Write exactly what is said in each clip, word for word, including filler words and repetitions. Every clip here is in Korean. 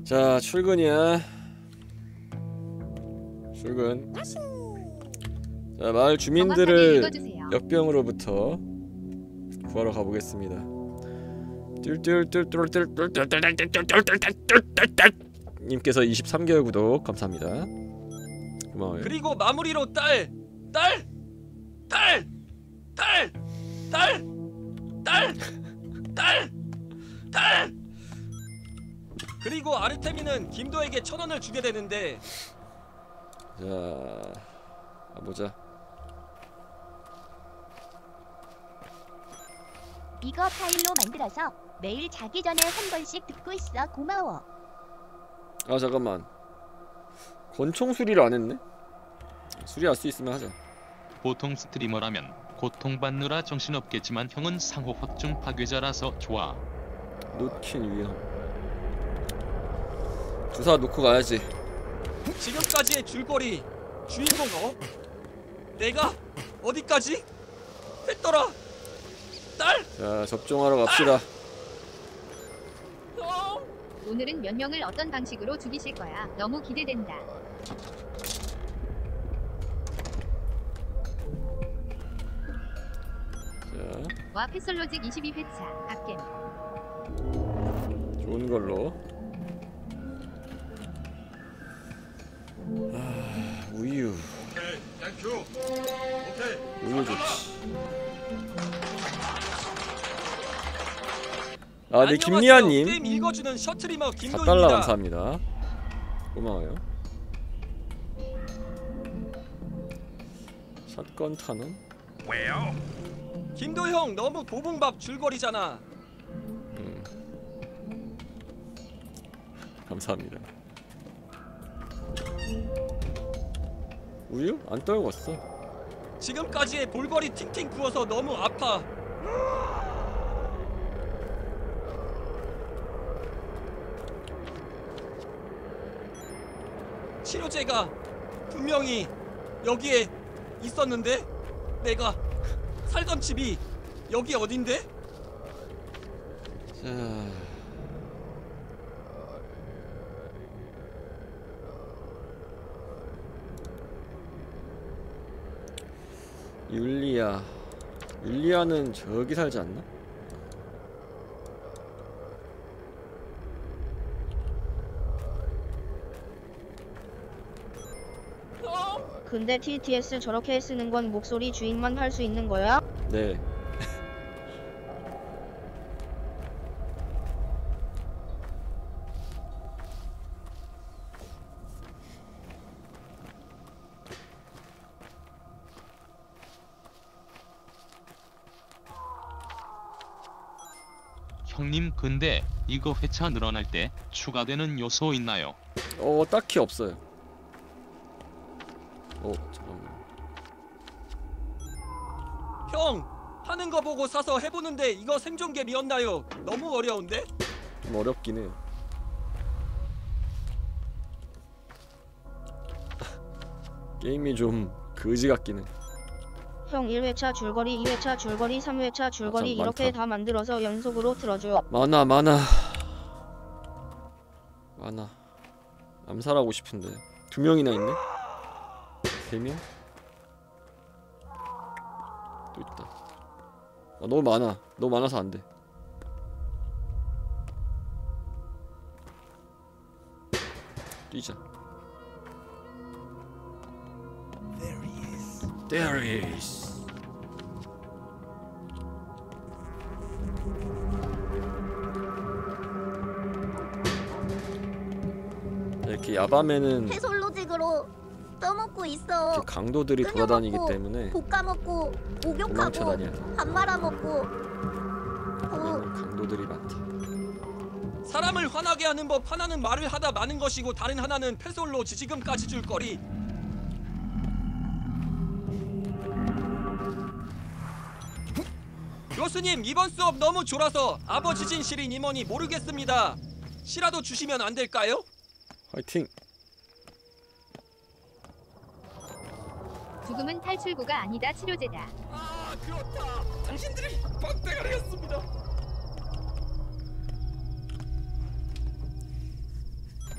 자, 출근이야. 출근. 자, 마을 주민들을 역병으로부터 구하러 가보겠습니다. 님께서 이십삼 개월 구독 감사합니다. 고마워요. 그리고 마무리로 딸! 딸! 딸! 딸! 딸! 딸! 딸! 딸! 그리고 아르테미는 김도에게 천 원을 주게 되는데. 자, 가보자. 이거 파일로 만들어서 매일 자기 전에 한 번씩 듣고 있어. 고마워. 아 잠깐만, 권총 수리를 안 했네? 수리할 수 있으면 하자. 보통 스트리머라면 고통받느라 정신없겠지만 형은 상호 확증 파괴자라서 좋아. 놓긴 위험. 주사 놓고 가야지. 지금까지의 줄거리 주인공 어? 내가 어디까지 했더라? 딸! 자, 접종하러 갑시다. 어? 오늘은 몇 명을 어떤 방식으로 죽이실 거야. 너무 기대된다. 자, 와 패솔로직 이십이 회차 갓겜. 좋은 걸로. 아, 우유. 오케이, 땡큐. 오케이. 우유 좋지. 아, 네, 김리아님 게임 읽어주는 셔트리머 사 달러 김도입니다. 감사합니다. 고마워요. 샷건 탄원? 왜요? 김도 형 너무 고봉밥 줄거리잖아. 음. 감사합니다. 우유? 안 떨궜어. 지금까지의 볼거리 팅팅 부어서 너무 아파. 치료제가 분명히 여기에 있었는데 내가 살던 집이 여기 어딘데? 자, 율리아. 율리아는 저기 살지 않나? 근데 티티에스 저렇게 쓰는 건 목소리 주인만 할 수 있는 거야? 네. 형님 근데 이거 회차 늘어날 때 추가되는 요소 있나요? 어, 딱히 없어요. 어, 잠깐만. 형 하는 거 보고 사서 해보는데 이거 생존겜이었나요? 너무 어려운데? 좀 어렵긴 해요. 게임이 좀 거지 같긴 해. 형 일 회차 줄거리, 이 회차 줄거리, 삼 회차 줄거리 아, 참 이렇게 많다. 다 만들어서 연속으로 틀어줘. 많아 많아 많아. 암살하고 싶은데 두 명이나 있네? 세 명? 또 있다. 아, 너무 많아. 너무 많아서 안 돼. 뛰자. There he is. There he is. 이렇게 야밤에는 패솔로직으로 떠먹고 있어. 이렇게 강도들이 돌아다니기 때문에 볶아먹고 목욕하고 도망쳐 다녀야 돼. 밥 말아먹고. 야밤에는 강도들이 많다. 사람을 화나게 하는 법 하나는 말을 하다 마는 것이고 다른 하나는 패솔로 지지금까지 줄거리. 교수님 이번 수업 너무 졸아서 아버지 진실인 임원이 모르겠습니다. 시라도 주시면 안 될까요? 화이팅! 죽음은 탈출구가 아니다. 치료제다. 아 그렇다. 당신들이 빡대가리였습니다.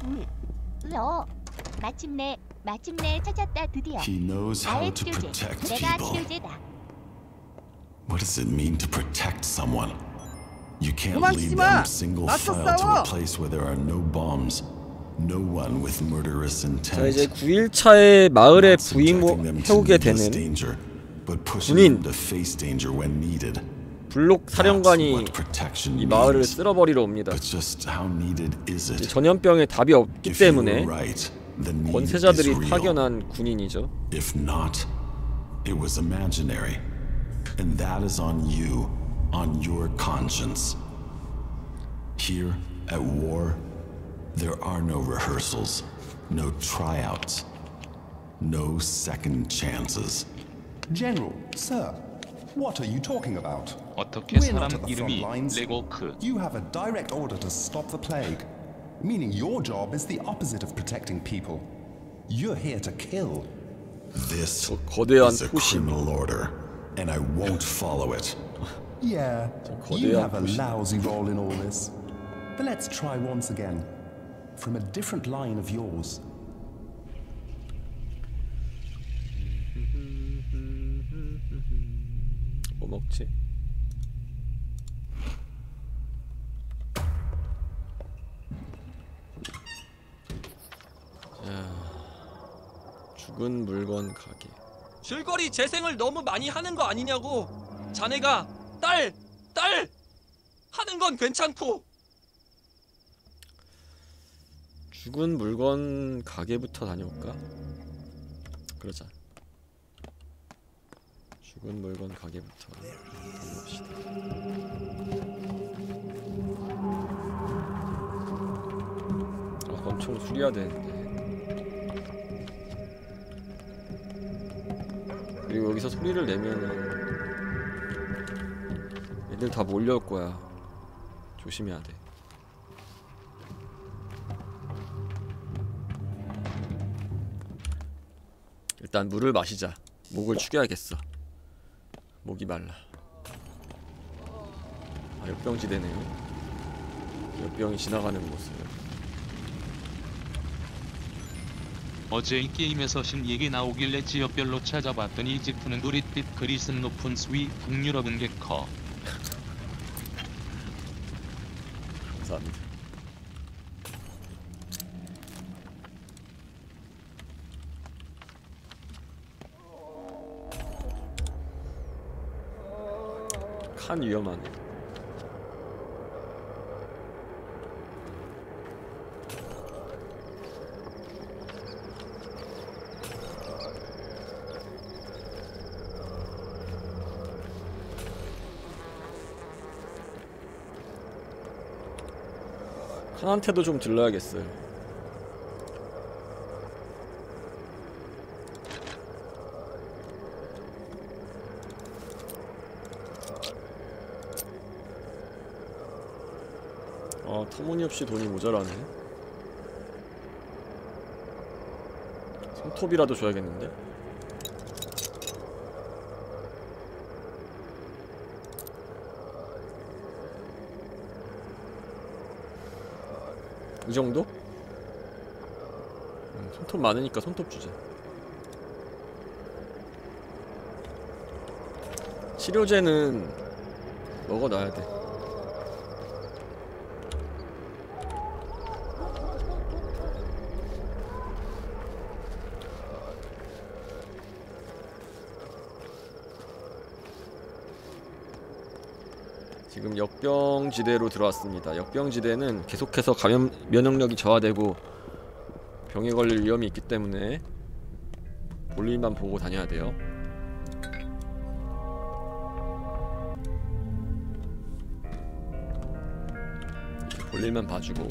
으, 으어. 마침내 마침내 찾았다 드디어. He knows how 나의 to 치료제. protect 내가 people. 치료제다. What does it mean to protect someone? You can't 도망치지 lead 마! them single 맞서 file to 싸워! a place where there are no bombs, no one with murderous 자 이제 intent. 구 일차에 마을에 Not subjecting them to 부임해오게 needless 되는 danger, but pushing 군인. them to face danger when needed. 블록 That's 사령관이 what protection 이 마을을 means. 쓸어버리러 옵니다. But just how needed is 이제 it? 전염병에 답이 없기 If you 때문에 were right, the need is 권세자들이 real. 파견한 군인이죠. If not, it was imaginary. And that is on you, on your conscience. Here, at war, there are no rehearsals, no tryouts, no second chances. General, sir, what are you talking about? 어떻게 We're not 사람 at the front 이름이 lines. 레고크? You have a direct order to stop the plague, meaning your job is the opposite of protecting people. You're here to kill. This 저 거대한 is a 포심. criminal order, and I won't follow it. Yeah, 거대한 you have a 포심. lousy role in all this. But let's try once again, from a different line of yours. 뭐 먹지? 자, 죽은 물건 가게. 줄거리 재생을 너무 많이 하는 거 아니냐고. 자네가 딸! 딸! 하는 건 괜찮고 죽은 물건 가게부터 다녀올까? 그러자. 죽은 물건 가게부터 다녀봅시다. 아, 권총 수리해야 되는데. 그리고 여기서 소리를 내면은 애들 다 몰려올 거야. 조심해야 돼. 일단 물을 마시자. 목을 축여야겠어. 목이 말라. 아, 역병지대네요. 역병이 지나가는 모습. 어제 이 게임에서 신 얘기 나오길래 지역별로 찾아봤더니 지프는 누릿빛 그릿은 높은 스위 북유럽은 게 커. 감사합니다. 칸 위험하네. 칸한테도 좀 들러야겠어요. 아, 터무니없이 돈이 모자라네. 손톱이라도 줘야겠는데? 이 정도? 음, 손톱 많으니까 손톱 주자. 치료제는 먹어놔야 돼. 지금 역병지대로 들어왔습니다. 역병지대는 계속해서 감염 면역력이 저하되고 병에 걸릴 위험이 있기 때문에 볼일만 보고 다녀야 돼요. 이렇게 볼일만 봐주고.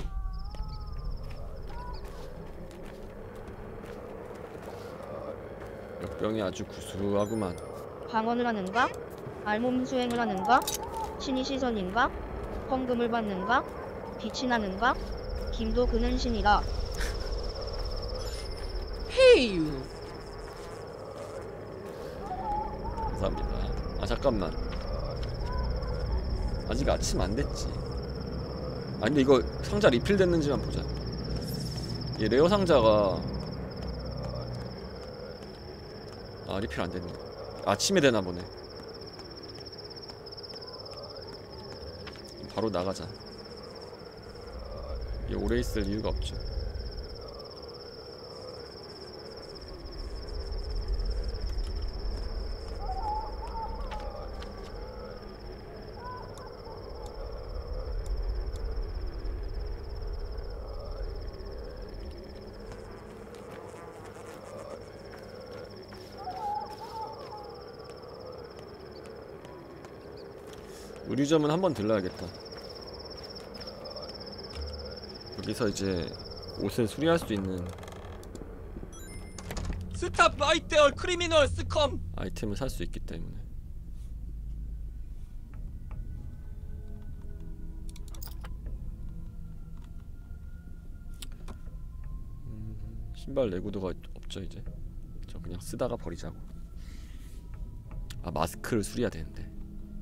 역병이 아주 구수하구만. 방언을 하는가? 알몸 수행을 하는가? 신이 시선인가? 헌금을 받는가? 빛이 나는가? 김도 그는 신이라. 헤이유. 감사합니다. 아 잠깐만. 아직 아침 안 됐지. 아 근데 이거 상자 리필 됐는지만 보자. 이 레어 상자가 아 리필 안 됐네. 아침에 되나 보네. 바로 나가자. 이게 오래 있을 이유가 없죠. 의류점은 한번 들러야겠다. 여기서 이제 옷을 수리할 수 있는 스탑 라이트 데어 크리미널 스컴. 아이템을 살 수 있기 때문에. 음, 신발 내구도가 없죠 이제. 저 그냥 쓰다가 버리자고. 아 마스크를 수리해야 되는데.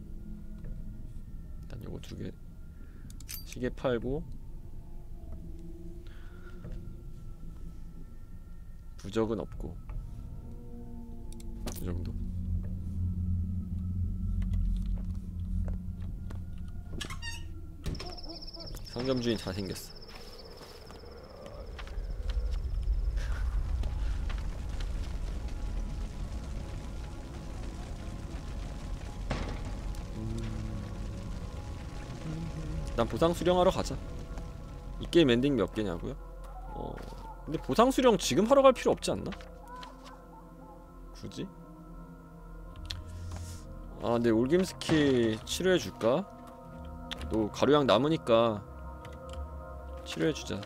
일단 요거 두 개 시계 팔고 부적은 없고 이 정도. 상점 주인 잘생겼어. 일단 보상 수령하러 가자. 이 게임 엔딩 몇 개냐고요? 어... 근데 보상 수령 지금 하러 갈 필요 없지 않나? 굳이? 아 근데 올김스키 치료해줄까? 또 가루약 남으니까 치료해주자.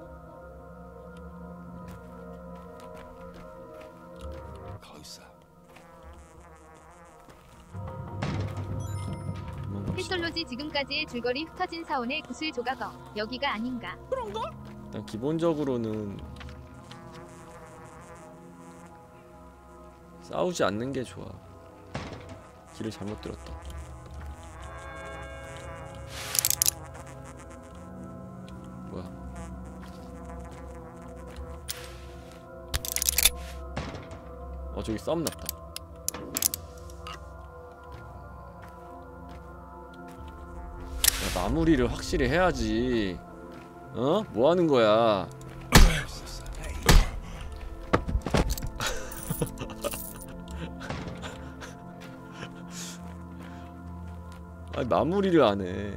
햇솔로지 지금까지의 줄거리 흩어진 사원의 구슬 조각어 여기가 아닌가. 그런가? 일단 기본적으로는 싸우지 않는 게 좋아. 길을 잘못 들었다. 뭐야? 어 저기 싸움 났다. 야, 마무리를 확실히 해야지. 어? 뭐 하는 거야? 아니 마무리를 안 해.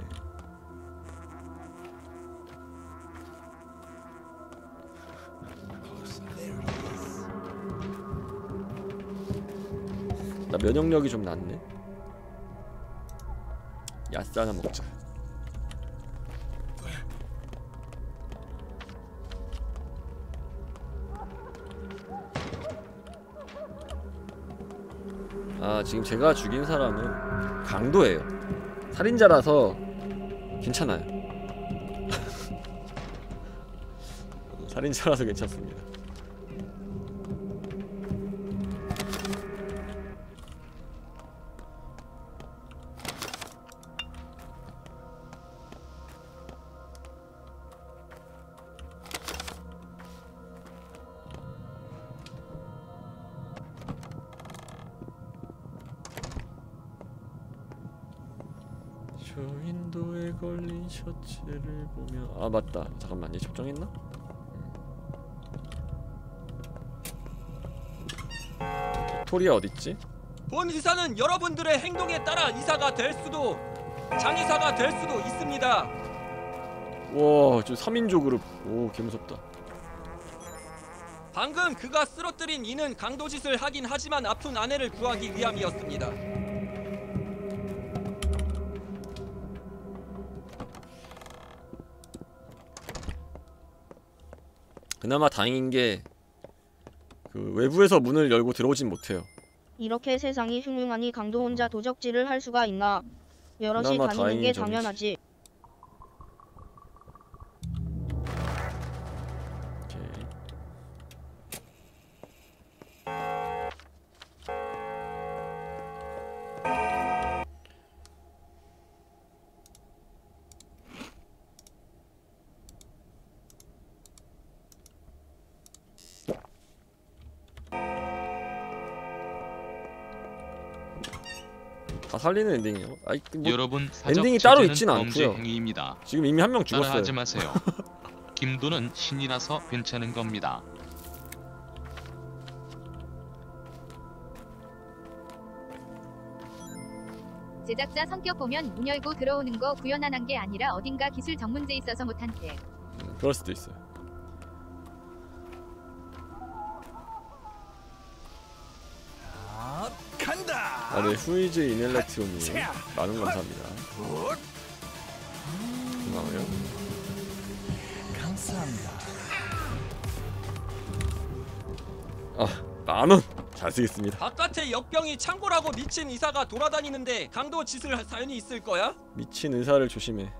나 면역력이 좀 낮네. 야스 하나 먹자. 아 지금 제가 죽인 사람은 강도예요. 살인자라서 괜찮아요. 살인자라서 괜찮습니다. 쇼윈도에 걸린 셔츠를 보면 아 맞다. 잠깐만 얘 접종했나? 빅토리아 어딨지? 본 이사는 여러분들의 행동에 따라 이사가 될 수도 장이사가 될 수도 있습니다. 와, 저 삼인조 그룹. 오, 개무섭다. 방금 그가 쓰러뜨린 이는 강도짓을 하긴 하지만 아픈 아내를 구하기 위함이었습니다. 그나마 다행인 게 그 외부에서 문을 열고 들어오진 못해요. 이렇게 세상이 흉흉하니 강도 혼자 도적질을 할 수가 있나. 여럿이 그나마 다니는 다행인 게 점이지. 당연하지. 오케이. 다 살리는 엔딩이요? 아이 뭐 여러분 사적 엔딩이 따로 제재는 있진 범죄 않고요. 행위입니다. 지금 이미 한 명 죽었어요. 따라하지 마세요. 김도는 신이라서 괜찮은 겁니다. 제작자 성격 보면 문 열고 들어오는 거 구현한 게 아니라 어딘가 기술 전문제 있어서 못한 게. 음, 그럴 수도 있어요. 간다. 아, 네, 후이즈 이넬레티오님 많은 감사합니다. 고마워요. 감사합니다. 아, 만원 잘 쓰겠습니다. 바깥에 역병이 창고라고 미친 의사가 돌아다니는데 강도 짓을 할 사연이 있을 거야? 미친 의사를 조심해.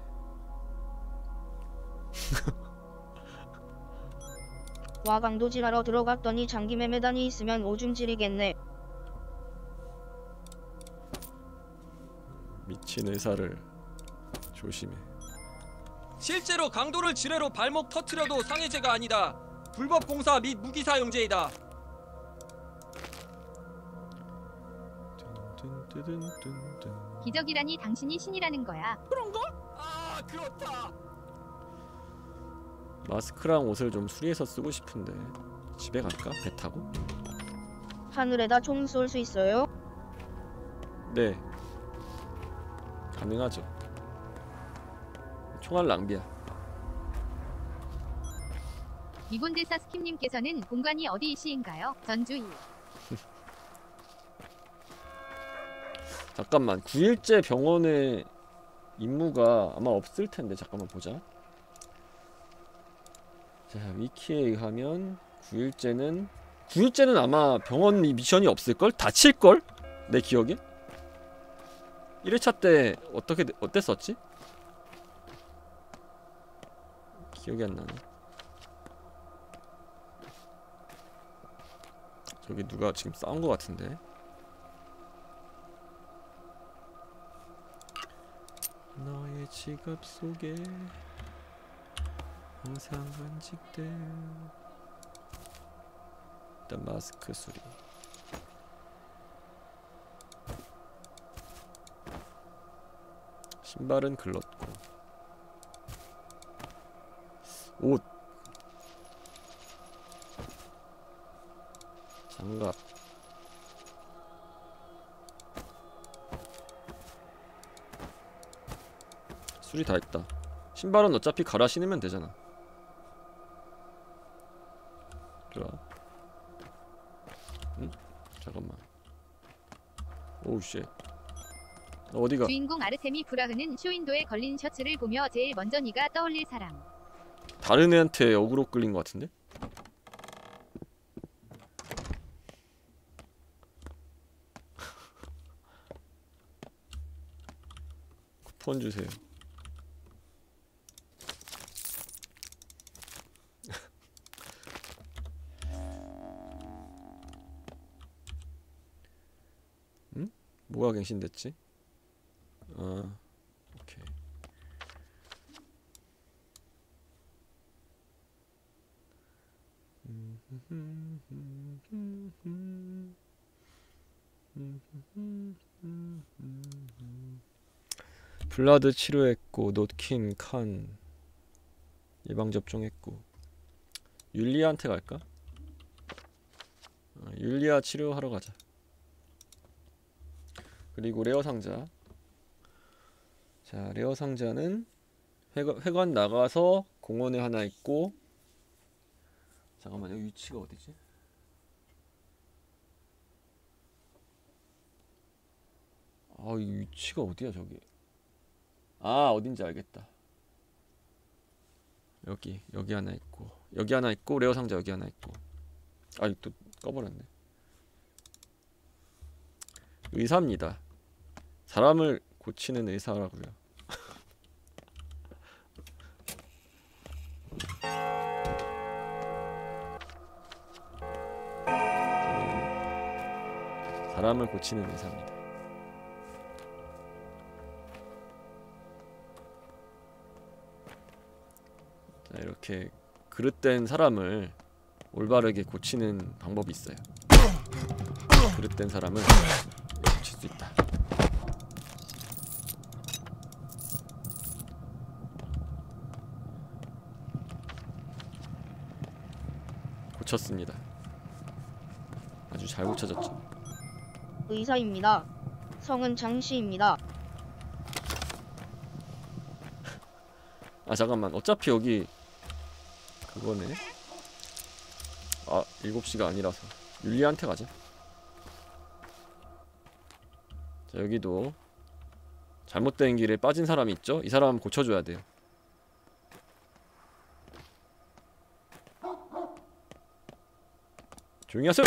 와강도질하러 들어갔더니 장기매 매단이 있으면 오줌 지리겠네. 미친 의사를 조심해. 실제로 강도를 지뢰로 발목 터트려도 상해죄가 아니다. 불법 공사 및 무기 사용죄이다. 기적이라니 당신이 신이라는 거야. 그런가? 아 그렇다. 마스크랑 옷을 좀 수리해서 쓰고 싶은데 집에 갈까? 배 타고? 하늘에다 총 쏠 수 있어요? 네, 가능하죠. 총알 낭비야. 이곤대사 스킴님께서는 공간이 어디 시인가요? 전주이. 잠깐만, 구 일째 병원에 임무가 아마 없을 텐데 잠깐만 보자. 자, 위키에 의하면 구 일째는 구 일째는 아마 병원 미션이 없을걸? 다칠걸? 내 기억에? 일 회차 때 어떻게 어땠었지? 기억이 안 나네. 저기 누가 지금 싸운 거 같은데. 너의 지갑 속에 항상 간직될 일단 마스크 수리. 신발은 글렀고 옷 장갑 수리 다 했다. 신발은 어차피 갈아 신으면 되잖아. 좋아. 응? 잠깐만. 오우 쉣. 어디가? 주인공 아르테미 브라흐는 쇼윈도에 걸린 셔츠를 보며 제일 먼저 네가 떠올릴 사람. 다른 애한테 어그로 끌린 것 같은데? 쿠폰 주세요. 응? 뭐가 갱신됐지? 아, 오케이. 블라드 치료했고 노킨 칸 예방접종했고 율리아한테 갈까? 어, 율리아 치료하러 가자. 그리고 레어 상자. 자, 레어 상자는 회관, 회관 나가서 공원에 하나 있고. 잠깐만, 여기 위치가 어디지? 아, 이 위치가 어디야 저기? 아, 어딘지 알겠다. 여기 여기 하나 있고 여기 하나 있고 레어 상자 여기 하나 있고. 아니 또 꺼버렸네. 의사입니다. 사람을 고치는 의사라고요. 사람을 고치는 의사입니다. 자, 이렇게 그릇된 사람을 올바르게 고치는 방법이 있어요. 그릇된 사람을 고칠 수 있다. 고쳤습니다. 아주 잘 고쳐졌죠. 의사입니다. 성은 장씨입니다. 아 잠깐만, 어차피 여기 그거네. 아 일곱 시가 아니라서 율리한테 가자. 자 여기도 잘못된 길에 빠진 사람이 있죠? 이 사람 고쳐줘야 돼요. 조용히 하세요!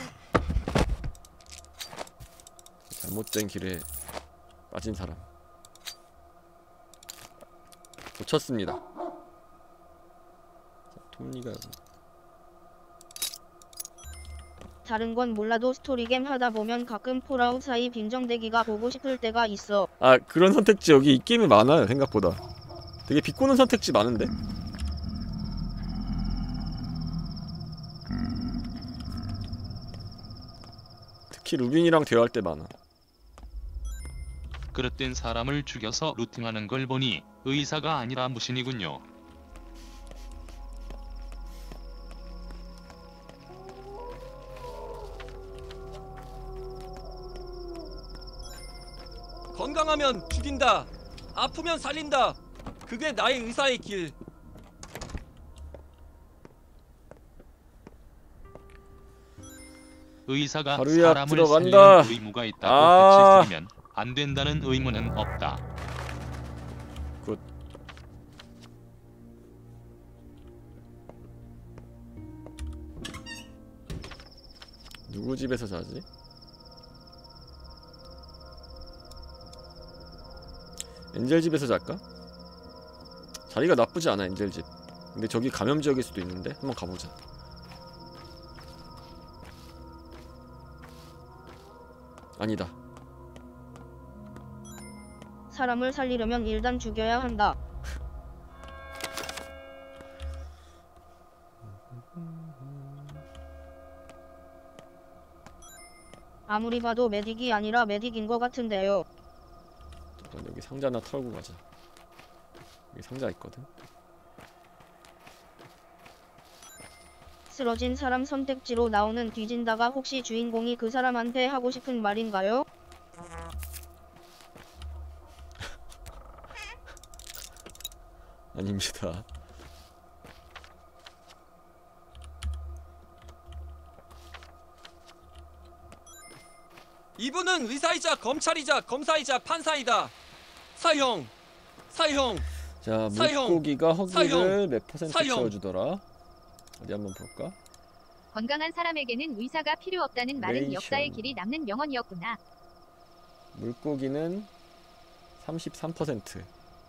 잘못된 길에 빠진 사람 고쳤습니다. 자, 톱니가 다른 건 몰라도 스토리겜 하다 보면 가끔 폴아웃 사이 빈정대기가 보고 싶을 때가 있어. 아 그런 선택지 여기 이 게임에 많아요. 생각보다 되게 비꼬는 선택지 많은데? 특히 루빈이랑 대화할 때 많아. 그릇된 사람을 죽여서 루팅하는 걸 보니 의사가 아니라 무신이군요. 건강하면 죽인다. 아프면 살린다. 그게 나의 의사의 길. 의사가 하루야, 사람을 들어간다. 살리는 의무가 있다고 아. 배치 들이면 안 된다는 의무는 없다. 굿. 누구 집에서 자지? 엔젤 집에서 잘까? 자리가 나쁘지 않아 엔젤 집. 근데 저기 감염 지역일 수도 있는데 한번 가보자. 아니다. 사람을 살리려면 일단 죽여야 한다. 아무리 봐도 메딕이 아니라 메딕인 것 같은데요. 일단 여기 상자 하나 털고 가자. 여기 상자 있거든. 쓰러진 사람 선택지로 나오는 뒤진다가 혹시 주인공이 그 사람한테 하고 싶은 말인가요? 아닙니다. 이분은 의사이자 검찰이자 검사이자 판사이다. 사형. 사형. 자 사형! 물고기가 허기를 사형! 몇 퍼센트 사형! 채워주더라. 어디 한번 볼까? 건강한 사람에게는 의사가 필요 없다는 말은 레이션. 역사의 길이 남는 명언이었구나. 물고기는 삼십삼 퍼센트.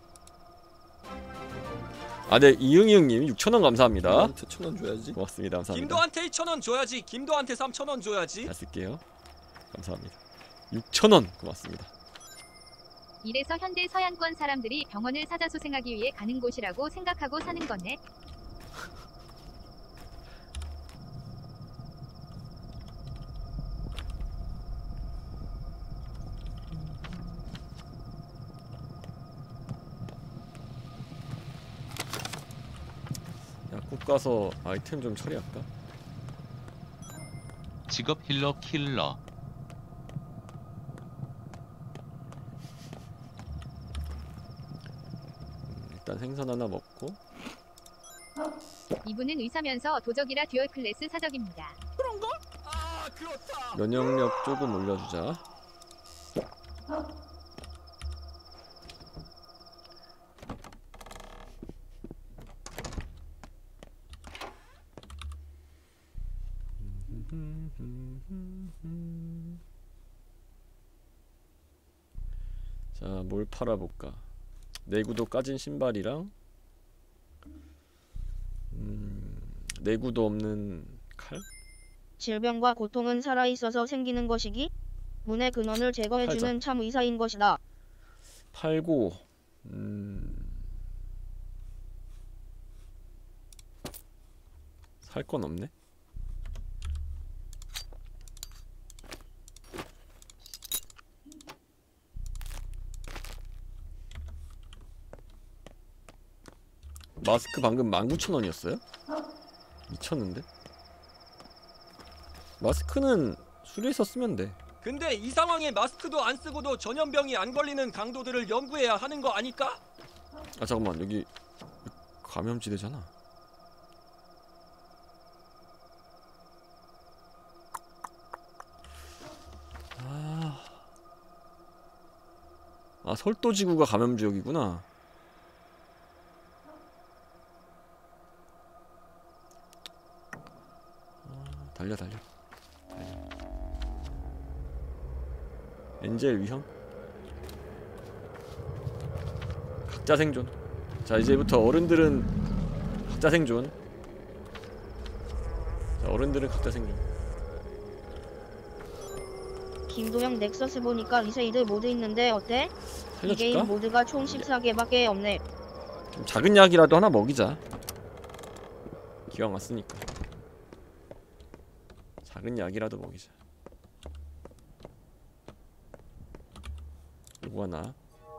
아, 네, 이응이응님 육천 원 감사합니다. 천 원 줘야지. 고맙습니다. 감사합니다. 김도한테 이천 원 줘야지. 김도한테 삼천 원 줘야지. 잘 쓸게요. 감사합니다. 육천 원 고맙습니다. 이래서 현대 서양권 사람들이 병원을 사자소생하기 위해 가는 곳이라고 생각하고 사는 거네. 약국 가서 아이템 좀 처리할까? 직업 힐러 킬러. 일단 생선 하나 먹고. 이분은 의사면서 도적이라 듀얼 클래스 사적입니다. 그런가? 아 그렇다. 면역력 조금 올려주자. 자, 뭘 팔아볼까? 내구도 까진 신발이랑 음, 내구도 없는 칼? 질병과 고통은 살아있어서 생기는 것이기 문의 근원을 제거해주는 참 의사인 것이다. 팔고 음, 살 건 없네? 마스크 방금 만 구천 원이었어요? 미쳤는데? 마스크는 수리해서 쓰면 돼. 근데 이 상황에 마스크도 안 쓰고도 전염병이 안 걸리는 강도들을 연구해야 하는 거 아닐까? 아 잠깐만, 여기 감염지대잖아. 아, 아 설도지구가 감염지역이구나. 아, 달려 달려 달려. 엔젤 위험? 각자 생존. 자, 이제부터 어른들은 각자 생존. 자, 어른들은 각자 생존. 김도영 넥서스 보니까 리세이드 모드 있는데 어때? 이 살려줄까? 게임 모드가 총 십사 개밖에 없네. 좀 작은 약이라도 하나 먹이자. 기왕 왔으니까 작은 약이라도 먹이자. 이거 하나.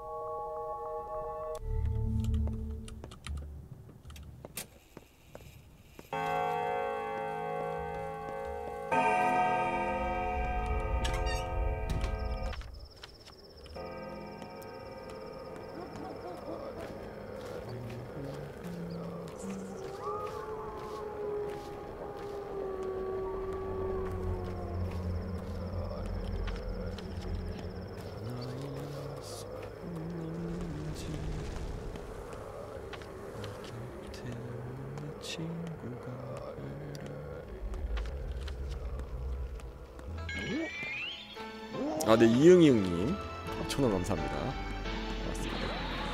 아, 네, 이응이응님 천원 감사합니다. 고맙습니다.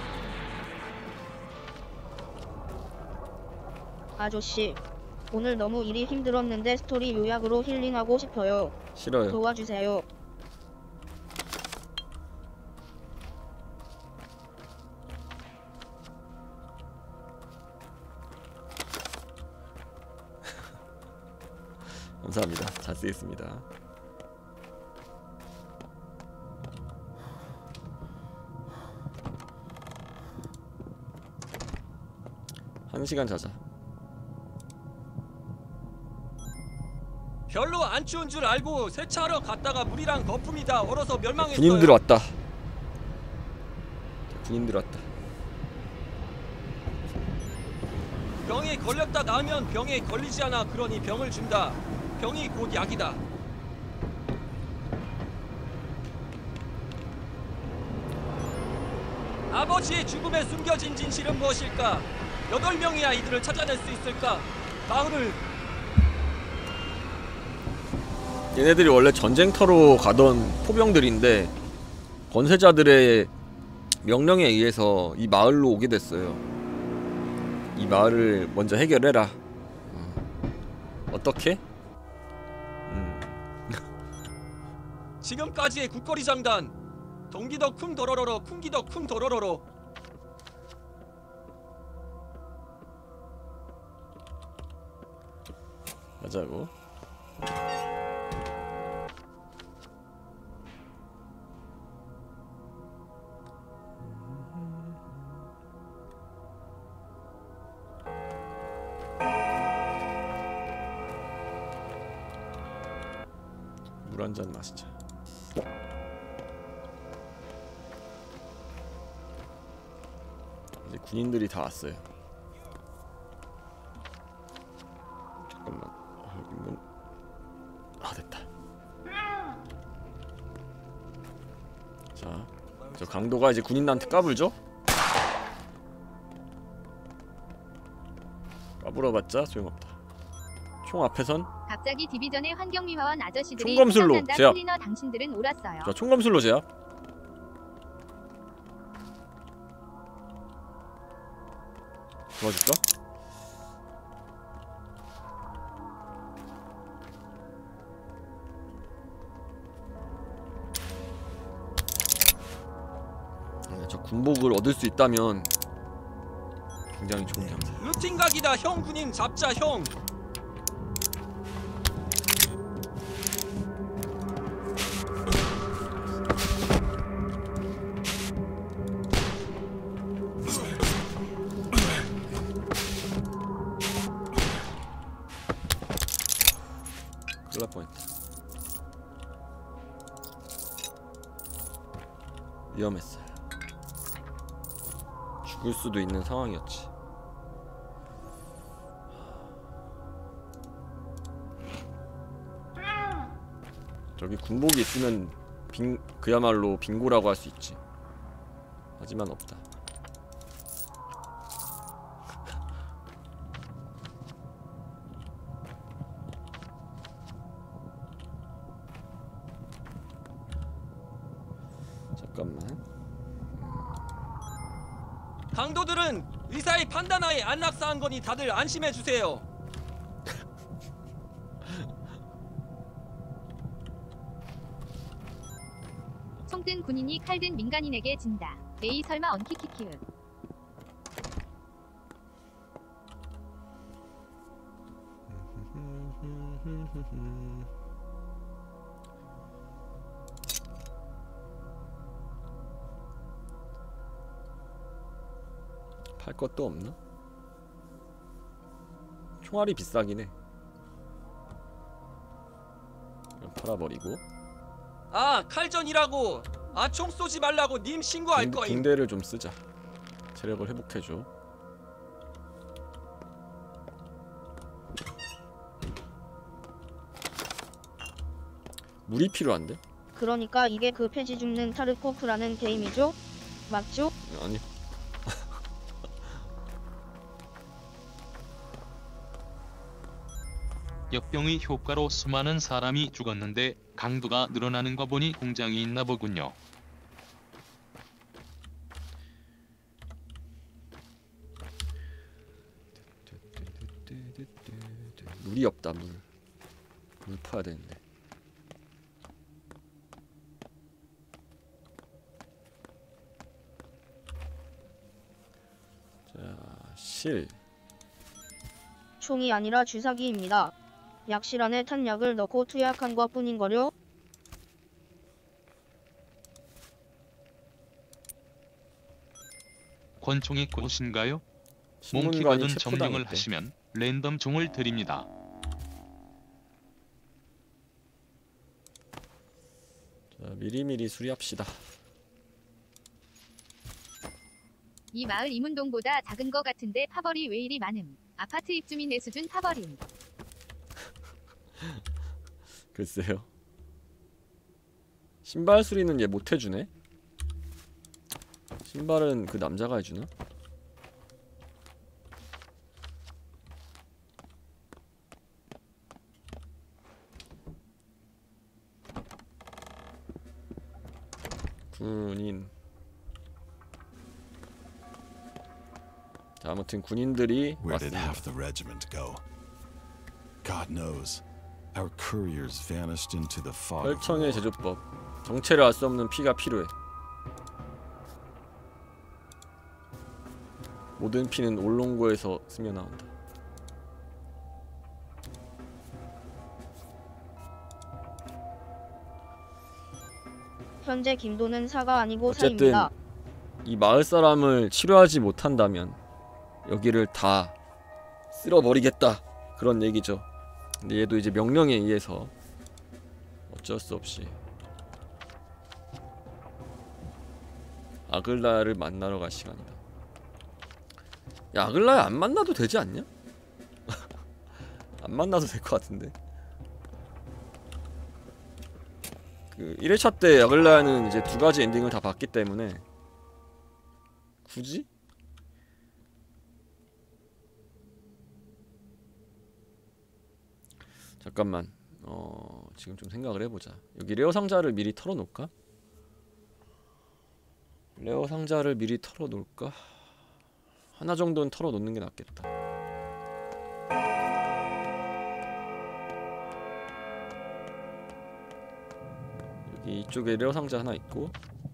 아저씨, 오늘 너무 일이 힘들었는데 스토리 요약으로 힐링하고 싶어요. 싫어요. 도와주세요. 감사합니다. 잘 쓰겠습니다. 한 시간 자자. 별로 안 추운 줄 알고 세차하러 갔다가 물이랑 거품이 다 얼어서 멸망했어요. 군인들 왔다. 군인들 왔다. 병에 걸렸다 나으면 병에 걸리지 않아. 그러니 병을 준다. 병이 곧 약이다. 아버지의 죽음에 숨겨진 진실은 무엇일까? 여덟 명의 아이들을 찾아낼 수 있을까? 마을을 얘네들이 원래 전쟁터로 가던 포병들인데 권세자들의 명령에 의해서 이 마을로 오게 됐어요. 이 마을을 먼저 해결해라. 어. 어떻게? 음. 지금까지의 국거리 장단. 동기덕 쿵 도로로로 쿵기덕 쿵 도로로로. 하자고. 물 한 잔 마시자. 이제 군인들이 다 왔어요. 잠깐만. 아, 여기 문. 아, 됐다. 자, 저 강도가 이제 군인한테 까불죠? 까불어봤자 소용없다. 총 앞에선 갑자기 디비전의 환경미화원 아저씨들이 총검술로 생각난다. 제압. 클리너 당신들은 옳았어요. 자, 총검술로 제압. 도와줄까? 아, 저 군복을 얻을 수 있다면 굉장히 좋은 장사. 루틴 각이다. 형 군인 잡자 형. 큰일 날 뻔했다. 위험했어요. 죽을 수도 있는 상황이었지. 저기 군복이 있으면 빙, 그야말로 빙고라고 할 수 있지. 하지만 없다. 잠깐만. 강도들은 의사의 판단하에 안락사한 거니 다들 안심해 주세요. 총든 군인이 칼든 민간인에게 진다. 에이 설마 언키키키은. 팔 것도 없나? 총알이 비싸긴 해. 그럼 팔아버리고. 아, 칼전이라고. 아, 총 쏘지 말라고 님 신고할 붕, 거임. 붕대를 좀 쓰자. 체력을 회복해줘. 물이 필요한데? 그러니까 이게 그 폐지 줍는 타르코프라는 게임이죠? 맞죠? 아니. 역병의 효과로 수많은 사람이 죽었는데 강도가 늘어나는 거 보니 공장이 있나 보군요. 물이 없다. 물. 물 퍼야 되는데. 자, 실. 총이 아니라 주사기입니다. 약실 안에 탄약을 넣고 투약한 것 뿐인거려. 권총이 꽃인가요? 신문관이 몽키가든 체포당했대. 정령을 하시면 랜덤 종을 드립니다. 자, 미리미리 수리합시다. 이 마을 이문동보다 작은 거 같은데 파벌이 왜 이리 많음. 아파트 입주민의 수준 파벌임. 글쎄요. 신발 수리는 얘 못해주네? 신발은 그 남자가 해주나? 군인. 자, 아무튼 군인들이 Where did 왔습니다. half the regiment go? God knows. Our couriers vanished into the fog. of 혈청의 war. 제조법. 정체를 알 수 없는 피가 필요해. 모든 피는 올롱고에서 스며 나온다. 현재 김도는 사가 아니고 어쨌든 사입니다. 이 마을 사람을 치료하지 못한다면 여기를 다 쓸어버리겠다, 그런 얘기죠. 근데 얘도 이제 명령에 의해서 어쩔 수 없이 아글라야를 만나러 갈 시간이다. 야, 아글라야 안 만나도 되지 않냐? 안 만나도 될 것 같은데. 그 일 회차 때 아글라야는 이제 두 가지 엔딩을 다 봤기 때문에 굳이? 잠깐만. 어... 지금 좀 생각을 해보자. 여기 레어 상자를 미리 털어놓을까? 레어 상자를 미리 털어놓을까? 하나 정도는 털어놓는 게 낫겠다. 여기 이쪽에 레어 상자 하나 있고,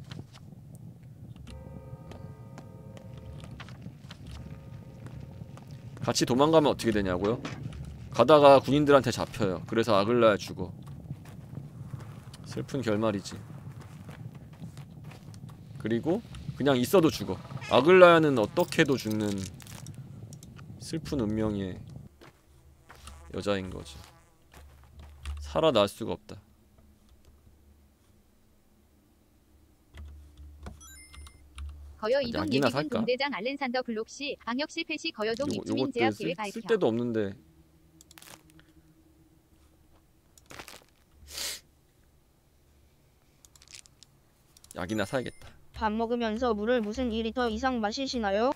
같이 도망가면 어떻게 되냐고요? 가다가 군인들한테 잡혀요. 그래서 아글라야 죽어. 슬픈 결말이지. 그리고 그냥 있어도 죽어. 아글라야는 어떻게도 죽는 슬픈 운명의 여자인 거지. 살아날 수가 없다. 거여 이동 약이나 예비군 살까? 동대장 알렌산더 블록시 방역 실패 시 거여동 요거, 입주민 요것도 제압 쓸, 계획 발표. 쓸 데도 없는데. 약이나 사야겠다. 밥 먹으면서 물을 무슨 이 리터 이상 마시시나요?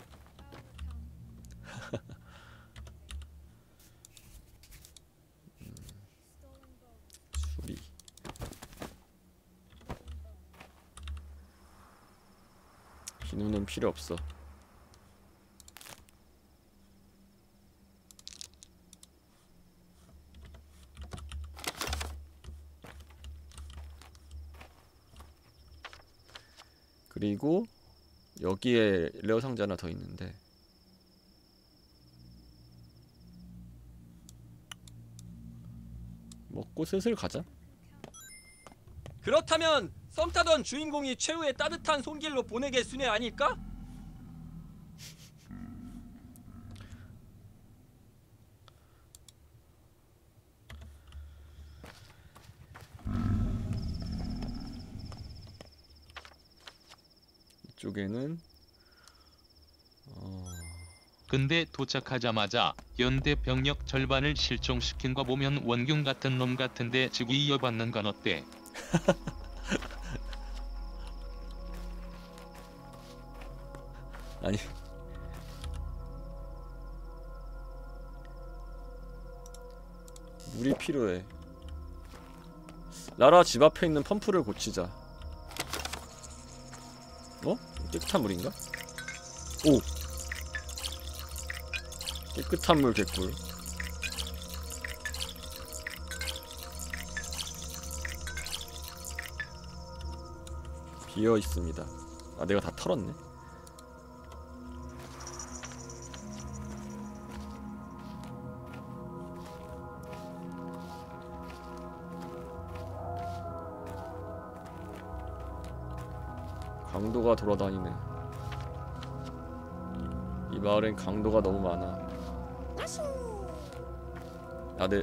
수리. 비누는 필요 없어. 그리고 여기에 레어 상자 하나 더 있는데 먹고 슬슬 가자. 그렇다면 썸 타던 주인공이 최후의 따뜻한 손길로 보내게 순회 아닐까? 이쪽에는 어... 근데 도착하자마자 연대 병력 절반을 실종시킨 거 보면 원균 같은 놈 같은데 직위 이어받는 건 어때? 아니 물이 필요해. 라라 집 앞에 있는 펌프를 고치자. 어? 깨끗한 물인가? 오! 깨끗한 물 개꿀. 비어 있습니다. 아, 내가 다 털었네. 강도가 돌아다니네. 이 마을엔 강도가 너무 많아. 아, 네.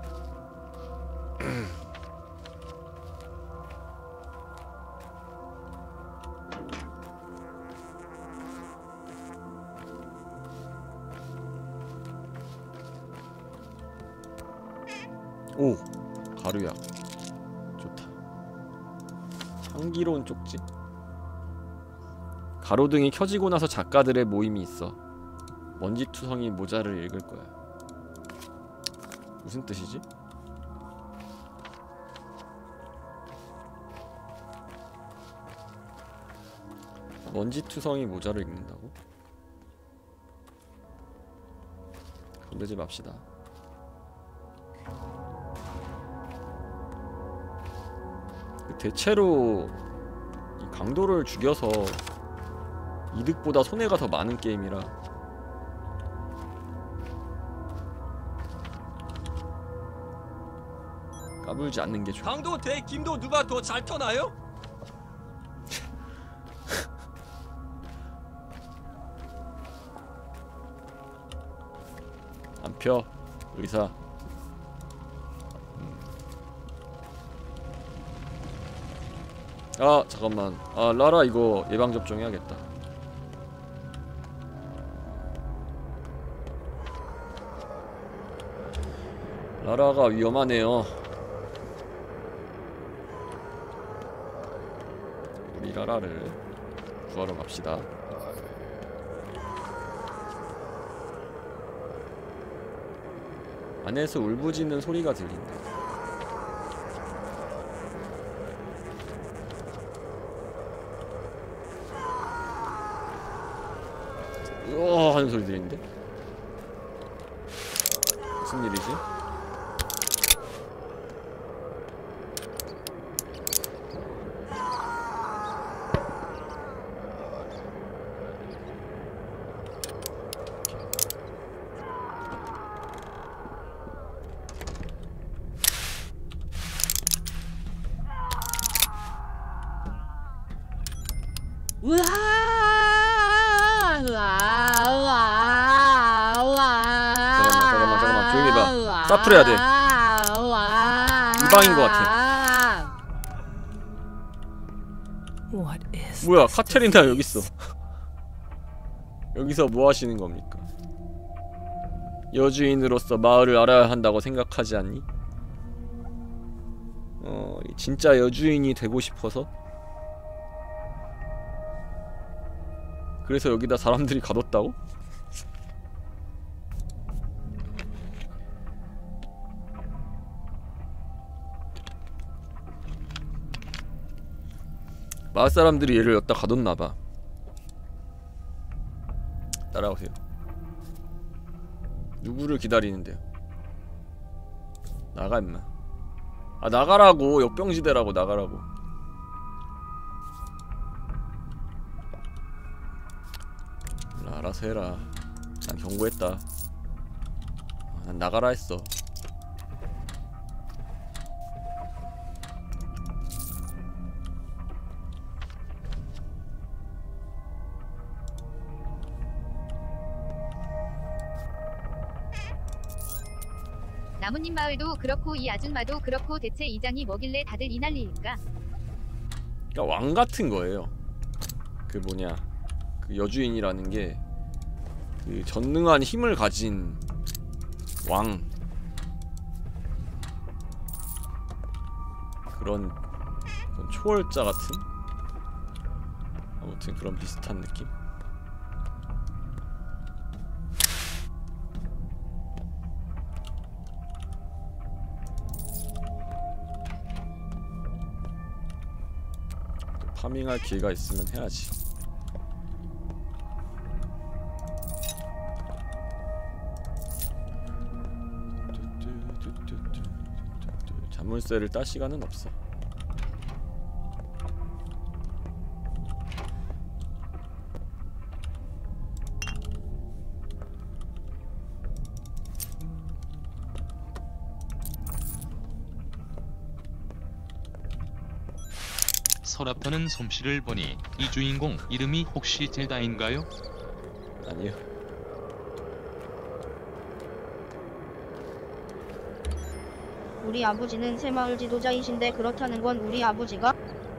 오! 가루약. 좋다. 향기로운 쪽지? 가로등이 켜지고 나서 작가들의 모임이 있어. 먼지투성이 모자를 읽을 거야. 무슨 뜻이지? 먼지투성이 모자를 읽는다고? 건들지 맙시다. 대체로 이 강도를 죽여서 이득보다 손해가 더 많은 게임이라 까불지 않는 게 좋아. 강도 대 김도 누가 더 잘 터나요? 안 펴, 의사. 아, 잠깐만. 아, 라라 이거 예방접종 해야겠다. 라라가 위험하네요. 우리 라라를 구하러 갑시다. 안에서 울부짖는 소리가 들린다. 으어 하는 소리 들리는데? 무슨 일이지? 잠깐만 잠깐만 잠깐만 조용히 해봐. 사프를 해야 돼. 지방인 것 같아. 뭐야, 카테리나 여기 있어. 여기서 뭐 하시는 겁니까? 여주인으로서 마을을 알아야 한다고 생각하지 않니? 어, 진짜 여주인이 되고 싶어서? 그래서 여기다 사람들이 가뒀다고? 마을 사람들이 얘를 여기다 가뒀나봐. 따라오세요. 누구를 기다리는데요? 나가 임마. 아 나가라고. 역병지대라고. 나가라고. 몰라, 알아서 해라. 난 경고했다. 아, 난 나가라 했어. 나뭇잎 마을도 그렇고 이 아줌마도 그렇고 대체 이장이 뭐길래 다들 이 난리일까? 그러니까 왕 같은 거예요. 그 뭐냐, 그 여주인이라는 게 그 전능한 힘을 가진 왕, 그런, 그런 초월자 같은, 아무튼 그런 비슷한 느낌. 파밍할 기회가 있으면 해야지. 자물쇠를 딸 시간은 없어. 서랍터는 솜씨를 보니 이 주인공 이름이 혹시 젤다인가요? 아니요. 우리 아버지는 새마을 지도자이신데 그렇다는 건 우리 아버지가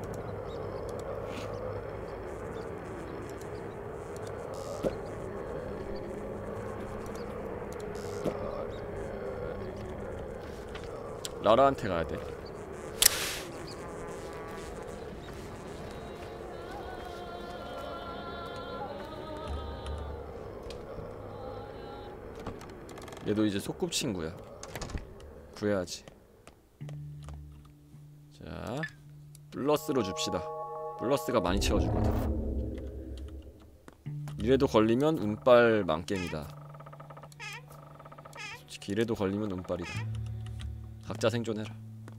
라라한테 가야 돼. 얘도 이제 소꿉친구야. 구해야지. 자, 플러스로 줍시다. 플러스가 많이 채워주거든. 이래도 걸리면 운빨 망겜이다. 솔직히 이래도 걸리면 운빨이다. 각자 생존해라.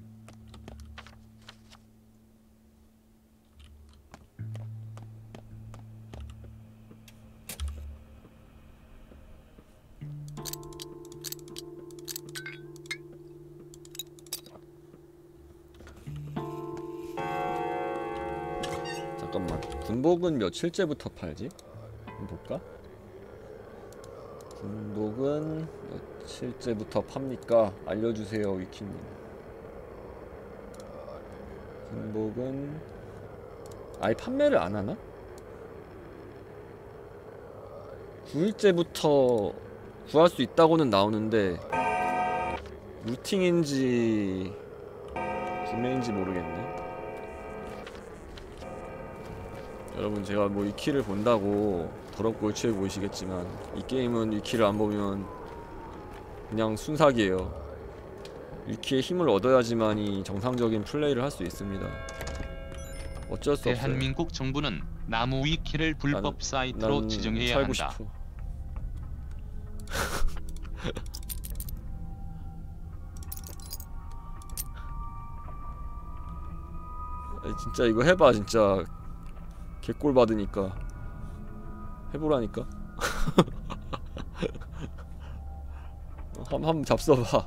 잠깐만, 군복은 며칠째부터 팔지? 한번 볼까? 군복은 며칠째부터 팝니까? 알려주세요, 위키님. 군복은 아예 판매를 안 하나? 구일째부터 구할 수 있다고는 나오는데 루팅인지 구매인지 모르겠네. 여러분, 제가 뭐 위키를 본다고 더럽고 의치해 보이시겠지만 이 게임은 위키를 안 보면 그냥 순삭이에요. 위키의 힘을 얻어야지만이 정상적인 플레이를 할 수 있습니다. 어쩔 수 없어요. 대한민국 정부는 나무 위키를 불법 나는- 사이트로 난 지정해야 살고 한다. 싶어. 아니, 진짜 이거 해봐. 진짜 개꼴 받으니까 해보라니까. 한 한 잡숴봐.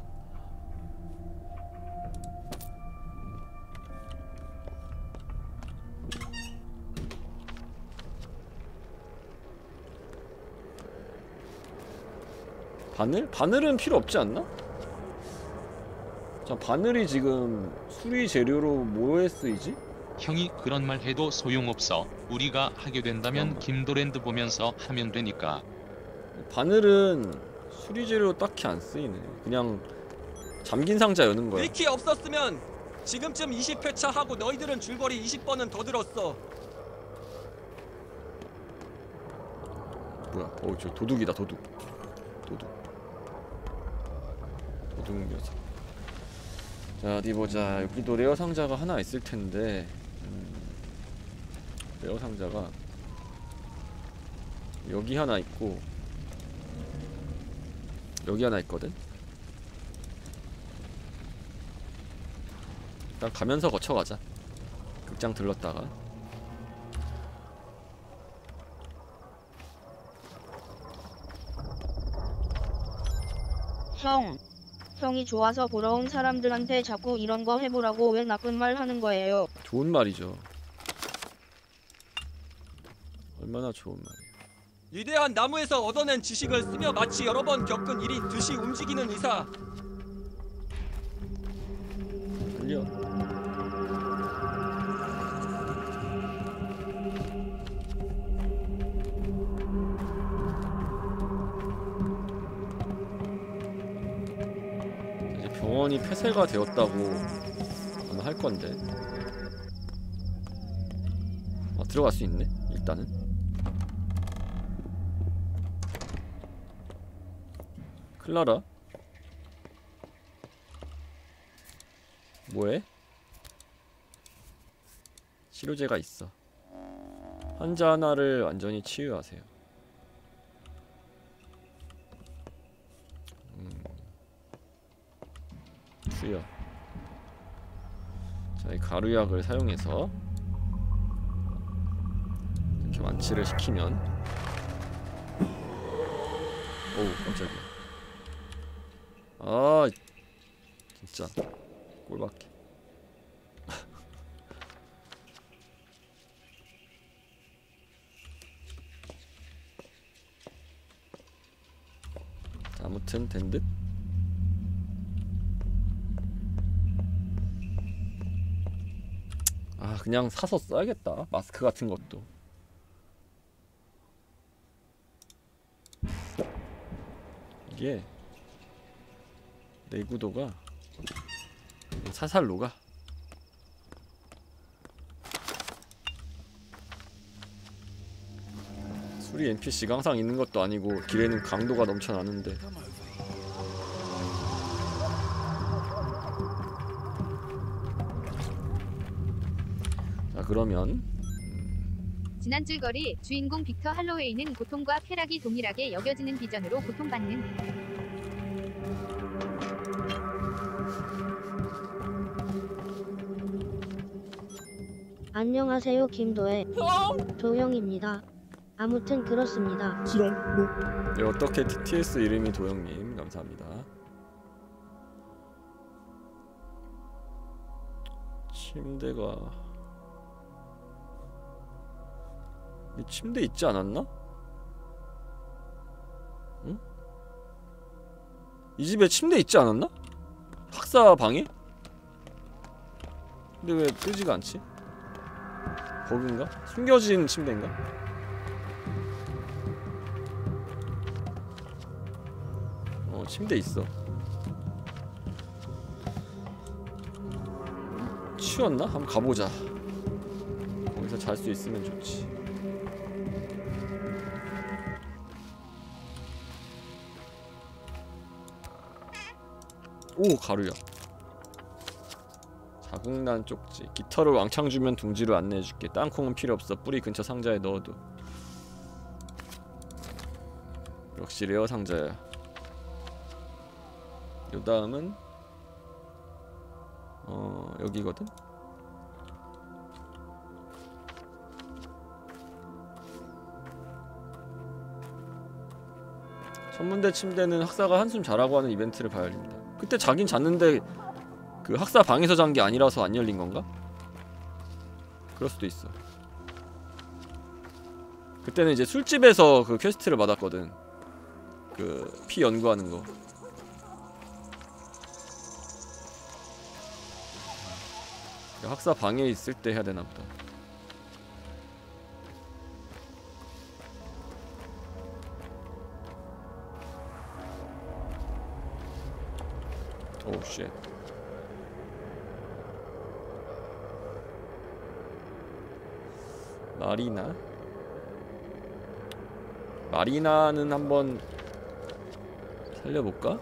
바늘? 바늘은 필요 없지 않나? 자, 바늘이 지금 수리 재료로 뭐에 쓰이지? 형이 그런 말 해도 소용없어. 우리가 하게 된다면 김도랜드 보면서 하면 되니까. 바늘은 수리 재료 딱히 안 쓰이네. 그냥 잠긴 상자 여는 거야. 위키 없었으면 지금쯤 이십 회차 하고 너희들은 줄거리 이십 번은 더 들었어. 뭐야? 어, 저 도둑이다, 도둑. 도둑. 도둑 녀석. 자, 어디 보자. 여기도 레어 상자가 하나 있을 텐데. 음, 레어 상자가 여기 하나 있고 여기 하나 있거든. 일단 가면서 거쳐가자. 극장 들렀다가. 형. 형이 좋아서 보러 온 사람들한테 자꾸 이런 거 해보라고 왜 나쁜 말 하는 거예요? 좋은 말이죠. 얼마나 좋은 말이야. 위대한 나무에서 얻어낸 지식을 쓰며 마치 여러 번 겪은 일이 듯이 움직이는 의사. 들려. 이제 병원이 폐쇄가 되었다고 아마 할 건데. 아, 들어갈 수 있네. 일단은. 클라라? 뭐해? 치료제가 있어. 환자 하나를 완전히 치유하세요. 음. 수여. 자, 이 가루약을 사용해서 이렇게 완치를 시키면, 오우 깜짝이야. 아 진짜 꼴밖에. 아무튼 된 듯. 아 그냥 사서 써야겠다. 마스크 같은 것도. 이게 내구도가 살살 녹아. 수리 엔피씨가 항상 있는 것도 아니고 길에는 강도가 넘쳐나는데. 자 그러면 지난 줄거리 주인공 빅터 할로웨이는 고통과 쾌락이 동일하게 여겨지는 비전으로 고통받는 안녕하세요 김도혜. 도영입니다. 아무튼 그렇습니다. 네, 어떻게 티티에스 이름이 도영님 감사합니다. 침대가 이 침대 있지 않았나? 응? 이 집에 침대 있지 않았나? 학사 방에? 근데 왜 뜨지가 않지? 버그인가? 숨겨진 침대인가? 어 침대 있어. 치웠나? 한번 가보자. 거기서 잘 수 있으면 좋지. 오 가루야. 자국난 쪽지. 깃털을 왕창 주면 둥지로 안내해줄게. 땅콩은 필요 없어. 뿌리 근처 상자에 넣어둬. 역시 레어 상자야. 요 다음은 어 여기거든. 천문대 침대는 학사가 한숨 자라고 하는 이벤트를 봐야 합니다. 그때 자긴 잤는데 그 학사 방에서 잔 게 아니라서 안 열린 건가? 그럴 수도 있어. 그때는 이제 술집에서 그 퀘스트를 받았거든. 그 피 연구하는 거. 학사 방에 있을 때 해야 되나 보다. 오 쉣. 마리나? 마리나는 한번 살려볼까?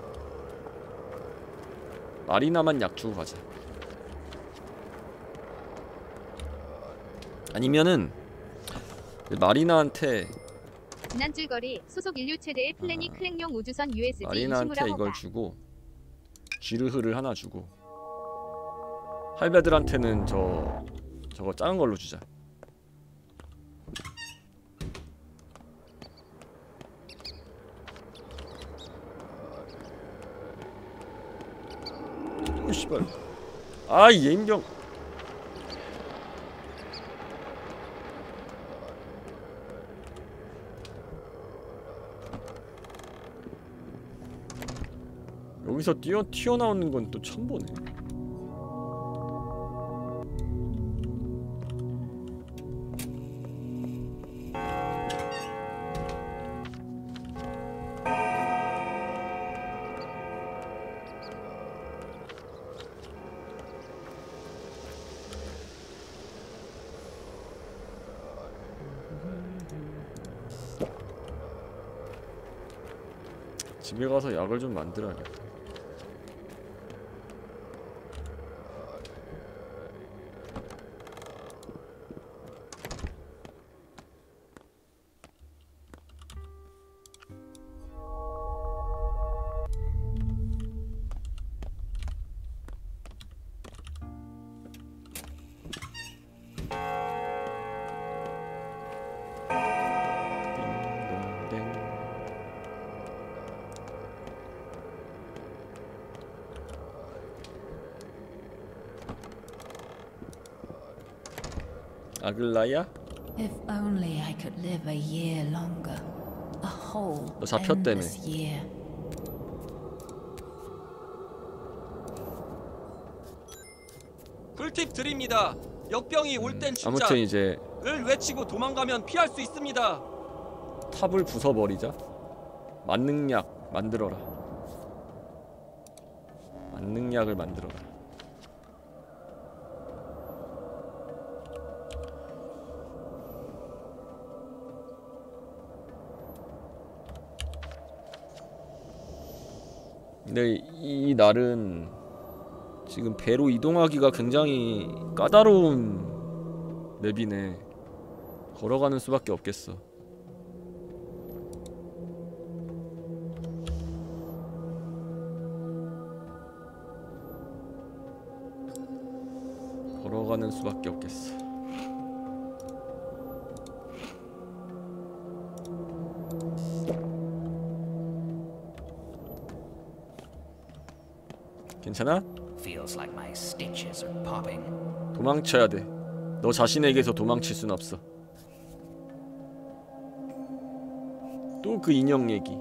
마리나만 약 주고 가자. 아니면은 마리나한테 지난 줄거리 소속 인류 최대의 플래닛 아, 클랭용 우주선 유에스지 마리나한테 이시무라 이걸 호가. 주고 쥐르흐를 하나 주고 할배들한테는 저 저거 작은 걸로 주자. 오 씨발. 아 예임경. 여기서 뛰어 튀어나오는 건 또 처음 보네. 집에 가서 약을 좀 만들어야겠다. 아글라야? If only I could live a year longer. A whole 너 잡혔다며. endless year. 꿀팁 드립니다. 역병이 올 땐 아무튼 이제 춘자를 외치고 도망가면 피할 수 있습니다. 탑을 부숴버리자. 만능약 만들어라. 만능약을 만들어라. 근데 이 날은 지금 배로 이동하기가 굉장히 까다로운 맵이네. 걸어가는 수밖에 없겠어. 걸어가는 수밖에 없겠어. 괜찮아? Feels like my stitches are popping. 도망쳐야 돼. 너 자신에게서 도망칠 순 없어. 또 그 인형 얘기.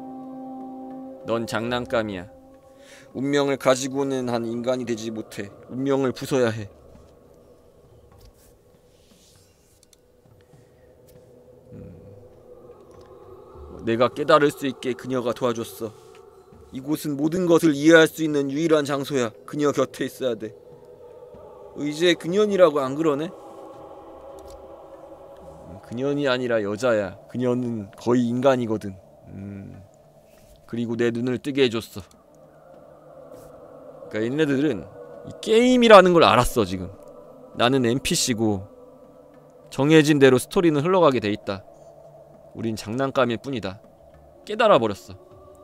넌 장난감이야. 운명을 가지고는 한 인간이 되지 못해. 운명을 부숴야 해. 음. 내가 깨달을 수 있게 그녀가 도와줬어. 이곳은 모든 것을 이해할 수 있는 유일한 장소야. 그녀 곁에 있어야 돼. 이제 그년이라고 안 그러네? 음, 그년이 아니라 여자야. 그녀는 거의 인간이거든. 음, 그리고 내 눈을 뜨게 해줬어. 그러니까 얘네들은 이 게임이라는 걸 알았어 지금. 나는 엔피씨고 정해진 대로 스토리는 흘러가게 돼 있다. 우린 장난감일 뿐이다. 깨달아 버렸어.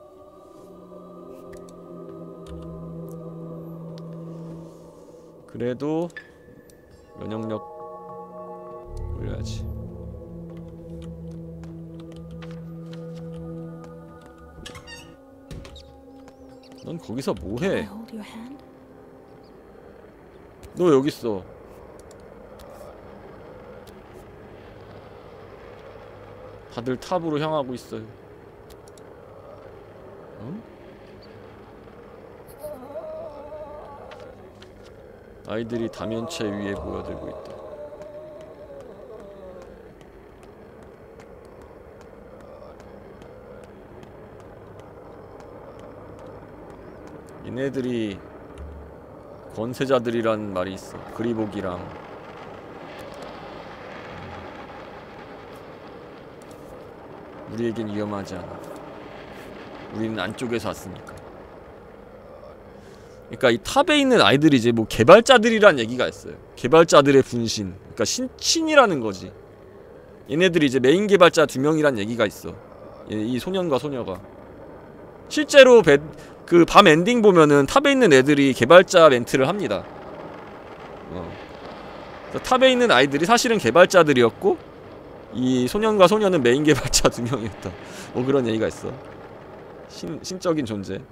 그래도 면역력 올려야지. 넌 거기서 뭐해? 너 여기 있어. 다들 탑으로 향하고 있어요. 어? 아이들이 다면체 위에 모여들고 있다. 얘네들이 권세자들이란 말이 있어. 그리복이랑 우리에겐 위험하지 않아. 우리는 안쪽에서 왔으니까. 그러니까 이 탑에 있는 아이들이 이제 뭐 개발자들이란 얘기가 있어요. 개발자들의 분신. 그러니까 신, 신이라는 거지. 얘네들이 이제 메인 개발자 두 명이란 얘기가 있어. 이 소년과 소녀가. 실제로 배, 그 밤 엔딩 보면은 탑에 있는 애들이 개발자 멘트를 합니다. 어. 탑에 있는 아이들이 사실은 개발자들이었고 이 소년과 소녀는 메인 개발자 두 명이었다. 뭐 그런 얘기가 있어. 신, 신적인 존재.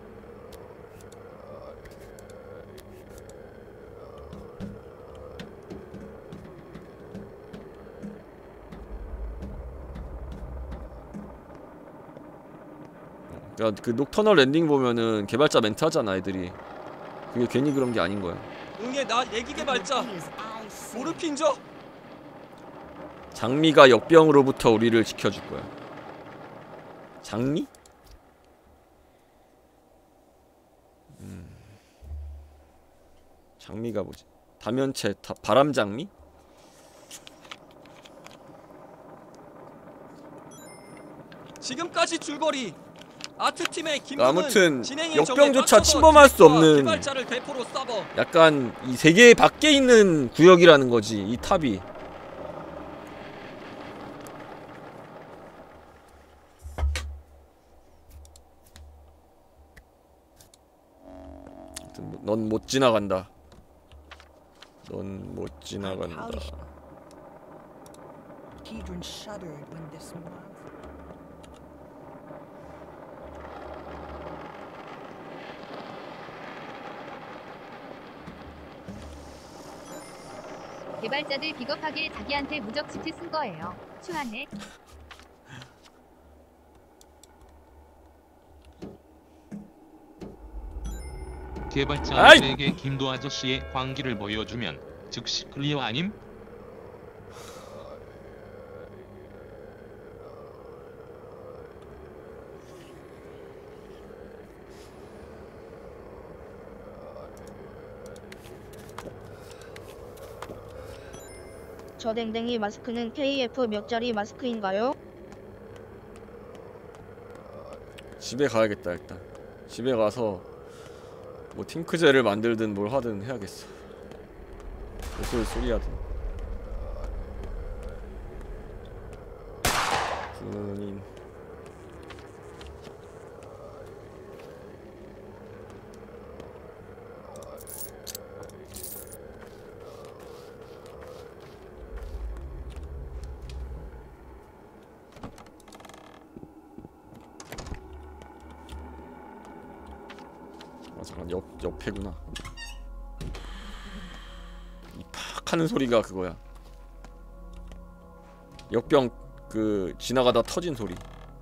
그러니까 그 녹터널 엔딩 보면은 개발자 멘트 하잖아 애들이. 그게 괜히 그런 게 아닌 거야. 응애 나 얘기 개발자 모르핀저. 장미가 역병으로부터 우리를 지켜줄 거야. 장미? 음. 장미가 뭐지? 다면체 다, 바람장미? 지금까지 줄거리 아트팀의 김동은 아무튼 진행의 역병조차 적에 침범할 수 빡쳐서 없는 개발자를 대포로 쏴버. 약간 이 세계 밖에 있는 구역이라는 거지 이 탑이. 넌 못 지나간다. 넌 못 지나간다. Hedron shuddered when this moved. 개발자들 비겁하게 자기한테 무적 치트 쓴 거예요. 추하네. 개발자들에게 김도 아저씨의 광기를 보여주면 즉시 클리어 아님? 저 댕댕이 마스크는 케이에프 몇 짜리 마스크인가요? 집에 가야겠다 일단. 집에 가서 뭐 팅크젤을 만들든 뭘 하든 해야겠어. 옷을 수리하든. 군인. 아 잠깐 옆 옆에구나. 이 팍 하는 소리가 그거야. 역병 그 지나가다 터진 소리.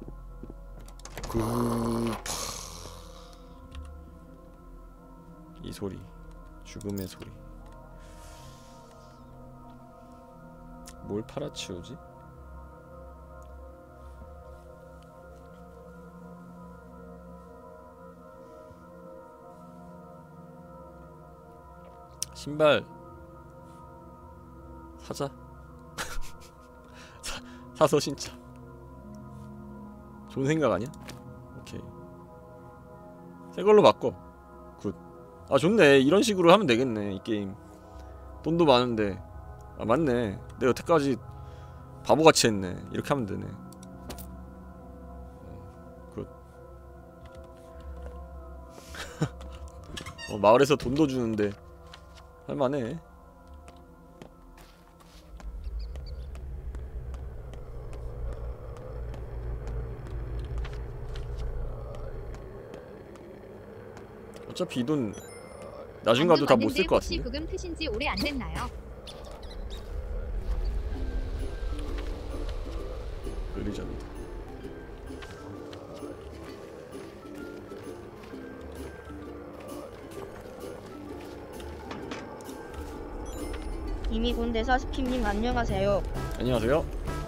그 팍. 이 소리. 죽음의 소리. 뭘 팔아치우지? 신발 사자. 사, 사서 신자. 좋은 생각 아니야? 오케이. 새 걸로 바꿔. 굿. 아 좋네. 이런 식으로 하면 되겠네 이 게임. 돈도 많은데. 아 맞네. 내가 여태까지 바보같이 했네. 이렇게 하면 되네. 굿. 어, 마을에서 돈도 주는데 할만해. 어차피 이 돈 나중 가도 다 못 쓸 것 같은데. 혹시 부금 트신 지 오래 안 됐나요? 끌리자입니다. 이미 군대사 스킵님 안녕하세요. 안녕하세요.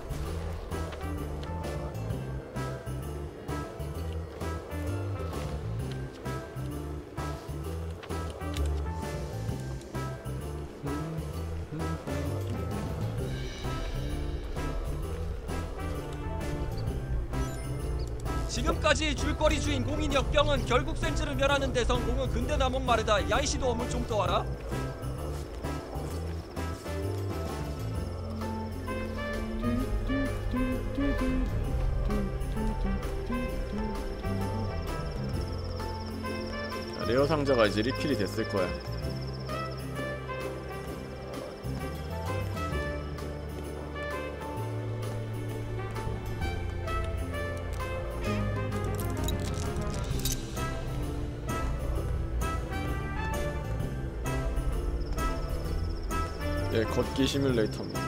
지금까지 줄거리 주인 공인 역병은 결국 센즈를 멸하는 데 성공은 근대 남옥 마르다. 야이시도 어물 좀 떠와라. 자, 레어 상자가 이제 리필이 됐을 거야. 예, 걷기 시뮬레이터입니다.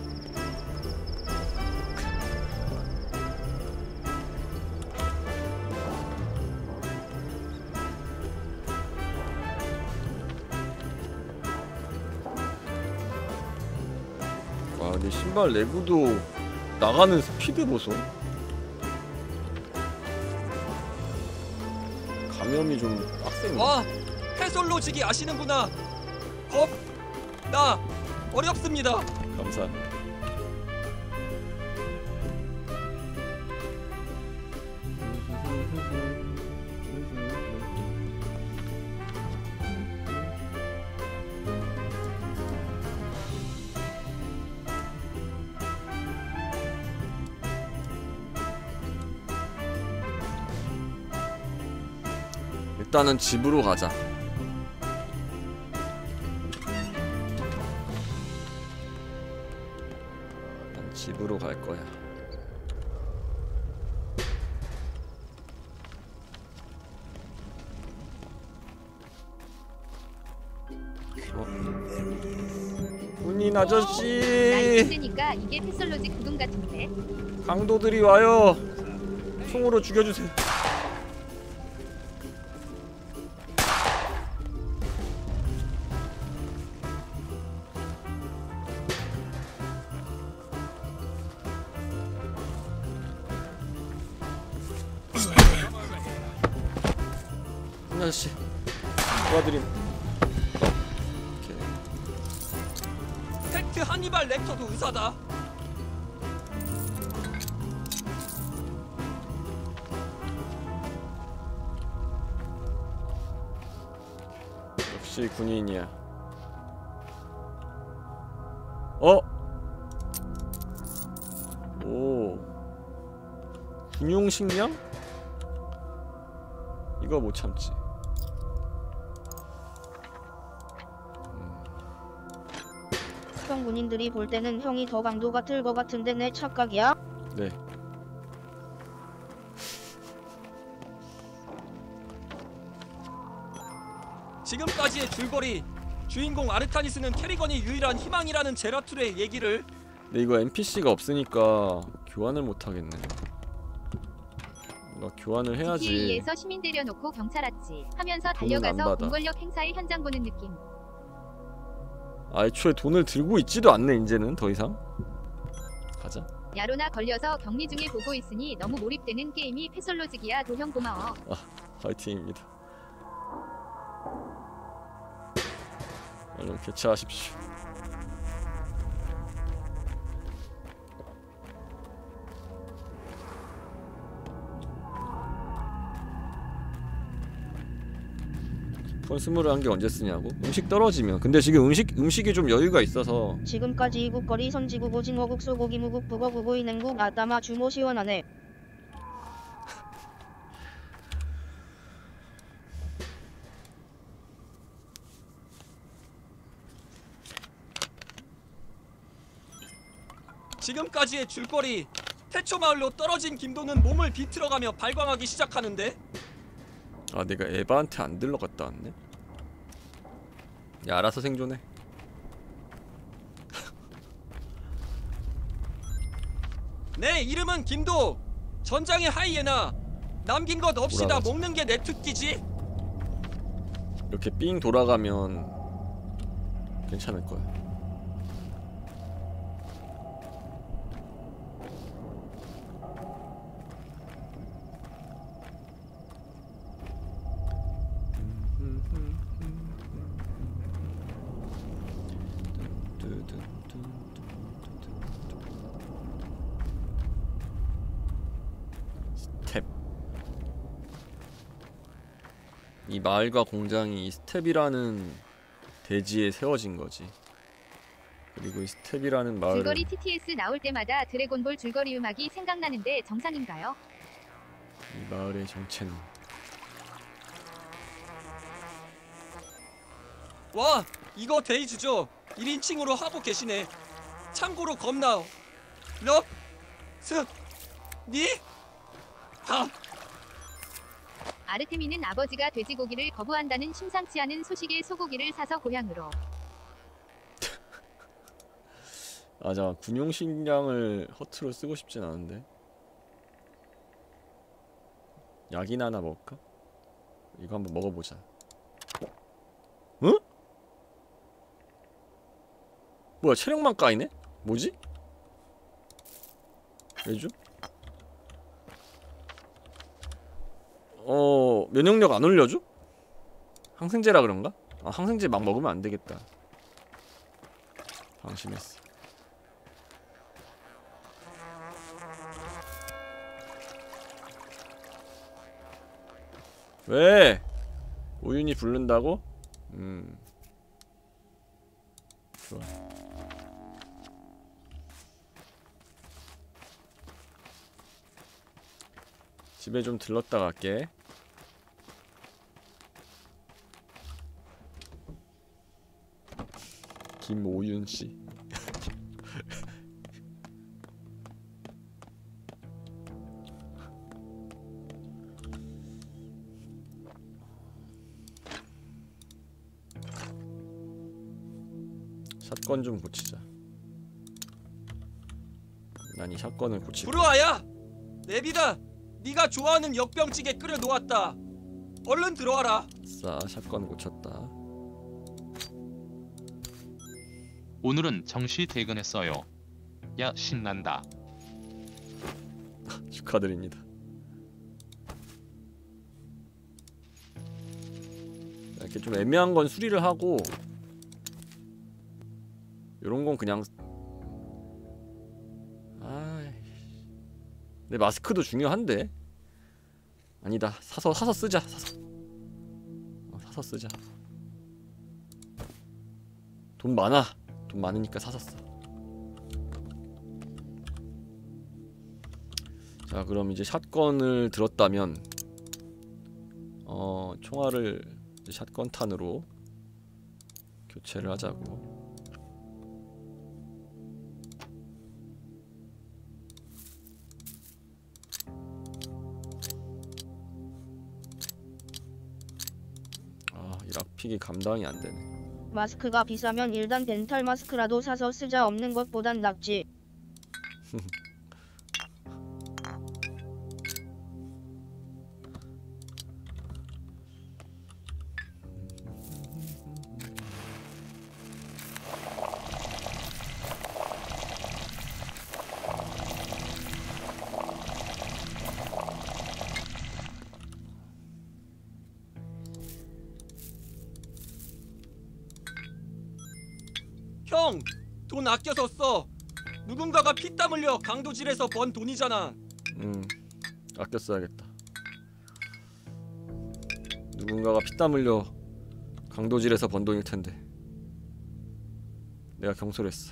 와, 근데 신발 내구도 나가는 스피드 보소. 감염이 좀 빡세네. 와, 해솔로지기 아시는구나. 겁, 나 어렵습니다. 감사합니다. 일단은 집으로 가자. 난 집으로 갈 거야. 어? 군인 아저씨! 나 있으니까 이게 패솔로지 구동 같은데. 강도들이 와요. 총으로 죽여주세요. 아저씨 도와드림. 팩트 한니발 렉터도 의사다. 역시 군인이야. 어? 오, 군용식량? 이거 못 참지. 형 군인들이 볼 때는 형이 더 강도 같을 거 같은데 내 착각이야? 네. 지금까지의 줄거리, 주인공 아르타니스는 캐리건이 유일한 희망이라는 제라툴의 얘기를. 근데 이거 엔피씨가 없으니까 교환을 못 하겠네. 뭔가 교환을 해야지. 지티에이에서 시민 데려놓고 경찰 왔지 하면서 돈은 안 달려가서 받아. 공권력 행사의 현장 보는 느낌. 아, 애초에 돈을 들고 있지도 않네 이제는 더 이상. 가자. 야로나 걸려서 격리 중에 보고 있으니 너무 몰입되는 게임이 패솔로직이야. 도형 고마워. 아, 화이팅입니다. 얼른 개최하십시오. 폰 스물을 한 게 언제 쓰냐고? 음식 떨어지면. 근데 지금 음식 음식이 좀 여유가 있어서. 지금까지 이국거리 선지국 오징어국 소고기 무국 북어국 오이냉국 아따마 주모 시원하네. 지금까지의 줄거리, 태초마을로 떨어진 김도는 몸을 비틀어가며 발광하기 시작하는데. 아, 내가 에바한테 안 들러 갔다 왔네. 야, 알아서 생존해. 내 이름은 김도. 전장의 하이에나. 남긴 것 없이 다 돌아가자. 먹는 게 내 특기지. 이렇게 삥 돌아가면 괜찮을 거야. 스텝. 이 마을과 공장이 이 스텝이라는 대지에 세워진 거지. 그리고 이 스텝이라는 마을을 줄거리 티티에스 나올 때마다 드래곤볼 줄거리 음악이 생각나는데 정상인가요? 이 마을의 정체는 와, 이거 데이즈죠. 일 인칭으로 하고 계시네. 참고로 겁나 럽 스 니 다. 아르테미는 아버지가 돼지고기를 거부한다는 심상치 않은 소식에 소고기를 사서 고향으로. 아, 자, 군용식량을 허투루 쓰고 싶진 않은데. 약이나 하나 먹을까? 이거 한번 먹어보자. 어? 응? 뭐야, 체력만 까이네? 뭐지? 왜죠? 어... 면역력 안 올려줘? 항생제라 그런가? 아, 항생제 막 먹으면 안 되겠다. 방심했어. 왜? 오윤이 부른다고? 음. 좋아. 집에 좀 들렀다 갈게. 김오윤씨. 샷건 좀 고치자. 난 이 샷건을 고치고. 브루아야! 내비다! 네가 좋아하는 역병찌개 끓여 놓았다. 얼른 들어와라. 싸, 샷건 고쳤다. 오늘은 정시 퇴근했어요. 야, 신난다. 축하드립니다. 이렇게 좀 애매한 건 수리를 하고 요런 건 그냥. 아, 내 마스크도 중요한데. 아니다, 사서 사서 쓰자. 사서 어, 사서 쓰자. 돈 많아. 돈 많으니까 사서 써. 자, 그럼 이제 샷건을 들었다면 어 총알을 이제 샷건탄으로 교체를 하자고. 락픽이 감당이 안 되네. 마스크가 비싸면 일단 덴탈 마스크라도 사서 쓰자. 없는 것보단 낫지. 형! 돈 아껴서 써! 누군가가 피땀 흘려 강도질에서 번 돈이잖아. 음, 아껴 써야겠다. 누군가가 피땀 흘려 강도질에서 번 돈일 텐데 내가 경솔했어.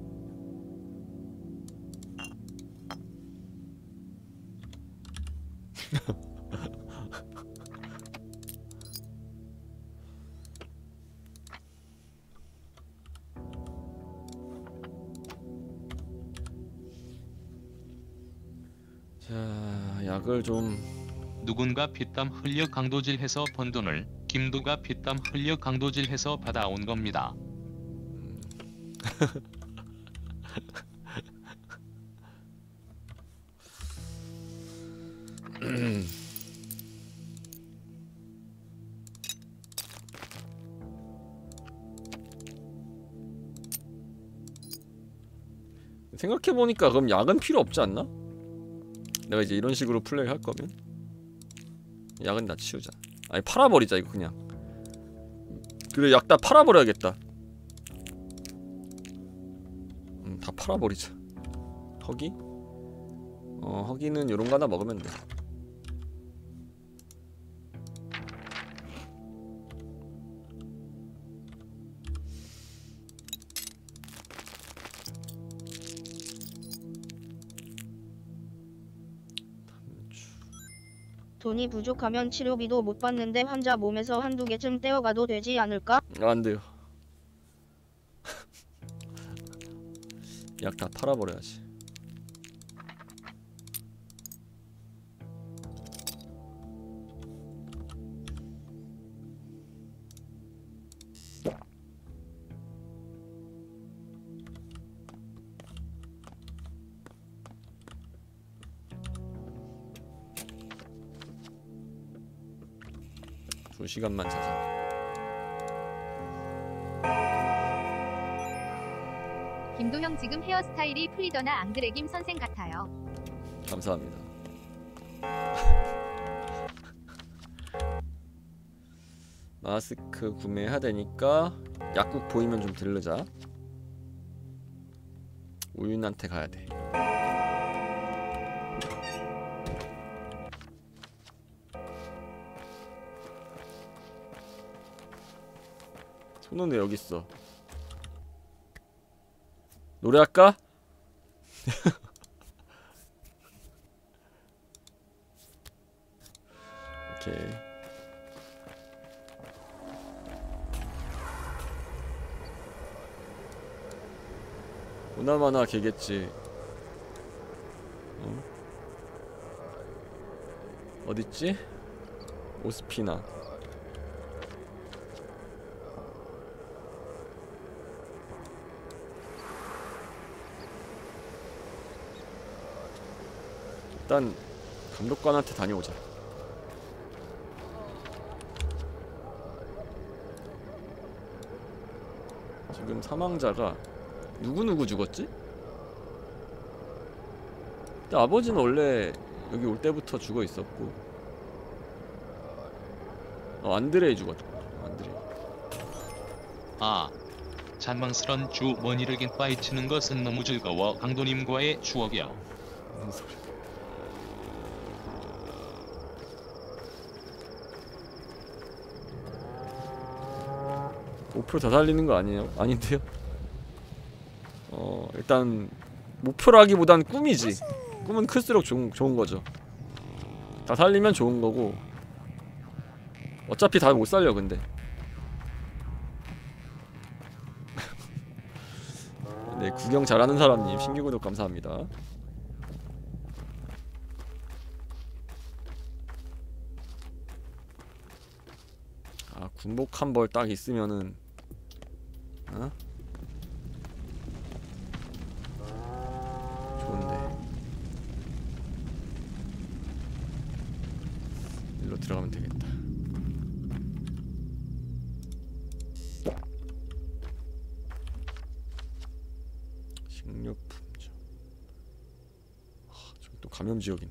자, 약을 좀. 누군가 피땀 흘려 강도질해서 번 돈을 김도가 피땀 흘려 강도질해서 받아온 겁니다. 생각해보니까 그럼 약은 필요 없지 않나? 내가 이제 이런 식으로 플레이 할 거면 약은 다 치우자. 아니, 팔아버리자 이거 그냥. 그래, 약 다 팔아버려야겠다. 털어버리자. 허기? 어 허기는 요런 거 하나 먹으면 돼. 돈이 부족하면 치료비도 못 받는데 환자 몸에서 한두 개쯤 떼어가도 되지 않을까? 안 돼요. 약 다 팔아버려야지. 두 시간만 자자. 김도형 지금 헤어스타일이 풀리더나 앙드레김 선생 같아요. 감사합니다. 마스크 구매해야 되니까 약국 보이면 좀 들르자. 우윤한테 가야 돼. 손은 왜 여기 있어? 노래할까? 오케이. 오나마나 걔겠지. 어? 어딨지? 오스피나. 일단 감독관한테 다녀오자. 지금 사망자가 누구누구 죽었지? 근데 아버지는 원래 여기 올 때부터 죽어 있었고, 어 안드레이 죽었죠. 안드레이. 아, 잔망스런 주 머니를 빠이치는 것은 너무 즐거워. 강도님과의 추억이야. 무슨 소리? 목표 다 달리는 거 아니에요? 아닌데요? 어 일단 목표라기보단 꿈이지. 꿈은 클수록 좋은, 좋은 거죠. 다 살리면 좋은 거고, 어차피 다 못 살려. 근데 네, 구경 잘하는 사람님 신규 구독 감사합니다. 아, 군복 한 벌 딱 있으면은 어? 좋은데. 일로 들어가면 되겠다. 식료품점. 하, 저기 또 감염 지역이네.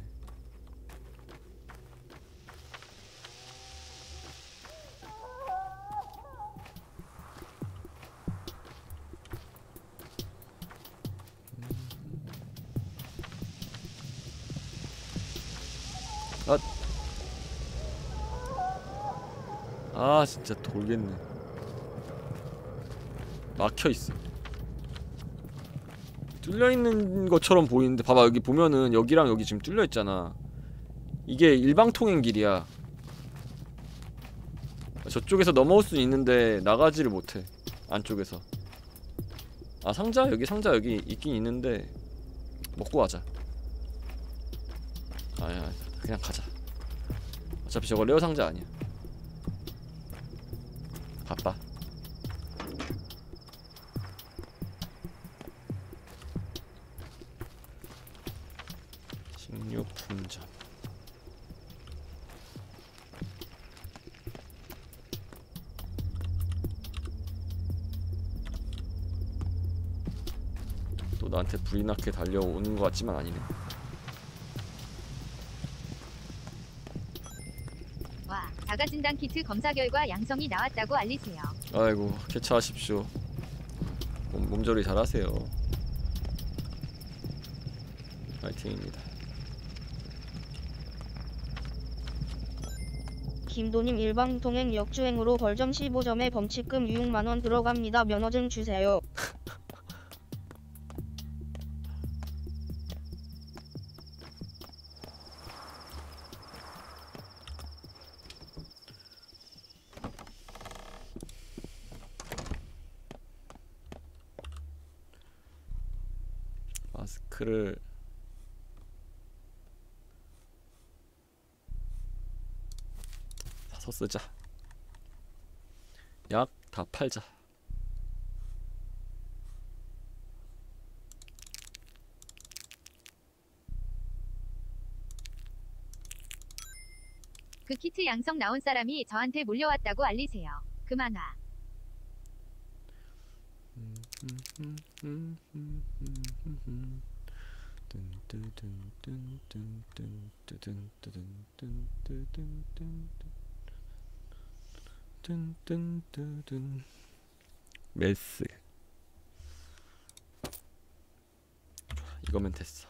아, 아 진짜 돌겠네. 막혀있어. 뚫려있는 것처럼 보이는데 봐봐, 여기 보면은 여기랑 여기 지금 뚫려있잖아. 이게 일방통행 길이야. 저쪽에서 넘어올 수 있는데 나가지를 못해. 안쪽에서. 아, 상자? 여기 상자 여기 있긴 있는데 먹고 가자. 아야, 그냥 가자. 어차피 저거 레어 상자 아니야. 바빠. 식료품점. 또 나한테 불이 나게 달려오는 것 같지만 아니네. 와, 자가진단 키트 검사 결과 양성이 나왔다고 알리세요. 아이고, 개차하십시오. 몸, 몸조리 잘하세요. 파이팅입니다. 김도님 일방통행 역주행으로 벌점 십오 점에 범칙금 육만 원 들어갑니다. 면허증 주세요. 마스크를 사서 쓰자. 약 다 팔자. 그 키트 양성 나온 사람이 저한테 몰려왔다고 알리세요. 그 만화. 메스. 이거면 됐어.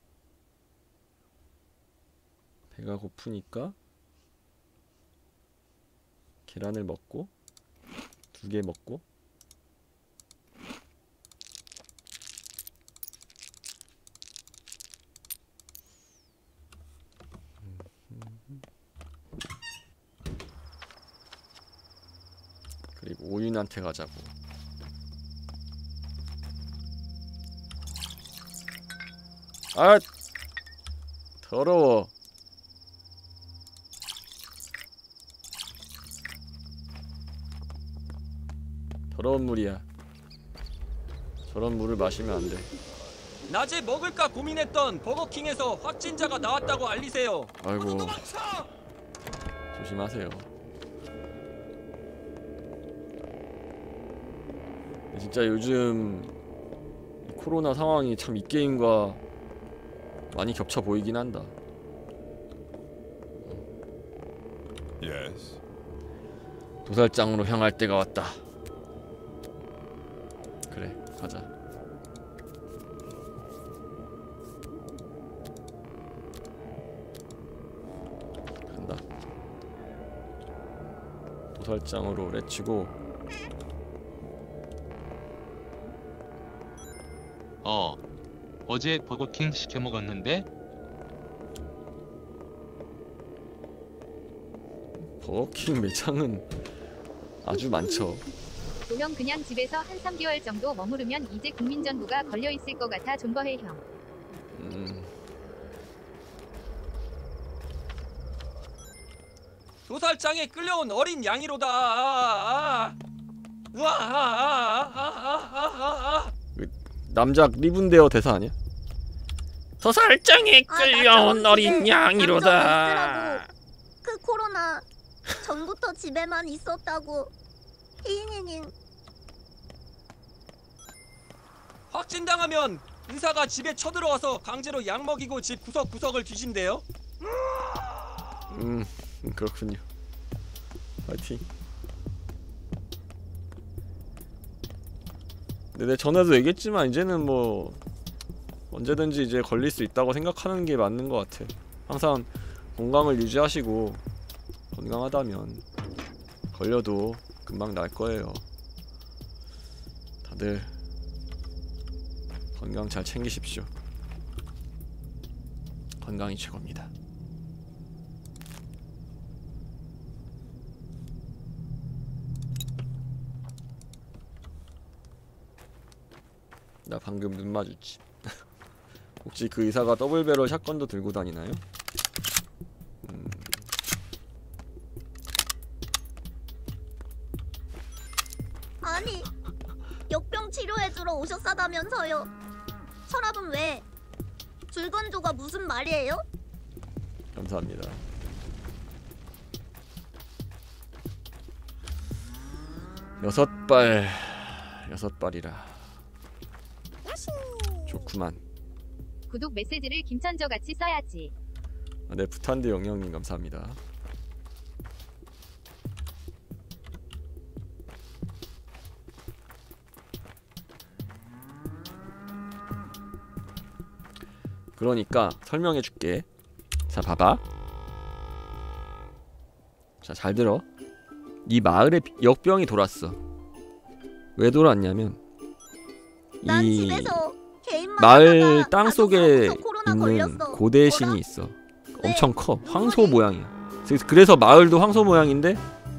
배가 고프니까 계란을 먹고 두 개 먹고 그리고 오윤한테 가자고. 아 더러워. 더러운 물이야. 저런 물을 마시면 안 돼. 낮에 먹을까 고민했던 버거킹에서 확진자가 나왔다고 알리세요. 아이고. 조심하세요. 진짜 요즘 코로나 상황이 참 이 게임과 많이 겹쳐 보이긴 한다. Yes. 도살장으로 향할 때가 왔다. 그래, 가자. 간다. 도살장으로 렛츠고. 어. 어제 버거킹 시켜 먹었는데 버거킹 매장은 아주 많죠. 도형 그냥 집에서 한 삼 개월 정도 머무르면 이제 국민전부가 걸려 있을 것 같아 존버해 형. 음. 도살장에 끌려온 어린 양이로다. 아, 아. 우와, 아, 아, 아, 아, 아, 아. 남자 리븐데어 대사 아니야? 도살장에 아, 끌려온 어린 양이로다. 있으라고. 그 코로나 전부터 집에만 있었다고. 히히히히. 확진당하면 의사가 집에 쳐들어와서 강제로 약 먹이고 집 구석구석을 뒤진대요. 음 그렇군요. 파이팅. 근데 내 전에도 얘기했지만 이제는 뭐 언제든지 이제 걸릴 수 있다고 생각하는 게 맞는 것 같아. 항상 건강을 유지하시고 건강하다면 걸려도 금방 날 거예요. 다들 건강 잘 챙기십시오. 건강이 최고입니다. 나 방금 눈 마주치. 혹시 그 의사가 더블배럴 샷건도 들고 다니나요? 음. 아니, 역병 치료해주러 오셨다면서요. 서랍은 왜? 줄건조가 무슨 말이에요? 감사합니다. 여섯 발, 여섯 발이라. 좋구만. 구독 메시지를 김천저 같이 써야지. 아, 네, 부탄대 영영님 감사합니다. 그러니까 설명해 줄게. 자, 봐봐. 자, 잘 들어. 이 마을에 역병이 돌았어. 왜 돌았냐면 난 이 집에서 개인만 마을 하다가 땅 속에 코로나 있는 걸렸어. 고대 신이 있어. 엄청 커. 황소 모양이야. 그래서- 그래서 마을도 황소 모양인데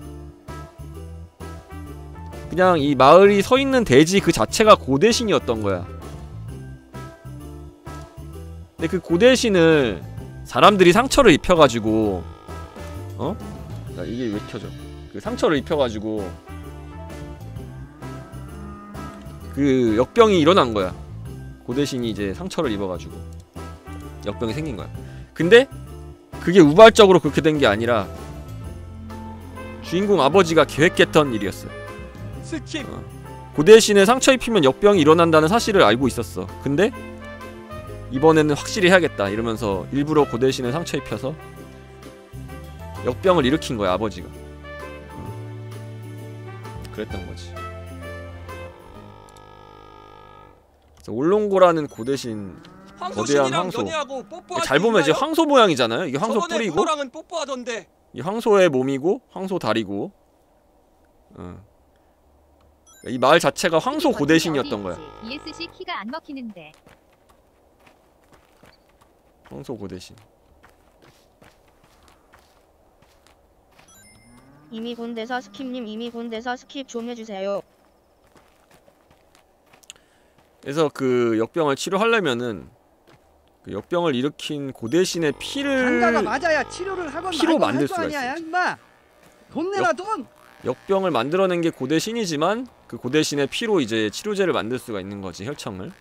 그냥 이 마을이 서 있는 대지 그 자체가 고대 신이었던 거야. 근데 그 고대 신을 사람들이 상처를 입혀가지고 어? 야, 이게 왜 켜져? 그 상처를 입혀가지고 그 역병이 일어난 거야. 고대 신이 이제 상처를 입어가지고 역병이 생긴 거야. 근데 그게 우발적으로 그렇게 된 게 아니라 주인공 아버지가 계획했던 일이었어. 스킵. 어. 고대 신에 상처 입히면 역병이 일어난다는 사실을 알고 있었어. 근데 이번에는 확실히 해야겠다 이러면서 일부러 고대 신에 상처 입혀서 역병을 일으킨 거야, 아버지가. 어. 그랬던 거지. 그래서 올롱고라는 고대 신, 거대한 황소신이랑 황소. 연애하고 뽀뽀할 잘 수 보면 이제 있나요? 황소 모양이잖아요. 이게 황소 저번에 뿔이고 문어랑은 뽀뽀하던데. 이 황소의 몸이고 황소 다리고. 어. 이 마을 자체가 황소 고대신이었던 거야. 이에스씨 키가 안 먹히는데. 황소 고대신. 이미 본 대사 스킵님 이미 본 대사 스킵 좀 해주세요. 그래서 그 역병을 치료하려면은 그 역병을 일으킨 고대신의 피를 환자가 맞아야 치료를 하건 피로 말건 만들 할거 수가 아니야, 있어. 임마. 돈 내라 돈. 역병을 만들어낸 게 고대신이지만 그 고대신의 피로 이제 치료제를 만들 수가 있는 거지, 혈청을.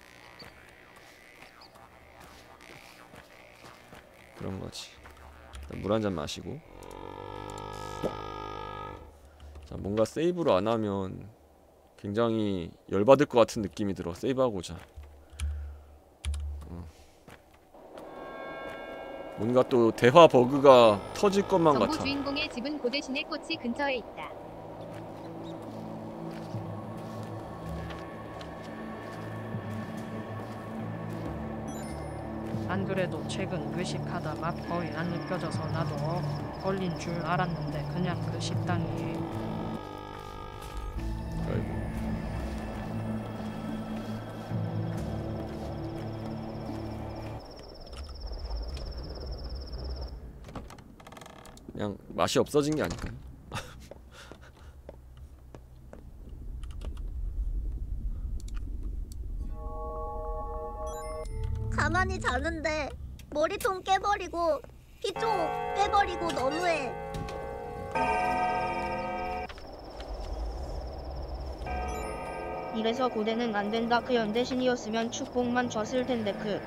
그런 거지. 물 한 잔 마시고. 자, 뭔가 세이브를 안 하면 굉장히 열받을 것 같은 느낌이 들어. 세이브하고자. 어. 뭔가 또 대화 버그가 터질 것만 정부 같아. 주인공의 집은 고대신의 꽃이 근처에 있다. 안 그래도 최근 외식하다 맛 거의 안 느껴져서 나도 걸린 줄 알았는데 그냥 그 식당이. 아이고. 그냥 맛이 없어진 게 아닐까요? 가만히 자는데 머리통 깨버리고 피쪽 빼버리고 너무해. 이래서 고대는 안 된다. 그 연대신이었으면 축복만 줬을 텐데 그.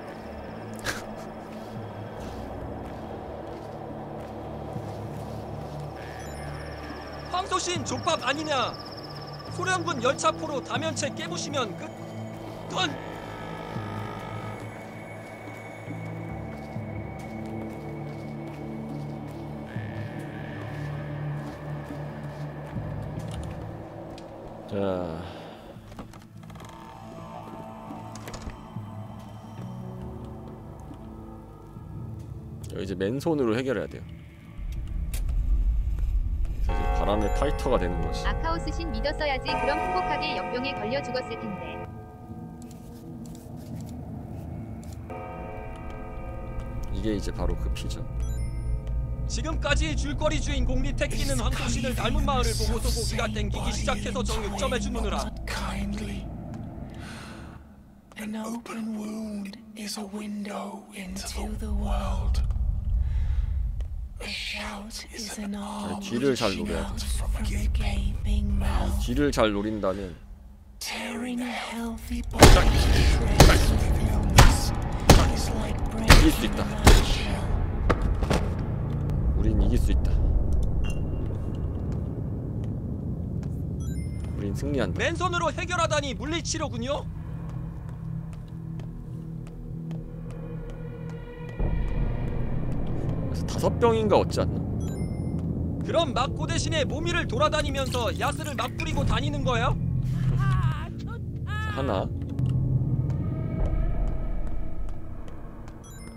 황소신 족밥 아니냐? 소련군 열차포로 다면체 깨부시면 끝. 건. 자. 이제 맨손으로 해결해야 돼요. 그래서 이제 바람의 파이터가 되는 거지. 아카오스 신 믿었어야지. 그럼 행복하게 역병에 걸려 죽었을 텐데. 이게 이제 바로 그 피죠. 지금까지 줄거리 주인 공리 택기는 황소신을 닮은 마을을 보고서 고기가 땡기기 시작해서 정육점해 주느라. An open wound is a window into the world. A shout is an arm 뒤를 잘 노려야 돼. from a gaping mouth. 뒤를 잘 노린다면 Tearing a healthy body with illness is like 이길 수 있다. 우린 이길 수 있다. 우린 승리한다. 맨손으로 해결하다니 물리치료군요. 그래서 다섯 병인가 얻지 않나? 그럼 막고 대신에 모미를 돌아다니면서 야스를 막 뿌리고 다니는 거야? 하나.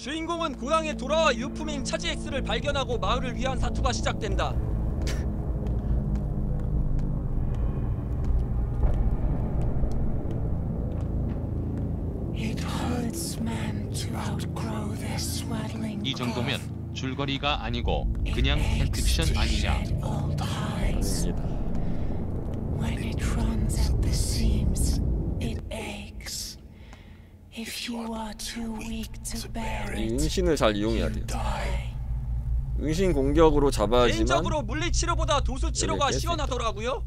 주인공은 고향에 돌아와 유품인 차지 X를 발견하고 마을을 위한 사투가 시작된다. It hurts man to outgrow their swaddling 이 정도면 줄거리가 아니고 그냥 팬픽션 아니냐. old hides. When it runs at the seams, it aches. If you are too weak to bear 이 it, 은신을 잘 이용해야 돼요. 은신 공격으로 잡아야지만 개인적으로 물리 치료보다 도수 치료가 깰 수 시원하더라고요.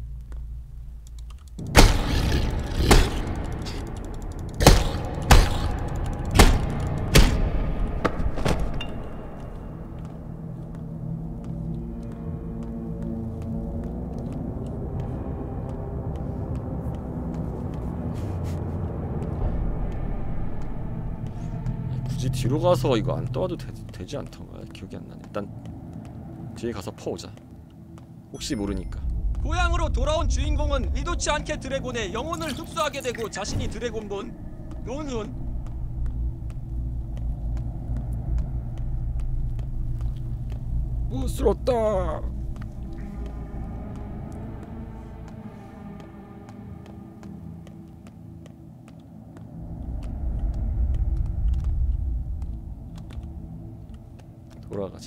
굳이 뒤로 가서 이거 안 떠와도 되, 되지 않던가? 기억이 안 나네. 일단 뒤에 가서 퍼오자. 혹시 모르니까. 고향으로 돌아온 주인공은 의도치 않게 드래곤의 영혼을 흡수하게 되고 자신이 드래곤본 논훈. 무스럽다. 돌아가자.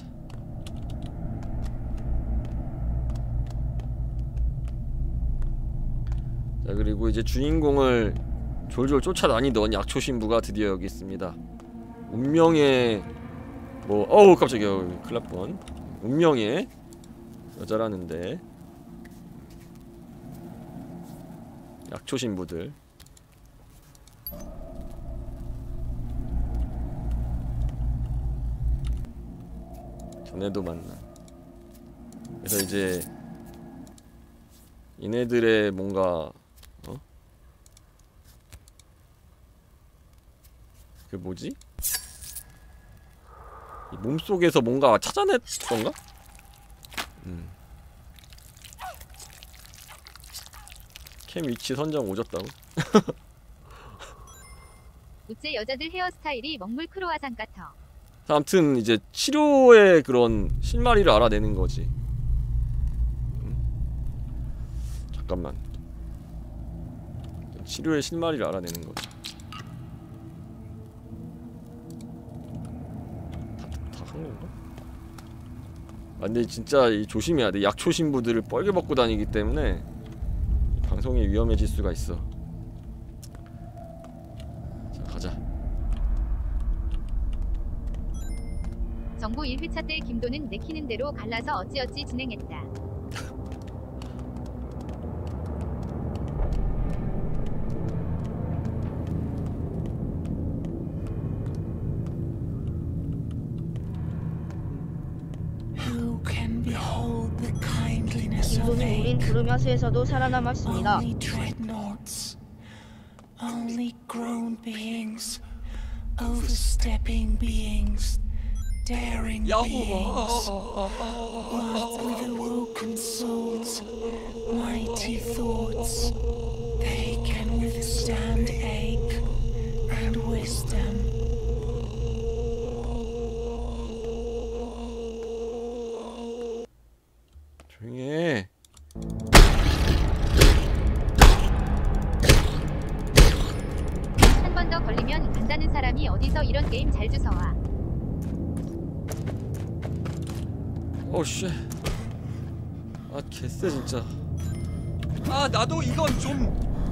자, 그리고 이제 주인공을 졸졸 쫓아다니던 약초 신부가 드디어 여기 있습니다. 운명의 뭐 어우 깜짝이야. 큰일 날 뻔. 운명의 여자라는데 약초 신부들. 전에도 만나. 그래서 이제 얘네들의 뭔가 어? 그 뭐지? 이 몸속에서 뭔가 찾아냈던가? 음. 캠 위치 선정 오졌다고? 우째 여자들 헤어스타일이 먹물 크로아상 같아. 아무튼 이제 치료의 그런 실마리를 알아내는 거지. 음. 잠깐만. 치료의 실마리를 알아내는 거지. 다 한 건가? 아 근데 진짜 이 조심해야 돼. 약초 신부들을 뻘게 벗고 다니기 때문에 방송이 위험해질 수가 있어. 자 가자. 정보 일 회차 때 김도는 내키는 대로 갈라서 어찌어찌 진행했다. who can behold the kindliness of 김도는 우린 Ache? 부르며스에서도 살아남았습니다. Only dreadnoughts, only grown beings, overstepping beings, daring beings, lost with awoken souls, mighty thoughts. They can withstand ache and wisdom. 조용히 해. 한 번 더 걸리면 간다는 사람이 어디서 이런 게임 잘 주워와. 어우 씨. 아 개쎄 진짜. 아 나도 이건 좀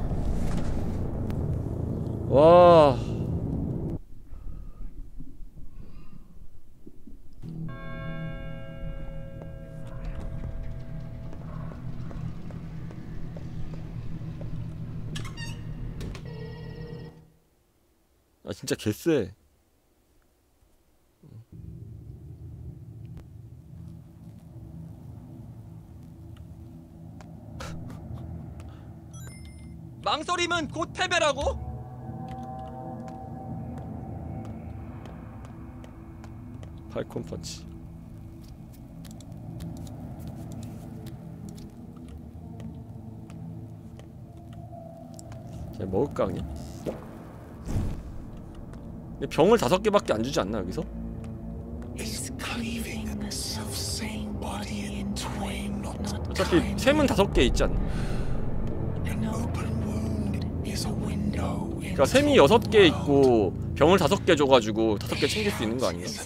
와. 아 진짜 개쎄. 망설임은 곧 패배라고? 팔콘 펀치. 자 먹을까 그냥? 병을 다섯 개밖에 안 주지 않나 여기서? 어차피 샘은 다섯 개 있지 않나? 그러니까 샘이 여섯 개 있고 병을 다섯 개 줘가지고 다섯 개 챙길 수 있는 거 아니야?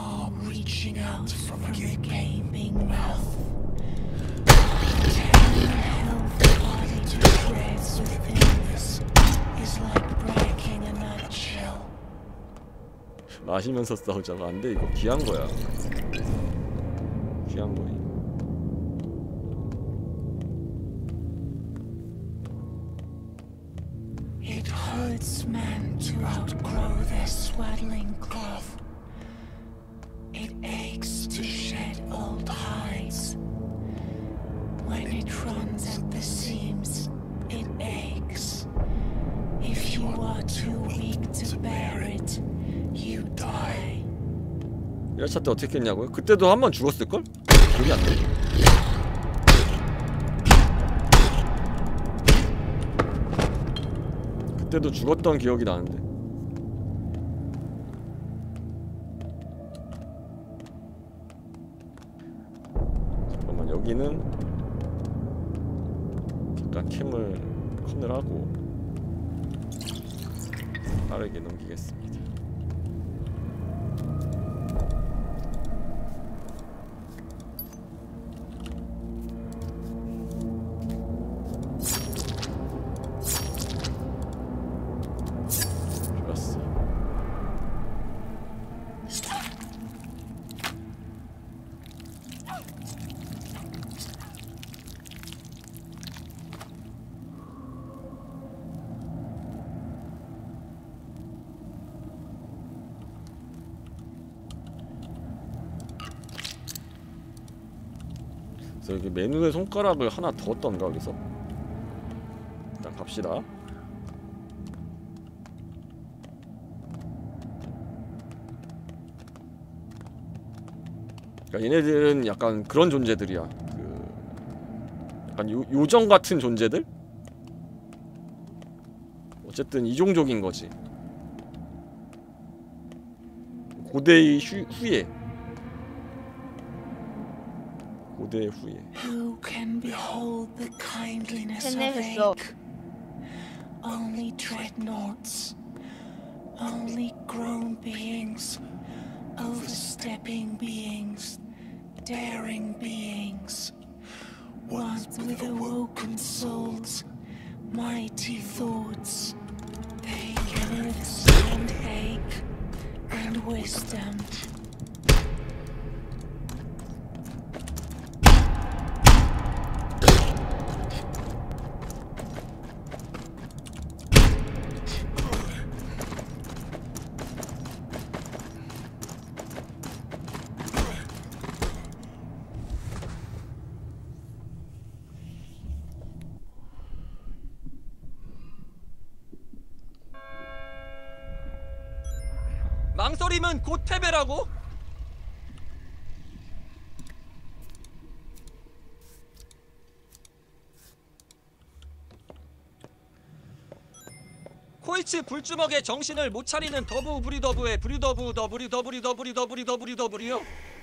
마시면서 싸우자고 안돼. 이거 귀한 거야. 귀한 거야. It hurts men to outgrow their swaddling cloth. It aches to shed old hides. When it runs at the seams, it aches. If you are too weak to bear it, you die. 일 차 때 어떻게 했냐고요? 그때도 한 번 죽었을걸? 기억이 안 나. 그때도 죽었던 기억이 나는데. 잠깐만, 여기는 잠깐 캠을 컷을 하고 빠르게 넘기겠습니다. 그래서 여기 메뉴의 손가락을 하나 더 떴던가 여기서? 일단 갑시다. 그러니까 얘네들은 약간 그런 존재들이야. 그 약간 요, 요정 같은 존재들? 어쨌든 이종족인 거지. 고대의 휴, 후예. 고대 후예. Who can behold the kindliness of 했어. ache? Only dreadnoughts, only grown beings, overstepping beings, daring beings, ones with awoken souls, mighty thoughts. They can withstand ache and wisdom. 망설임은 곧 패배라고? 코이츠 불주먹의 정신을 못 차리는 더부 부리더부의 부리더부 더부리 더부리 더부리 더부리 더부리 더부리요.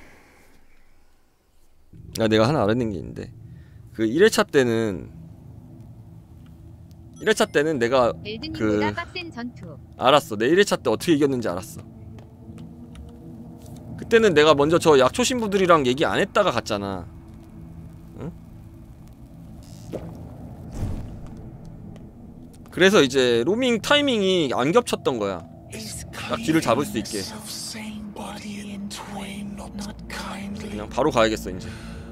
야, 내가 하나 알아낸 게 있는데 그 일 회차 때는 일 회차 때는 내가 엘든님보다 그 빡센 전투. 알았어. 내 일 회차 때 어떻게 이겼는지 알았어. 그때는 내가 먼저 저 약초 신부들이랑 얘기 안 했다가 갔잖아. 응? 그래서 이제 로밍 타이밍이 안 겹쳤던 거야. 딱 뒤를 잡을 수 있게. 그냥 바로 가야겠어 이제.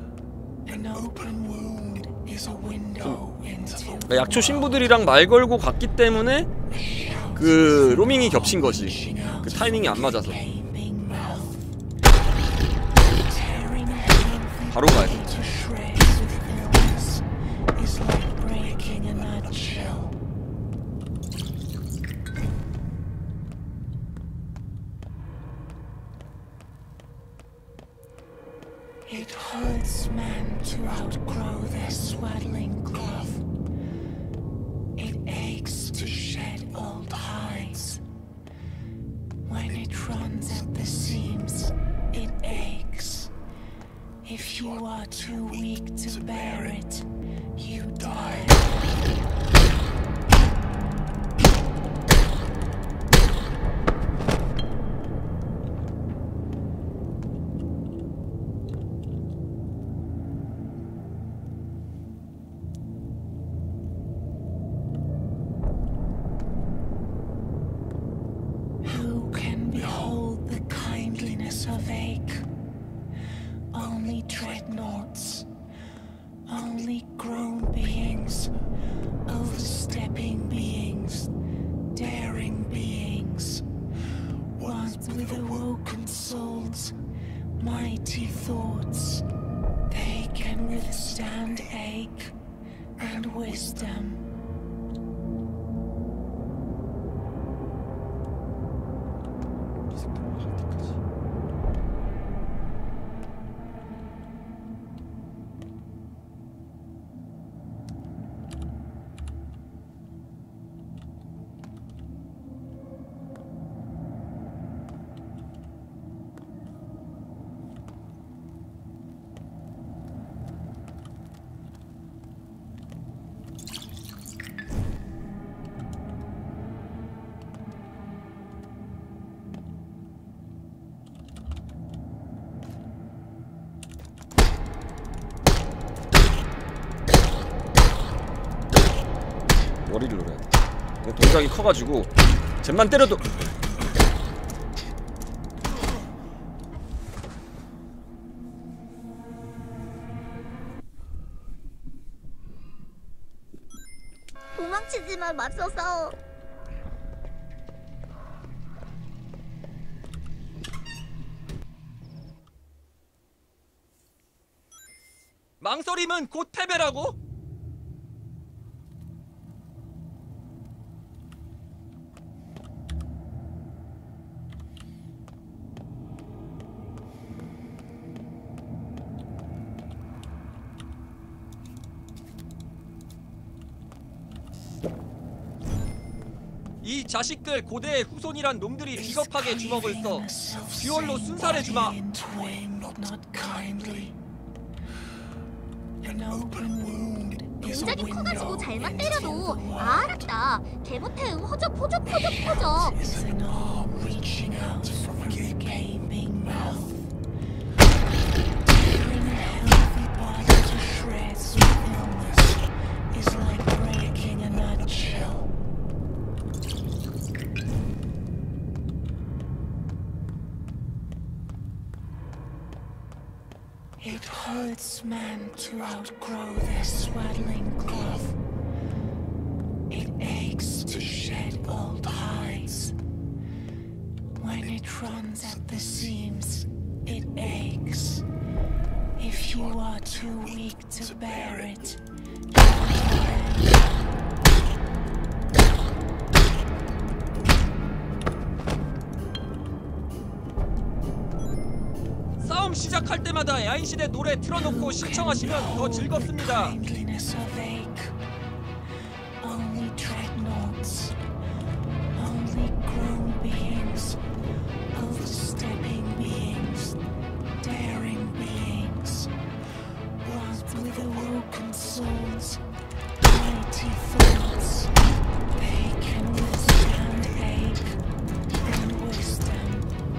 그러니까 약초 신부들이랑 말 걸고 갔기 때문에 그 로밍이 겹친 거지. 그 타이밍이 안 맞아서. 바로 가야 돼. It hurts men to outgrow their swaddling cloth. It aches to shed old hides. When If you are too weak to bear it, you die. Who can behold the kindliness of ache? Only dreadnoughts, only grown beings, overstepping beings, daring beings, ones with awoken souls, mighty thoughts. They can withstand ache and wisdom. 머리를 노려야 돼. 동작이 커가지고 쟤만 때려도 도망치지만 맞서 싸워. 망설임은 곧 패배라고? 이 자식들 고대의 후손이란 놈들이 비겁하게 주먹을 써 듀얼로 순살해주마. 굉장히 커가지고 잘만 때려도 아 알았다. 개못해음 허저 포저 포저 포저. It hurts men to outgrow their swaddling cloth. It aches to shed old hides. When it runs at the seams, it aches. If you are too weak to bear it, 싸움 시작할 때마다 야인시대 노래 틀어놓고 신청하시면 더 즐겁습니다. only dreadnoughts, only grown beings, overstepping beings, daring beings, ones with awoken souls, mighty thoughts. They can withstand ache and wisdom.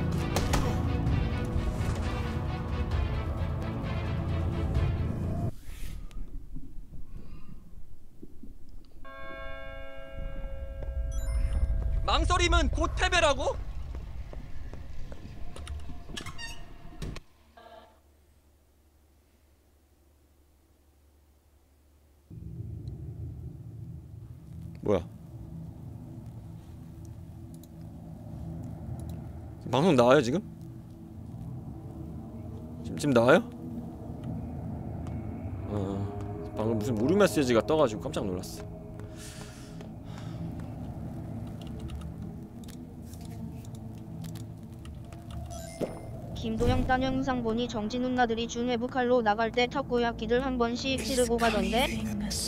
망설임은 곧 패배라고? 뭐야? 방송 나와요 지금? 지금, 지금 나와요? 어, 방금 무슨 무료 메시지가 떠가지고 깜짝 놀랐어. 김도영 딴 영상 보니 정지 누나들이 준 외부칼로 나갈 때 타코야키들 한 번씩 찌르고 가던데?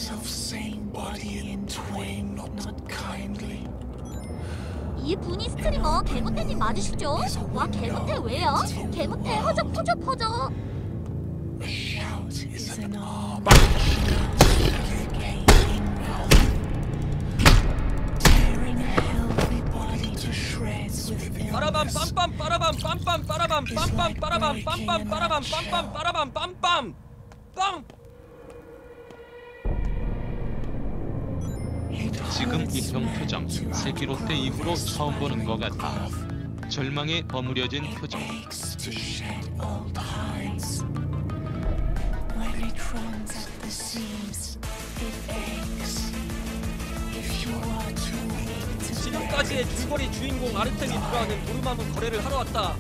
이 분이 스트리머 개못해님 맞으시죠? 와 개못해 왜요? 개못해 허저 포저 포저. an arm tearing a healthy body to shreds with 빠라밤 illness. 빰빰 빠라밤 빰빰 빠라밤 빰빰 빠라밤 빰빰 빠라밤 빰빰 빠라밤 빰빰 빰. 지금 이 형 표정 세기로 때 이후로 처음 보는 것 같아. 절망에 버무려진 표정. To shed old hides. When it runs at the seams, it aches. If you are too weak to 지금까지의 줄거리 주인공 아르템이 불어하는 도르마무 거래를 하러 왔다.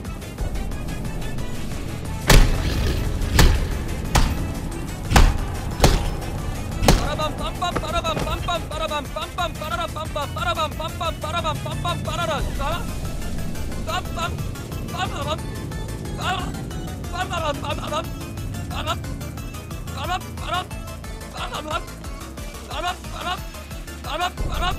빠라밤 빰빰 빠라밤 빰빰 빠라밤 빰빰 빠라라 빰빰 빠라밤 빰빰 빠라밤 빰빰 빠라라 누가? 빰빰 빠라밤 빠라 빠라밤 빠라밤 빠라 빠라 빠라 빠라밤 빠라 빠라 빠라 빠라.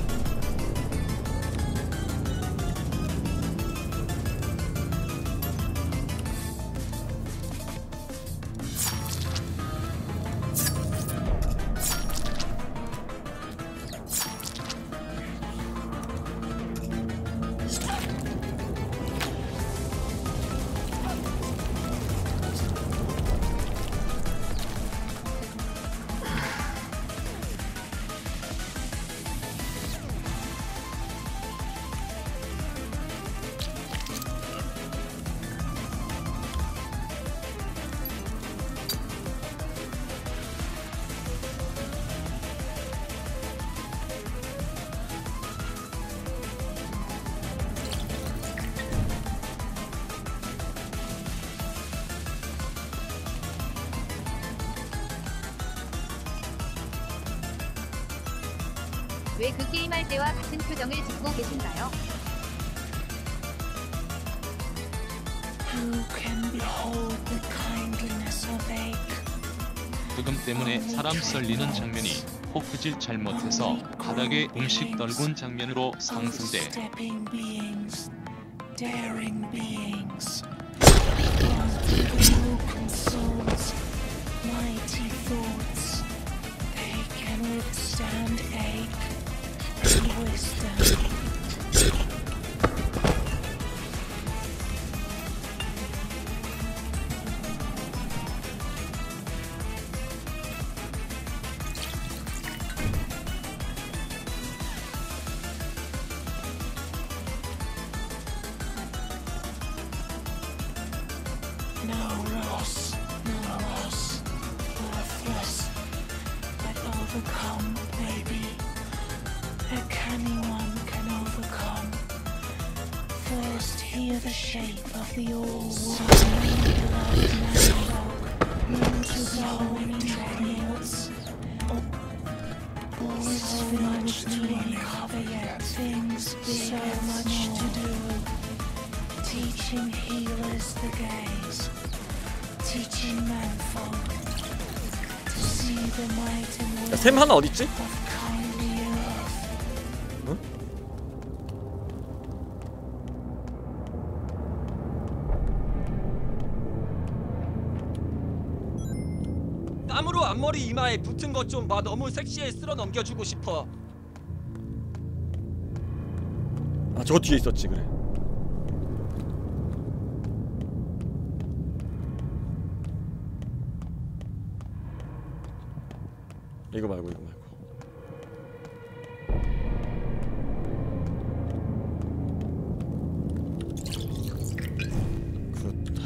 왜 그 게임할 때와 같은 표정을 짓고 계신가요? Who can behold the kindliness of ache? 흑음 때문에 사람 썰리는 장면이 포크질 잘못해서 바닥에 음식 떨군 장면으로 상승돼. Stepping beings, daring beings, broken souls, mighty thoughts. They can withstand ache and wisdom. No loss, no loss, worthless, but overcome, maybe. A canny one can overcome. First hear the shape of the all-wide beloved man-dog, into the holy trails. All is filled with to uncover yet things, so much to do. Teaching healers the gaze, teaching manfolk to see the might and 야, 샘 하나 어딨지? of kindly earth. 응? 땀으로 앞머리 이마에 붙은 것 좀 봐. 너무 섹시해. 쓸어 넘겨주고 싶어. 아 저거 뒤에 있었지. 그래. 이거 말고 이거 말고. 그렇다.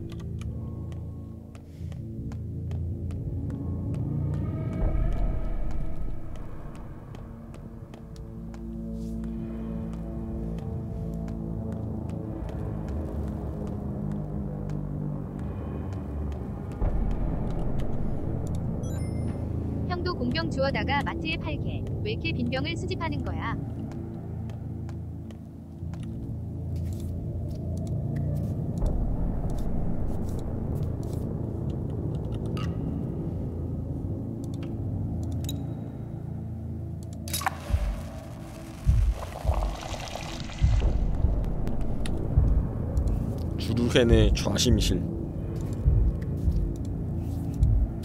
형도 공병 주워다가 마트에 팔게. 왜 이렇게 빈병을 수집하는 거야? 주루헨의 좌심실.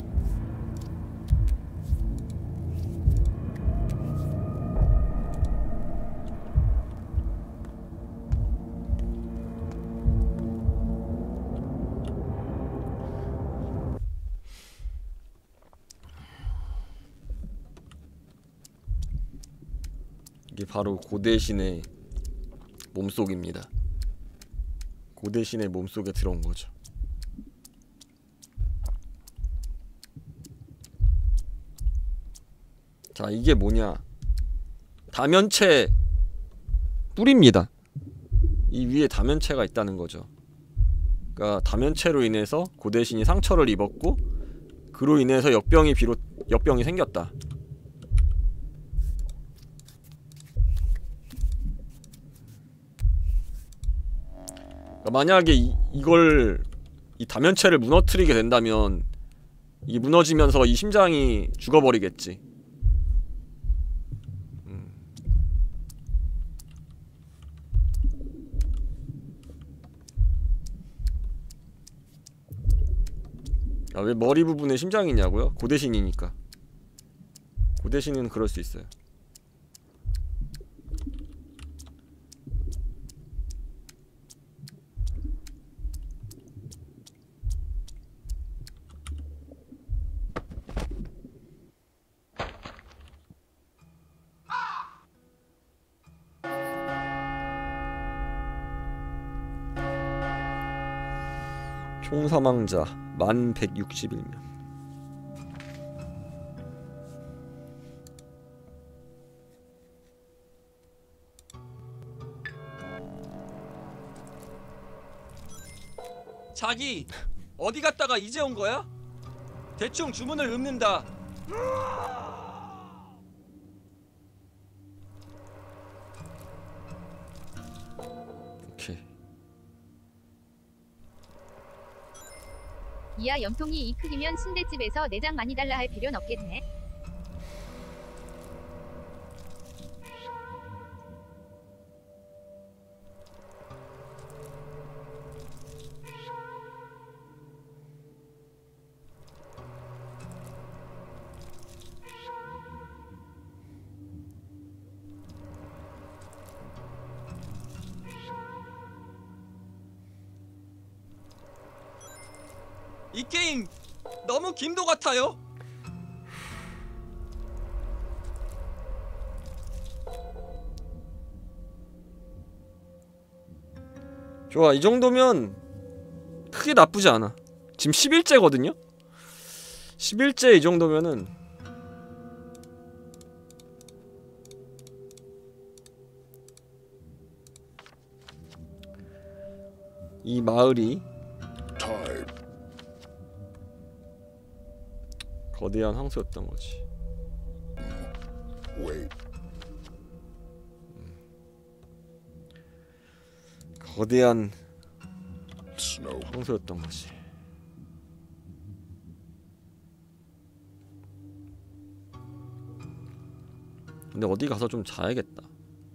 이게 바로 고대신의 몸속입니다. 고대신의 몸속에 들어온 거죠. 자, 이게 뭐냐? 다면체 뿔입니다. 이 위에 다면체가 있다는 거죠. 그러니까 다면체로 인해서 고대신이 상처를 입었고 그로 인해서 역병이 비롯 역병이 생겼다. 그러니까 만약에 이, 이걸 이 다면체를 무너뜨리게 된다면 이 무너지면서 이 심장이 죽어버리겠지. 음. 아, 왜 머리 부분에 심장이 있냐고요? 고대신이니까. 고대신은 그럴 수 있어요. 총 사망자 만 백육십일 명. 자기 어디 갔다가 이제 온 거야? 대충 주문을 읊는다. 오케이. 이야 염통이 이 크기면 순대집에서 내장 많이 달라 할 필요는 없겠네. 이 게임 너무 김도 같아요. 좋아, 이 정도면 크게 나쁘지 않아. 지금 십 일째거든요? 십 일째 이 정도면은 이 마을이 거대한 황소였던 거지. 거대한 황소였던 거지. 근데 어디 가서 좀 자야겠다.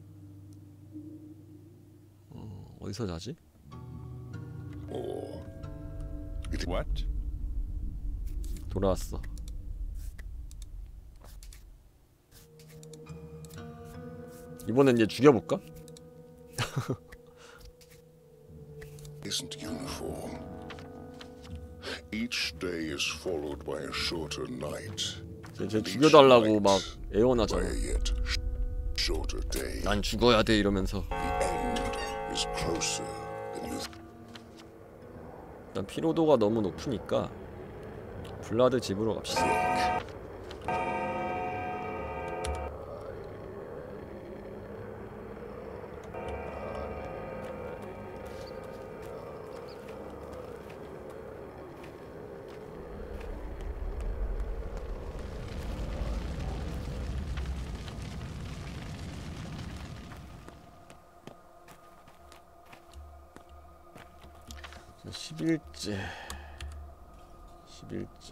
어, 어디서 자지? What? 돌아왔어. 이번엔 이제 죽여볼까? Isn't uniform. Each day is followed by a shorter night. 쟤, 쟤 죽여달라고 막 애원하잖아. By a yet shorter day. 난 죽어야 돼 이러면서. The end is closer than you. 일단 피로도가 너무 높으니까 블라드 집으로 갑시다. 십 일째 십 일째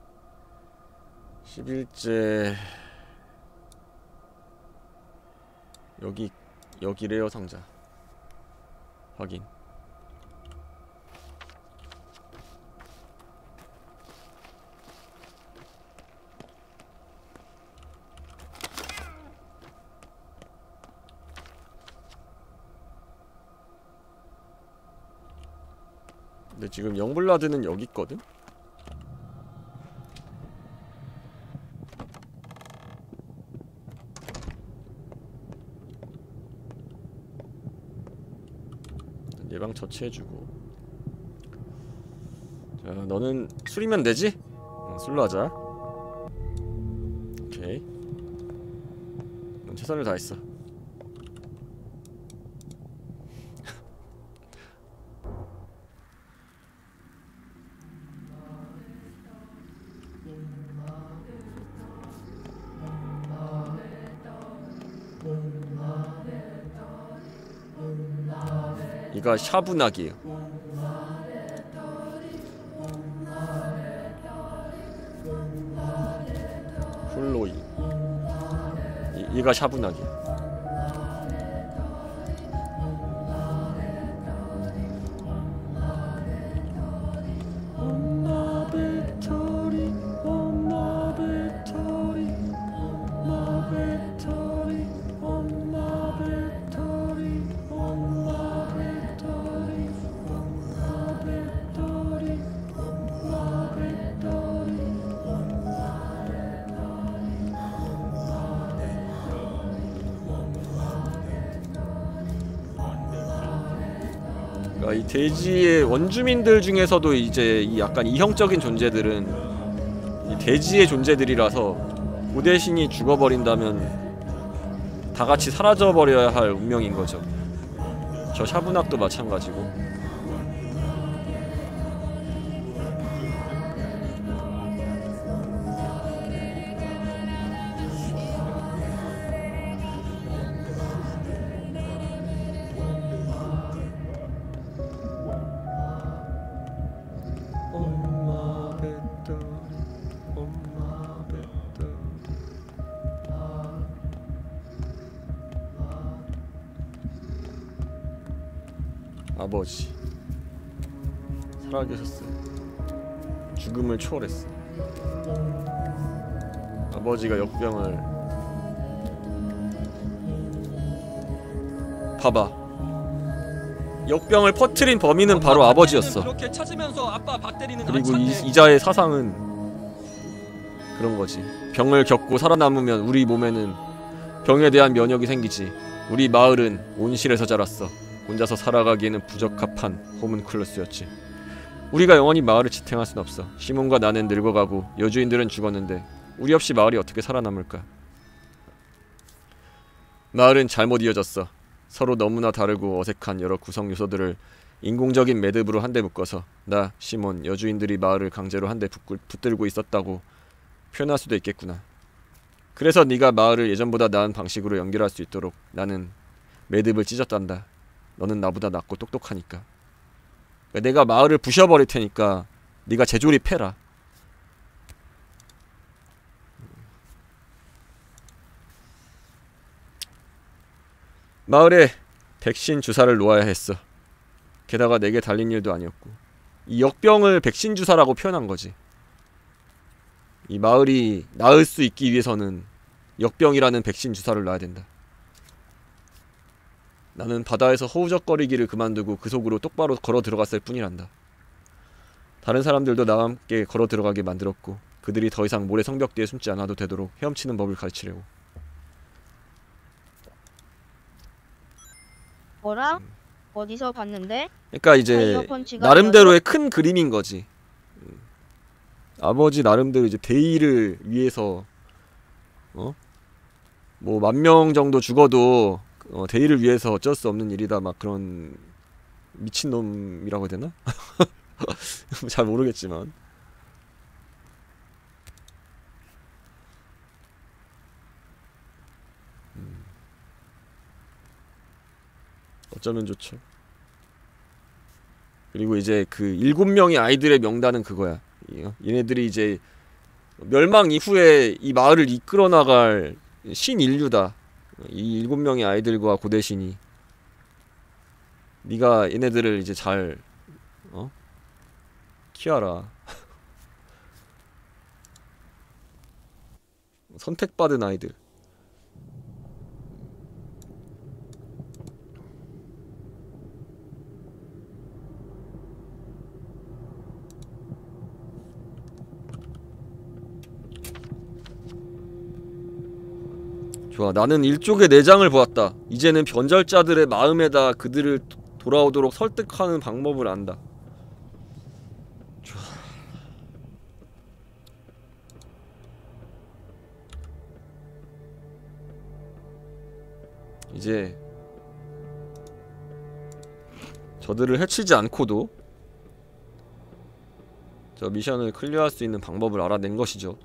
십 일째 여기 여기래요. 상자 확인. 근데 지금 영블라드는 여기 있거든? 예방 처치해주고. 자, 너는 술이면 되지? 응, 술로 하자. 오케이. 넌 최선을 다했어. 이가 샤브낙이에요. 플로이. 이, 이가 샤브낙이야. 엄마 배터리, 엄마 배터리, 엄마 배터리, 엄마 배터리, 엄마 배터리, 엄마 배터리, 엄마 배터리. 그러니까 이 대지의 원주민들 중에서도 이제 이 약간 이형적인 존재들은 이 대지의 존재들이라서 고대신이 죽어버린다면 다 같이 사라져버려야 할 운명인 거죠. 저 샤브낙도 마찬가지고. 아버지 살아계셨어요. 죽음을 초월했어. 아버지가 역병을 봐봐. 역병을 퍼뜨린 범인은 바로 아버지였어. 그렇게 찾으면서 아빠 박 때리는 그리고 이, 이자의 사상은 그런 거지. 병을 겪고 살아남으면 우리 몸에는 병에 대한 면역이 생기지. 우리 마을은 온실에서 자랐어. 혼자서 살아가기에는 부적합한 호문클루스였지. 우리가 영원히 마을을 지탱할 순 없어. 시몬과 나는 늙어가고 여주인들은 죽었는데 우리 없이 마을이 어떻게 살아남을까? 마을은 잘못 이어졌어. 서로 너무나 다르고 어색한 여러 구성 요소들을 인공적인 매듭으로 한데 묶어서 나, 시몬, 여주인들이 마을을 강제로 한데 붙들고 있었다고 표현할 수도 있겠구나. 그래서 네가 마을을 예전보다 나은 방식으로 연결할 수 있도록 나는 매듭을 찢었단다. 너는 나보다 낫고 똑똑하니까. 내가 마을을 부셔버릴 테니까 네가 재조립해라. 마을에 백신 주사를 놓아야 했어. 게다가 내게 달린 일도 아니었고. 이 역병을 백신 주사라고 표현한 거지. 이 마을이 나을 수 있기 위해서는 역병이라는 백신 주사를 놔야 된다. 나는 바다에서 허우적거리기를 그만두고 그 속으로 똑바로 걸어 들어갔을 뿐이란다. 다른 사람들도 나와 함께 걸어 들어가게 만들었고 그들이 더 이상 모래 성벽 뒤에 숨지 않아도 되도록 헤엄치는 법을 가르치려고. 뭐라? 어디서 봤는데? 그러니까 이제 나름대로의 큰 그림인 거지. 아버지 나름대로 이제 대의를 위해서 어? 뭐 만 명 정도 죽어도 어, 대의를 위해서 어쩔 수 없는 일이다 막 그런 미친놈이라고 해야 되나? 잘 모르겠지만 음. 어쩌면 좋죠. 그리고 이제 그 일곱 명의 아이들의 명단은 그거야. 얘네들이 이제 멸망 이후에 이 마을을 이끌어 나갈 신인류다. 이 일곱 명의 아이들과 고대신이. 네가 얘네들을 이제 잘 어? 키워라. 선택받은 아이들. 좋아. 나는 일족의 내장을 보았다. 이제는 변절자들의 마음에다 그들을 돌아오도록 설득하는 방법을 안다. 좋아. 이제 저들을 해치지 않고도 저 미션을 클리어할 수 있는 방법을 알아낸 것이죠.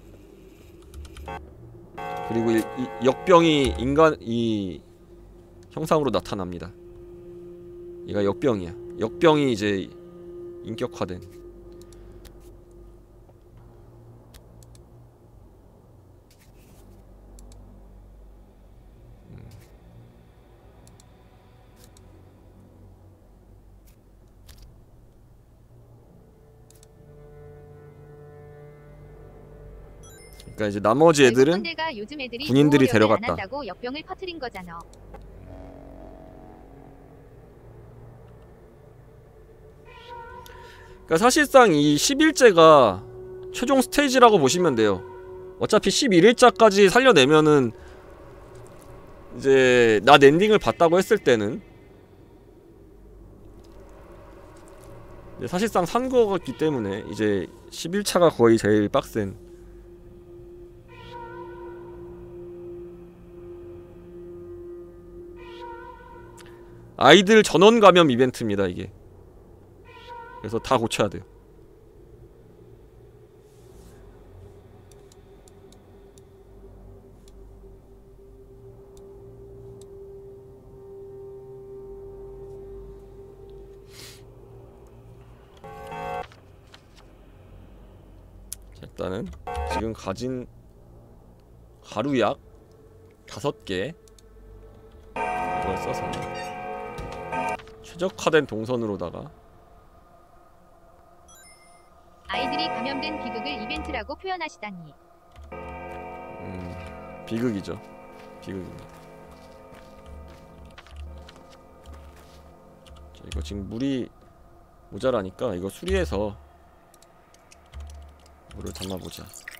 그리고 이, 이 역병이 인간 이 형상으로 나타납니다. 얘가 역병이야. 역병이 이제 인격화된. 음. 그러니까 이제 나머지 애들은 군대가 요즘 애들이 군인들이 보호력을 안 데려갔다. 한다고 역병을 퍼뜨린 거잖아. 그러니까 사실상 이 십일째가 최종 스테이지라고 보시면 돼요. 어차피 십일 일자까지 살려내면은 이제 낫 엔딩을 봤다고 했을 때는 이제 사실상 산 거기 때문에 이제 십일 차가 거의 제일 빡센. 아이들 전원 감염 이벤트입니다 이게. 그래서 다 고쳐야 돼요. 자, 일단은 지금 가진 가루약 다섯 개 이걸 써서 최적화된 동선으로다가 아이들이 감염된 비극을 이벤트라고 표현하시다니. 음, 비극이죠. 비극입니다. 자, 이거 지금 물이 모자라니까 이거 수리해서 물을 담아보자.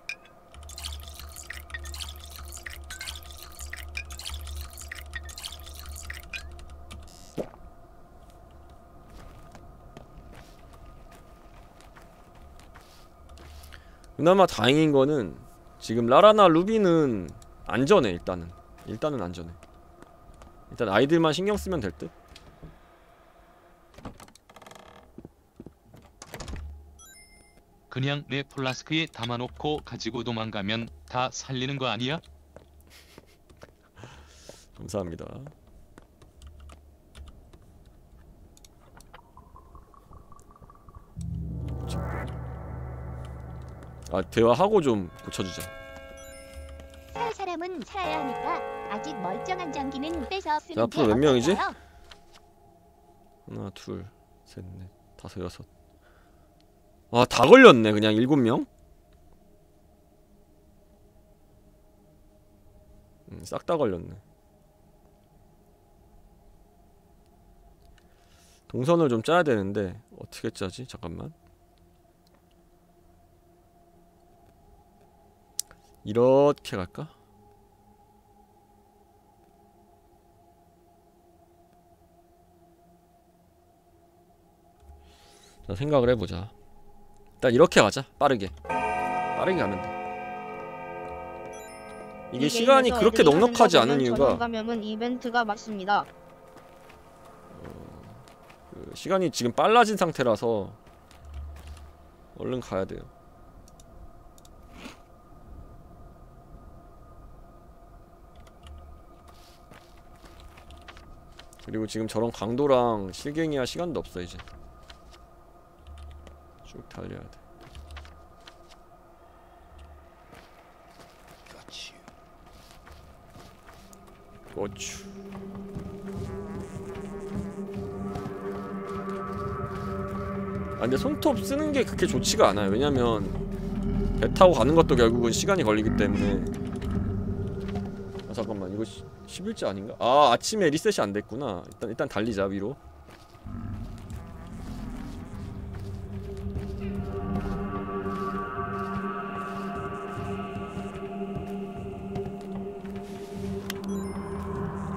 그나마 다행인 거는 지금 라라나 루비는 안전해. 일단은 일단은 안전해. 일단 아이들만 신경 쓰면 될 듯. 그냥 내 플라스크에 담아놓고 가지고 도망가면 다 살리는 거 아니야? 감사합니다. 아, 대화하고 좀 고쳐주자. 살 사람은 살아야 하니까 아직 멀쩡한 장기는 뺏어 자, 쓰는 게 앞으로 몇 명이지? 어떨까요? 하나, 둘, 셋, 넷, 다섯, 여섯. 아, 다 걸렸네. 그냥 일곱 명? 음, 싹 다 걸렸네. 동선을 좀 짜야 되는데 어떻게 짜지? 잠깐만. 이렇게 갈까? 자, 생각을 해보자. 일단 이렇게 가자. 빠르게 빠르게 가면 돼. 이게 시간이 그렇게 넉넉하지 않은 이유가 감염은 이벤트가 맞습니다. 그 시간이 지금 빨라진 상태라서 얼른 가야 돼요. 그리고 지금 저런 강도랑 실갱이야 시간도 없어. 이제 쭉 달려야 돼. 고추. 아 근데 손톱 쓰는 게 그렇게 좋지가 않아요. 왜냐면 배 타고 가는 것도 결국은 시간이 걸리기 때문에. 아 잠깐만, 이거 십 일째 아닌가? 아, 아침에 리셋이 안 됐구나. 일단 일단 달리자 위로.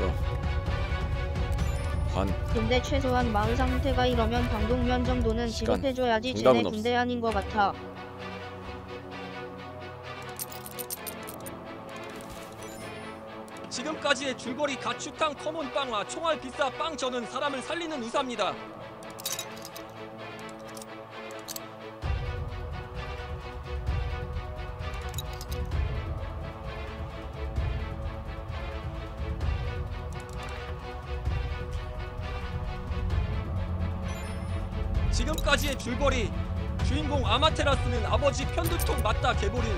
관. 근데 최소한 마을 상태가 이러면 방독면 정도는 시간. 지급해줘야지. 정답은 쟤네 없어. 군대 아닌 것 같아. 지금까지의 줄거리 가축탕 커먼 빵과 총알 비싸 빵 저는 사람을 살리는 의사입니다. 지금까지의 줄거리 주인공 아마테라스는 아버지 편두통 맞다 개보린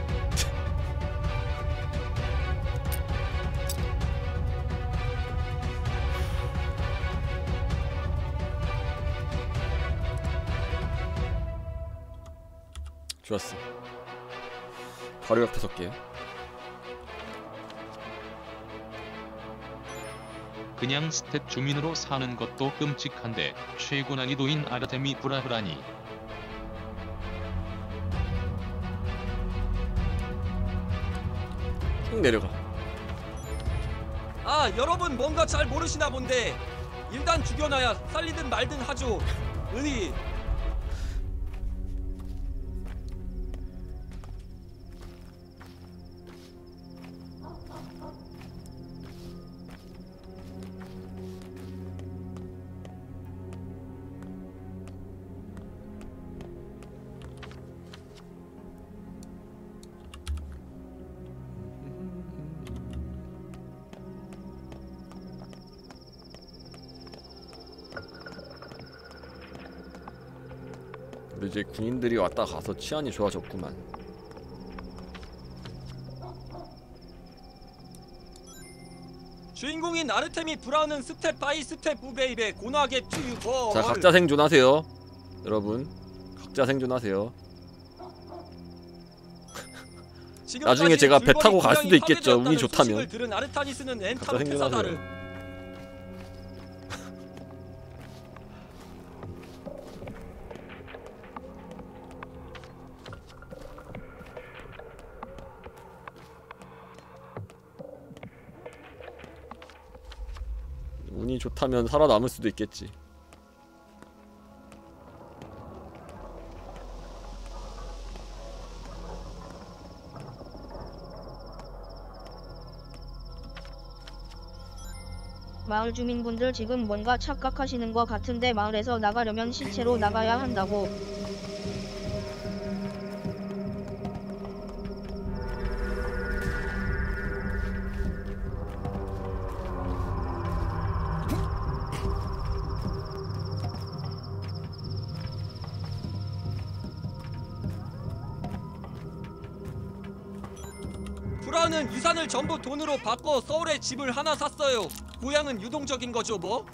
좋았어. 바로 옆에 섰게요. 그냥 스탯 주민으로 사는 것도 끔찍한데 최고 난이도인 아르테미 브라흐라니. 쭉 내려가. 아 여러분 뭔가 잘 모르시나 본데 일단 죽여놔야 살리든 말든 하죠. 으이. 우리 이제 군인들이 왔다 가서 치안이 좋아졌구만. 주인공인 아르테미 브라운은 스텝 바이 스텝 우베이베 고나게 투유버. 자, 각자 생존하세요. 여러분, 각자 생존하세요. 나중에 제가 배 타고 갈 수도 있겠죠. 운이 좋다면. 들은 아르타니스는 각자 엔타로 생존하세요. 테사다르. 운이 좋다면 살아남을 수도 있겠지. 마을 주민분들 지금 뭔가 착각하시는 것 같은데 마을에서 나가려면 시체로 나가야 한다고. 브라운은 유산을 전부 돈으로 바꿔 서울에 집을 하나 샀어요. 고향은 유동적인 거죠 뭐?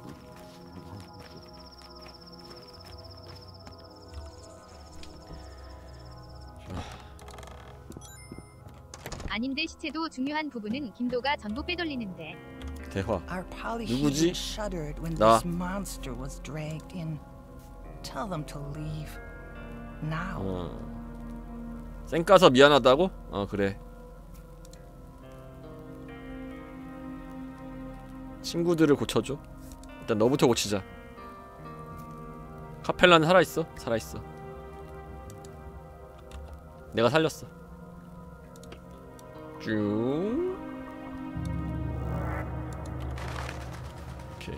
아닌데 시체도 중요한 부분은 김도가 전부 빼돌리는데. 대화. Our 누구지? Polyhedron shuddered when 나. this monster was dragged in. Tell them to leave. Now. 어. 쌩 까서 미안하다고? 어 그래. 친구들을 고쳐줘. 일단 너부터 고치자. 카펠라는 살아있어? 살아있어. 내가 살렸어. 쭉. 오케이.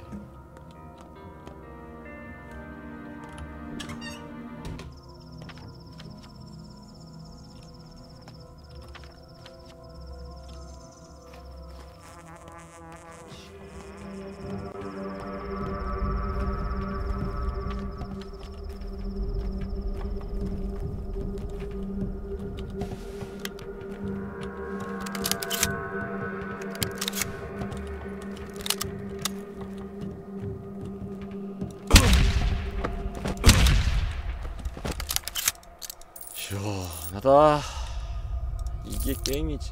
시원하다. 이게 게임이지.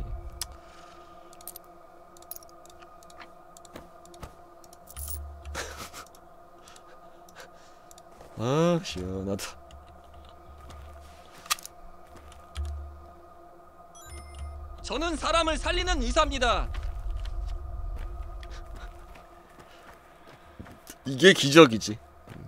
아 시원하다. 저는 사람을 살리는 의사입니다. 이게 기적이지.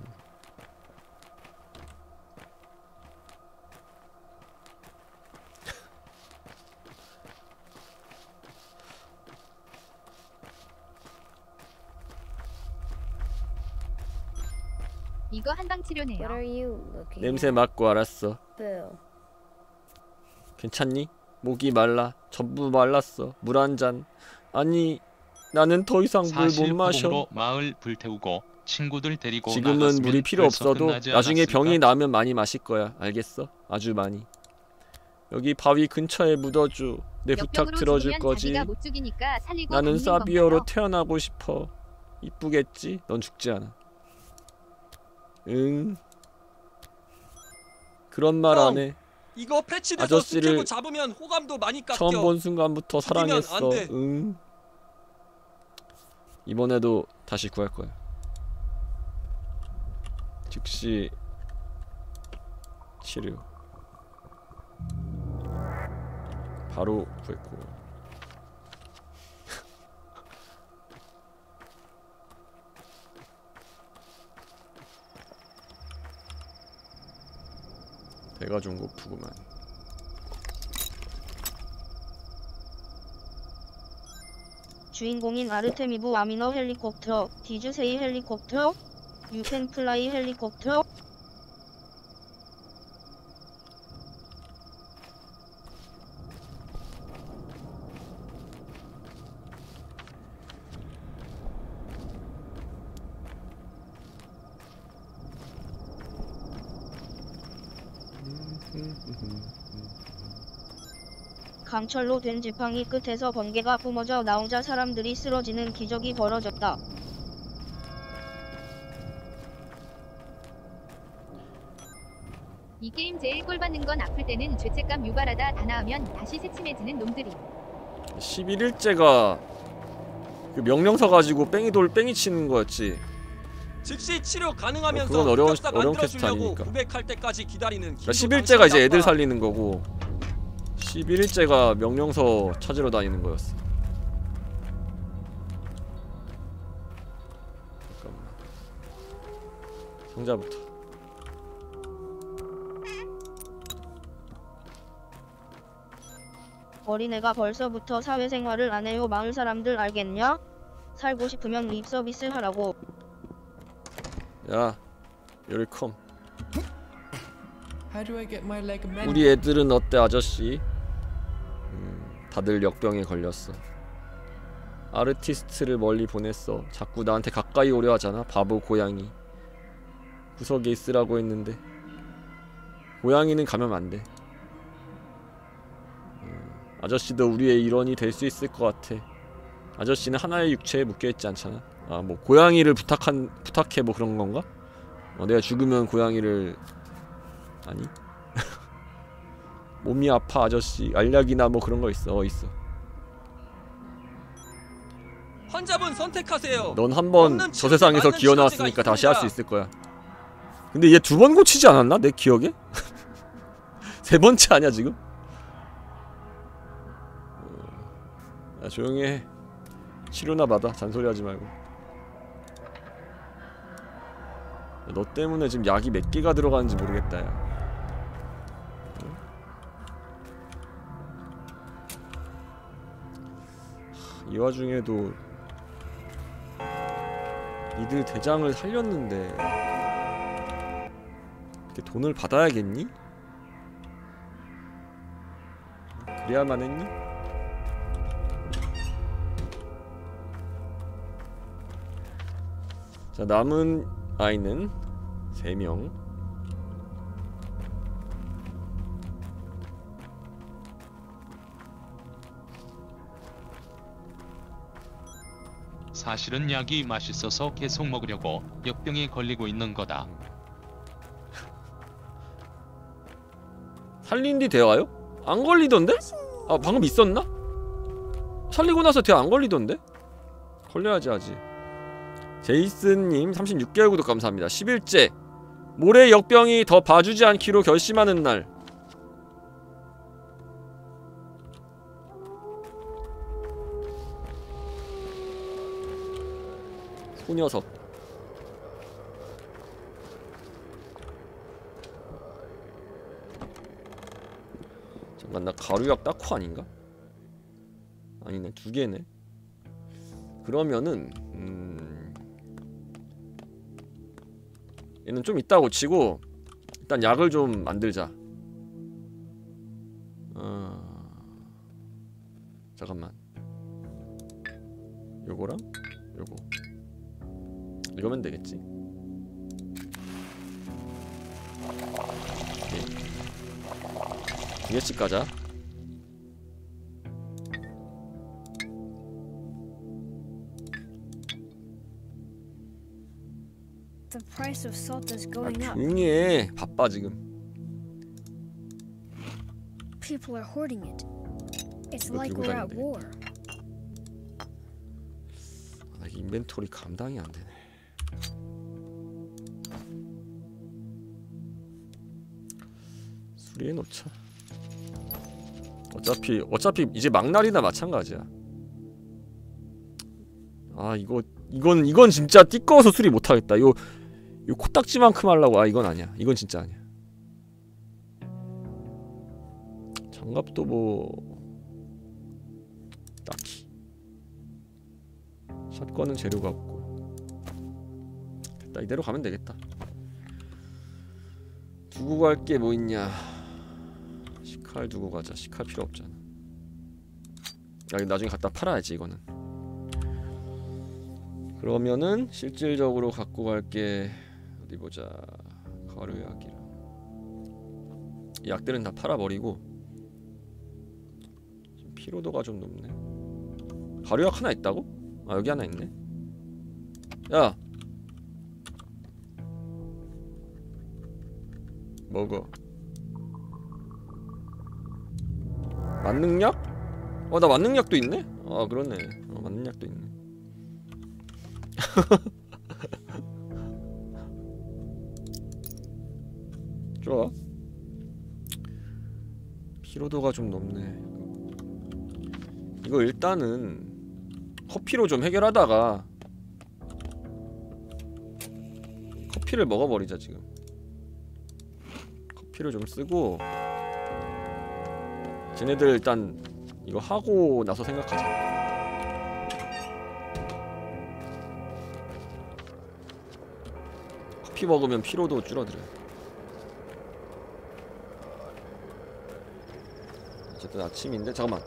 이거 한방 치료네요. 냄새 맡고 알았어. 괜찮니? 목이 말라. 전부 말랐어. 물 한 잔. 아니 나는 더 이상 물 사실 못 마셔. 포공으로 마을 불태우고 친구들 데리고 지금은 나갔으면 물이 필요 벌써 없어도 끝나지 나중에 않았을까? 병이 나면 많이 마실 거야. 알겠어? 아주 많이. 여기 바위 근처에 묻어줘. 내 부탁 역병으로 들어줄 죽으면 거지. 자기가 못 죽이니까 살리고 나는 다니는 사비어로 건가요? 태어나고 싶어. 이쁘겠지? 넌 죽지 않아. 응. 그런 말 안 해. 이거 패치돼서 아저씨를 스케브 잡으면 호감도 많이 깎여. 처음 본 순간부터 죽이면 안 사랑했어. 돼. 응. 이번에도 다시 구할 거야. 즉시 치료. 바로 구했고. 배가 좀 고프구만. 주인공인 아르테미브 아미너 헬리콥터, 디즈세이 헬리콥터, 유캔 플라이 헬리콥터. 강철로 된 지팡이 끝에서 번개가 뿜어져 나오자 사람들이 쓰러지는 기적이 벌어졌다. 이 게임 제일 꼴 받는 건 아플 때는 죄책감 유발하다 다 나으면 다시 새침해지는 놈들이. 십일 일째가 그 명령서 가지고 뺑이 돌 뺑이 치는 거였지. 즉시 치료 가능하면서 어, 그건 어려운- 흑역사 어려운 퀘스트 만들어주려고 아니니까. 고백할 때까지 기다리는 그러니까 기도 십일 일째가 이제 당신이 애들 나빠. 살리는 거고 십일 일째가 명령서 찾으러 다니는 거였어. 잠깐만. 상자부터. 어린애가 벌써부터 사회생활을 안 해요. 마을 사람들 알겠냐? 살고 싶으면 립서비스 하라고. 야, 요리컴. How do I get my leg mended? 우리 애들은 어때 아저씨? 음, 다들 역병에 걸렸어. 아르티스트를 멀리 보냈어. 자꾸 나한테 가까이 오려 하잖아. 바보 고양이. 구석에 있으라고 했는데 고양이는 가면 안 돼. 음, 아저씨도 우리의 일원이 될 수 있을 것 같아. 아저씨는 하나의 육체에 묶여있지 않잖아. 아, 뭐 고양이를 부탁한 부탁해 뭐 그런 건가? 어, 내가 죽으면 고양이를 아니? 몸이 아파 아저씨. 알약이나 뭐 그런 거 있어. 어 있어. 환자분 선택하세요. 넌 한 번 없는 저 치료제, 세상에서 맞는 기어 치료제가 나왔으니까 다시 할 수 있습니다. 있을 거야. 근데 얘 두 번 고치지 않았나? 내 기억에? 세 번째 아니야 지금? 어, 야 조용히 해. 치료나 받아. 잔소리하지 말고. 야, 너 때문에 지금 약이 몇 개가 들어가는지 모르겠다 야. 이 와중에도 니들 대장을 살렸는데 이렇게 돈을 받아야겠니? 그래야만 했니? 자, 남은 아이는 세 명. 사실은 약이 맛있어서 계속 먹으려고 역병에 걸리고 있는 거다. 살린 뒤 대화요? 안 걸리던데? 아 방금 있었나? 살리고 나서 대화 안 걸리던데? 걸려야지 하지. 제이슨님 삼십육 개월 구독 감사합니다. 십 일째 모래 역병이 더 봐주지 않기로 결심하는 날. 소녀석. 잠깐 나 가루약 딱코 아닌가? 아니네 두 개네. 그러면은 음... 얘는 좀 이따 고치고 일단 약을 좀 만들자. 어... 잠깐만. 요거랑 요거 이거면 되겠지. 오케이. 두 개씩 가자. The price of salt is 아, going up. 조용히 해. 바빠 지금. People are hoarding it. It's 이거 like 들고 we're at 다니면 war. 아, 나 이게 인벤토리 감당이 안 되네. 수리해 놓자. 어차피 어차피 이제 막날이나 마찬가지야. 아 이거 이건 이건 진짜 띠꺼워서 수리 못 하겠다. 요 요 코딱지만큼 하려고. 아 이건 아니야. 이건 진짜 아니야. 장갑도 뭐 딱히. 샷건은 재료가 없고. 됐다. 이대로 가면 되겠다. 두고 갈 게 뭐 있냐. 시칼 두고 가자. 시칼 필요 없잖아. 야, 나중에 갖다 팔아야지 이거는. 그러면은 실질적으로 갖고 갈게 어디 보자. 가루약이랑 이 약들은 다 팔아버리고. 지금 피로도가 좀 높네. 가루약 하나 있다고? 아 여기 하나 있네. 야 먹어. 만능약? 어 나 만능약도 있네? 아 그렇네. 어, 만능약도 있네. 좋아. 피로도가 좀 높네. 이거 일단은 커피로 좀 해결하다가 커피를 먹어버리자. 지금 커피를 좀 쓰고 쟤네들 일단 이거 하고 나서 생각하자. 커피 먹으면 피로도 줄어들어요. 어쨌든 아침인데 잠깐만.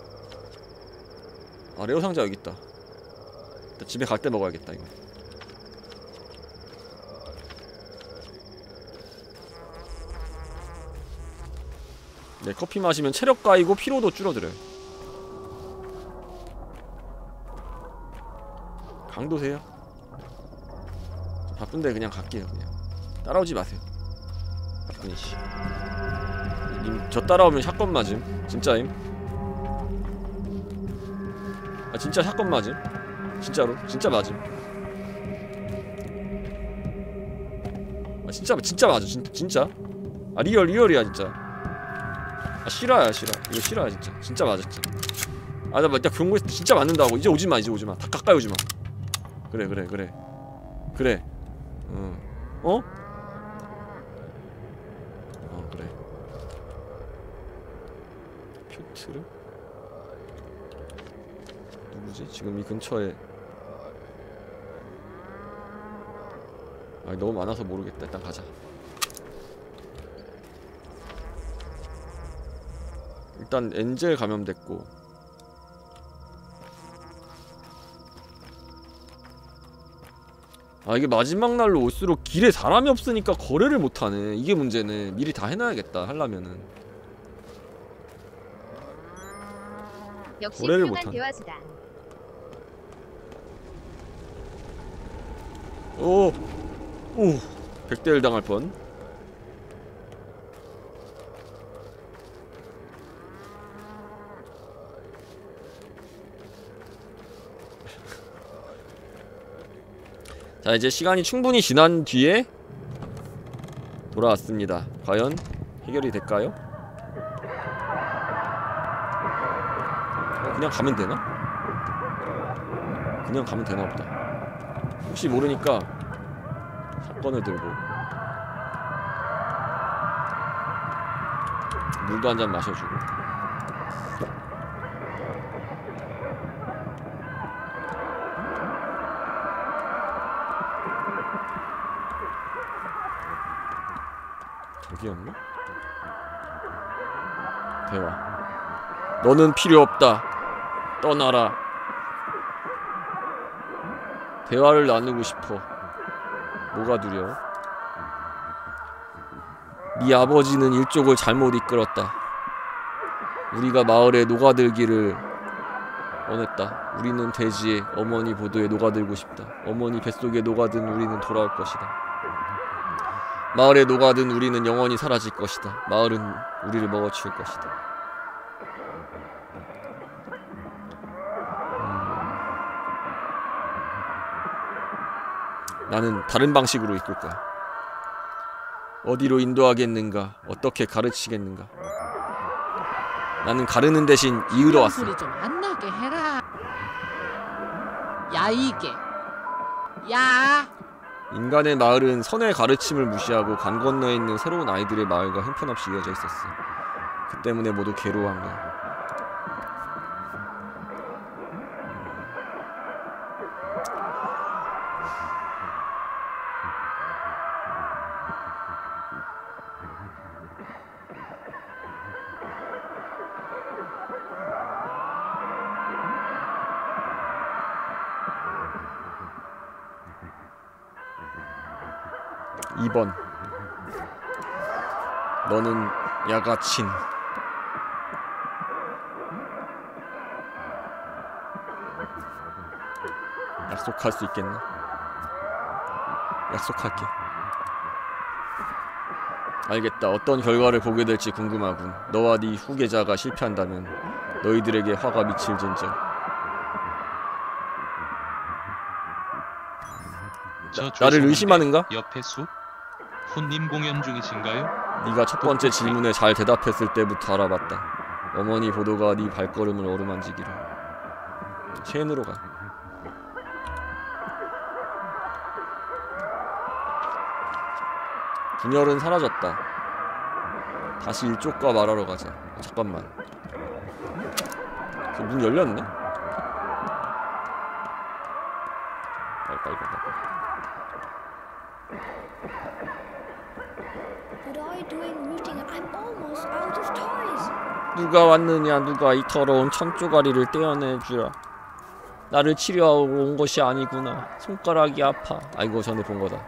아 레오 상자 여기 있다. 일단 집에 갈 때 먹어야겠다 이거. 네, 커피 마시면 체력 가이고 피로도 줄어들어요. 강도세요? 바쁜데 그냥 갈게요. 그냥 따라오지 마세요. 바쁘니 씨. 님 저 따라오면 샷건 맞음. 진짜임. 아 진짜 샷건 맞음. 진짜로 진짜 맞음. 아 진짜 진짜 맞아. 진, 진짜 아 리얼 리얼이야 진짜. 아 실화야 실화. 이거 실화야 진짜. 진짜 맞아 진짜. 아 나 나 경고했을 때 진짜 맞는다고. 이제 오지마 이제 오지마. 다 가까이 오지마. 그래 그래 그래 그래. 응. 어? 어 그래. 퓨트르? 누구지? 지금 이 근처에. 아 너무 많아서 모르겠다. 일단 가자. 일단 엔젤 감염됐고. 아 이게 마지막 날로 올수록 길에 사람이 없으니까 거래를 못하네. 이게 문제네. 미리 다 해놔야겠다 하려면은. 역시 거래를 훌륭한 못하네. 대화수다. 오! 오! 백대일 당할 뻔. 자 이제 시간이 충분히 지난 뒤에 돌아왔습니다. 과연 해결이 될까요? 어, 그냥 가면 되나? 그냥 가면 되나 보다. 혹시 모르니까 샷건을 들고 물도 한 잔 마셔주고. 여기였나? 대화. 너는 필요 없다. 떠나라. 대화를 나누고 싶어. 뭐가 두려워? 네 아버지는 일족을 잘못 이끌었다. 우리가 마을에 녹아들기를 원했다. 우리는 대지에 어머니 보도에 녹아들고 싶다. 어머니 뱃속에 녹아든 우리는 돌아올 것이다. 마을에 녹아든 우리는 영원히 사라질 것이다. 마을은 우리를 먹어치울 것이다. 음... 나는 다른 방식으로 이끌 거야. 어디로 인도하겠는가? 어떻게 가르치겠는가? 나는 가르는 대신 이으러 왔어. 소리 좀 안 나게 해라. 야 이게. 야. 인간의 마을은 선의 가르침을 무시하고 강 건너에 있는 새로운 아이들의 마을과 형편없이 이어져 있었어. 그 때문에 모두 괴로워한 거야. 이 번 너는 야가친. 약속할 수 있겠나? 약속할게. 알겠다. 어떤 결과를 보게 될지 궁금하군. 너와 네 후계자가 실패한다면 너희들에게 화가 미칠진저. 나를 의심하는가? 옆에 숲? 훈님 공연 중이신가요? 네가 첫 번째 질문에 잘 대답했을 때부터 알아봤다. 어머니 보도가 네 발걸음을 어루만지기를. 셰인으로 가. 분열은 사라졌다. 다시 일족과 말하러 가자. 어, 잠깐만. 그 문 열렸네? 빨리 빨리 빨리. 누가 왔느냐? 누가 이 더러운 천조가리를 떼어내주라. 나를 치료하러 온 것이 아니구나. 손가락이 아파. 아 이거 전에 본 거다.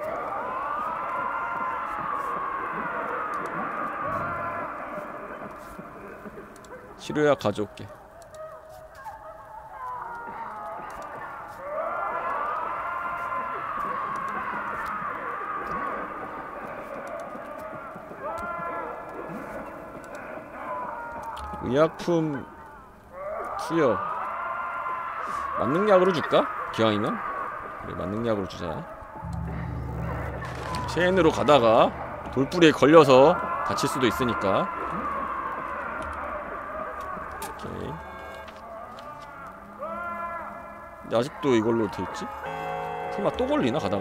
치료약 가져올게. 의약품 투여. 만능약으로 줄까? 기왕이면? 그래, 만능약으로 주자. 체인으로 가다가 돌뿌리에 걸려서 다칠 수도 있으니까. 오케이. 근데 아직도 이걸로 돼있지? 설마 또 걸리나 가다가?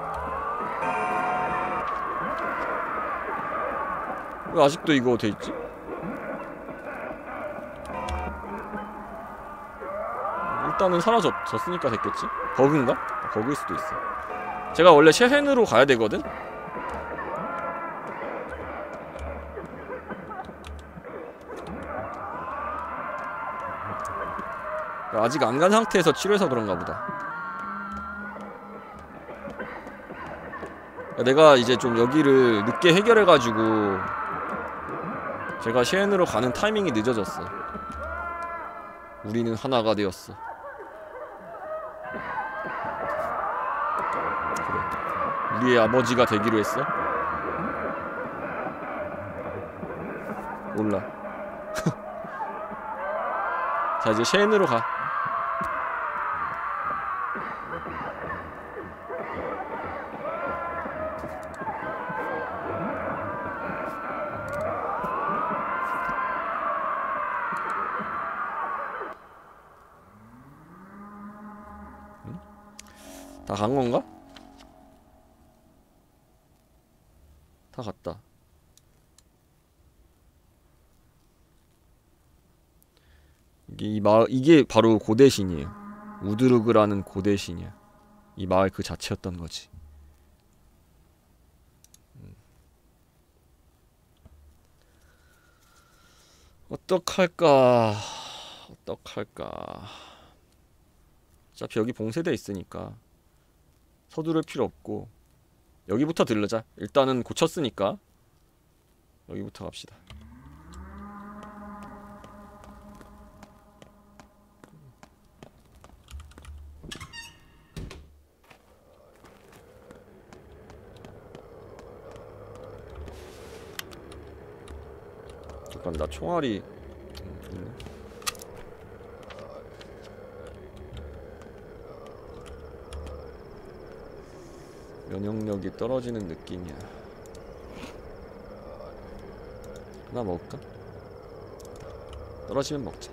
왜 아직도 이거 돼있지? 일단은 사라졌으니까 됐겠지? 버그인가? 버그일 수도 있어. 제가 원래 셰헨으로 가야 되거든? 아직 안 간 상태에서 치료해서 그런가 보다. 내가 이제 좀 여기를 늦게 해결해가지고 제가 셰헨으로 가는 타이밍이 늦어졌어. 우리는 하나가 되었어. 그래. 우리의 아버지가 되기로 했어? 몰라. 자 이제 셰헨으로 가. 다 간 건가? 다 갔다. 이게 이 마을, 이게 바로 고대신이에요. 우드루그라는 고대신이야. 이 마을 그 자체였던 거지. 어떡할까 어떡할까. 어차피 여기 봉쇄돼 있으니까 서두를 필요 없고 여기부터 들르자. 일단은 고쳤으니까 여기부터 갑시다. 잠깐 나 총알이 있네. 면역력이 떨어지는 느낌이야. 하나 먹을까? 떨어지면 먹자.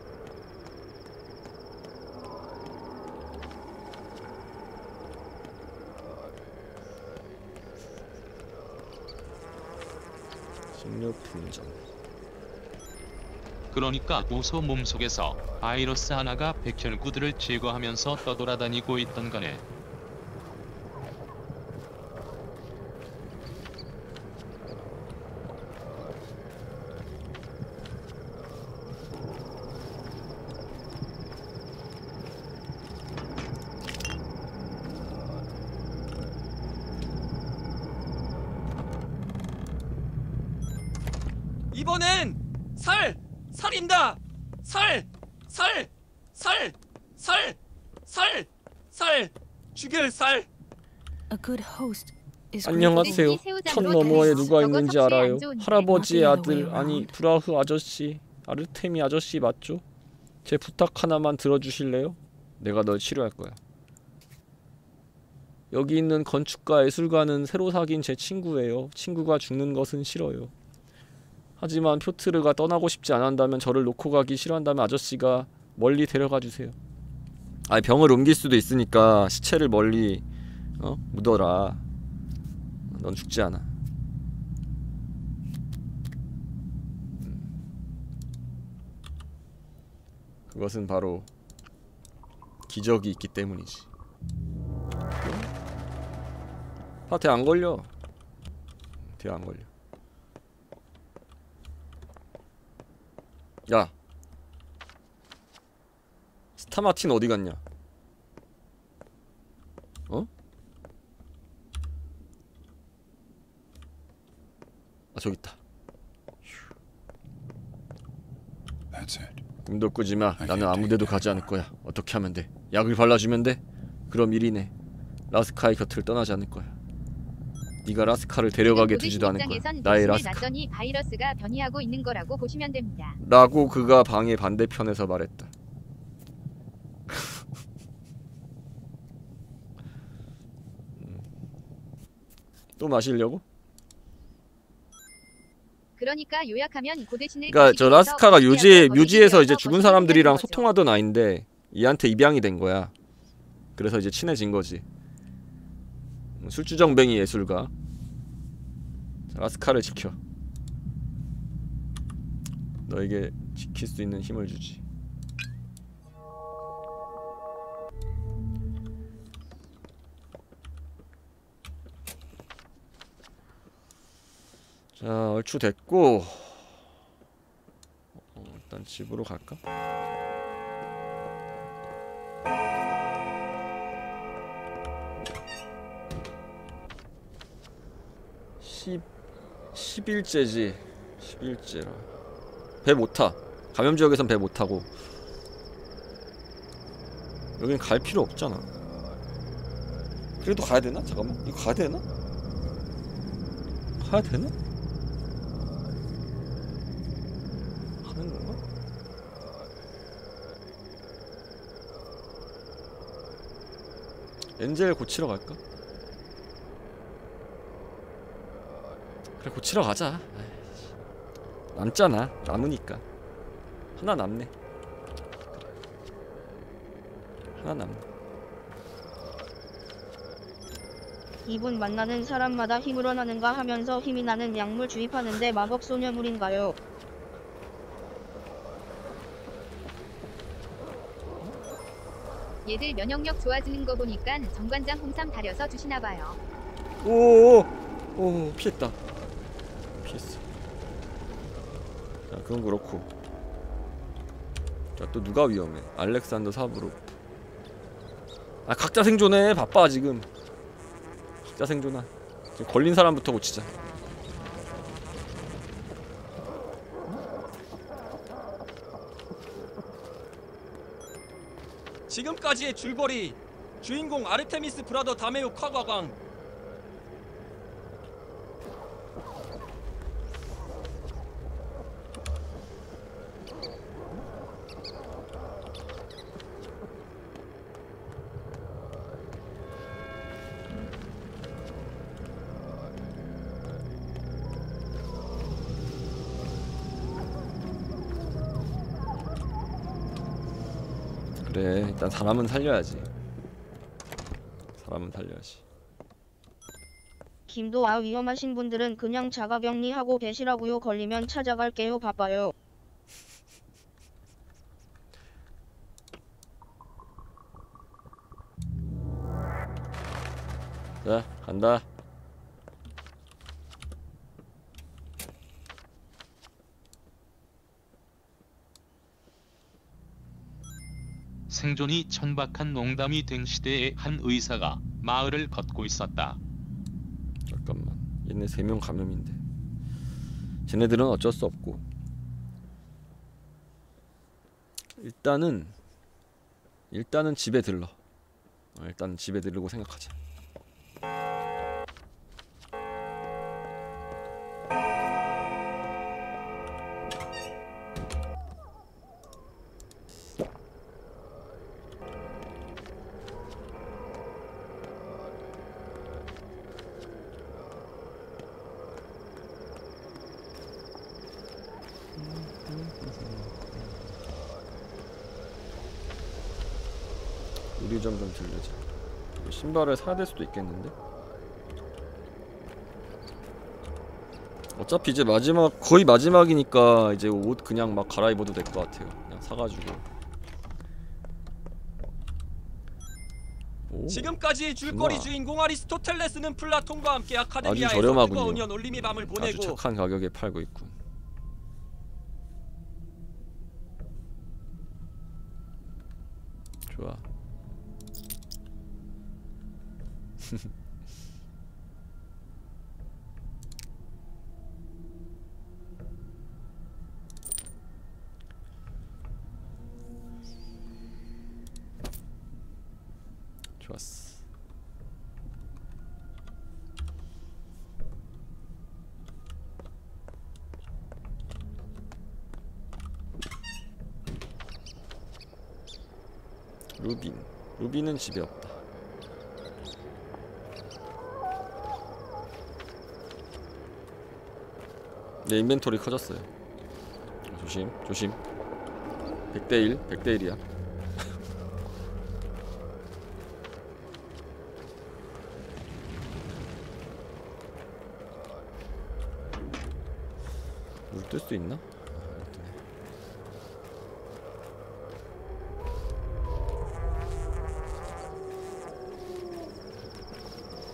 식료품점. 그러니까 우소 몸속에서 바이러스 하나가 백혈구들을 제거하면서 떠돌아다니고 있던 거네. 이번엔 살! 살인다! 살! 살! 살! 살! 살! 살! 죽일 살! A good host is 안녕하세요. 천 너머에 누가 있는지 알아요? 할아버지의 아들, 아니 브라흐 아저씨, 아르테미 아저씨 맞죠? 제 부탁 하나만 들어주실래요? 내가 널 치료할 거야. 여기 있는 건축가 예술가는 새로 사귄 제 친구예요. 친구가 죽는 것은 싫어요. 하지만 표트르가 떠나고 싶지 않았다면, 저를 놓고 가기 싫어한다면 아저씨가 멀리 데려가 주세요. 아니 병을 옮길 수도 있으니까 시체를 멀리 어? 묻어라. 넌 죽지 않아. 그것은 바로 기적이 있기 때문이지. 아, 대 안 걸려. 대 안 걸려. 야, 스타마틴 어디 갔냐? 어? 아, 저기 있다. 꿈도 꾸지 마. 나는 아무데도 가지 않을 거야. 어떻게 하면 돼? 약을 발라주면 돼? 그럼 일이네. 라스카의 곁을 떠나지 않을 거야. 네가 라스카를 데려가게 두지도 않을 거야. 나의 라스카. 났더니 바이러스가 변이하고 있는 거라고 보시면 됩니다. 라고 그가 방의 반대편에서 말했다. 또 마시려고? 그러니까 요약하면 고대신을 그러니까 저 라스카가 묘지 묘지에서 이제 죽은 사람들이랑 소통하던 아인데 얘한테 입양이 된 거야. 그래서 이제 친해진 거지. 술주정뱅이 예술가. 자, 라스카를 지켜. 너에게 지킬 수 있는 힘을 주지. 자, 얼추 됐고 어, 일단 집으로 갈까? 십일째지. 십일째라. 배 못 타. 감염 지역에선 배 못 타고. 여긴 갈 필요 없잖아. 그래도 가야 되나? 잠깐만. 이거 가야 되나? 가야 되나? 가는 건가? 엔젤 고치러 갈까? 그래, 고치러 가자. 에이씨. 남잖아. 남으니까. 하나 남네. 하나 남네. 이분 만나는 사람마다 힘으로 나는가 하면서 힘이 나는 약물 주입하는데 마법 소녀물인가요? 얘들 면역력 좋아지는 거 보니까 정관장 홍삼 다려서 주시나봐요. 오오오. 오, 피했다. 피했어. 자, 그건 그렇고 자, 또 누가 위험해? 알렉산더 사브로. 아, 각자 생존해. 바빠 지금. 각자 생존하. 지금 걸린 사람부터 고치자. 지금까지의 줄거리. 주인공 아르테미스 브라더 다메오 카과강. 그래, 일단 사람은 살려야지. 사람은 살려야지. 김도아 위험하신 분들은 그냥 자가격리하고 계시라고요. 걸리면 찾아갈게요. 바빠요. 자, 간다. 생존이 천박한 농담이 된 시대에 한 의사가 마을을 걷고 있었다. 잠깐만, 얘네 세 명 감염인데 쟤네들은 어쩔 수 없고 일단은 일단은 집에 들러. 어, 일단 집에 들르고 생각하자. 우리점 좀 들르자. 신발을 사야 될 수도 있겠는데? 어차피 이제 마지막, 거의 마지막이니까 이제 옷 그냥 막 갈아입어도 될 것 같아요. 그냥 사가지고. 오, 지금까지 줄거리 좋아. 주인공 아리스토텔레스는 플라톤과 함께 아주 아카데미아에서 저렴하군요. 뜨거운 년 올림의 밤을 아주 보내고 착한 가격에 팔고 있군. 좋아. 좋았어. 루빈. 루빈은 집에 없다. 내 인벤토리 커졌어요. 조심, 조심. 백 대 일, 백 대 일이야. 물 뜰 수 있나?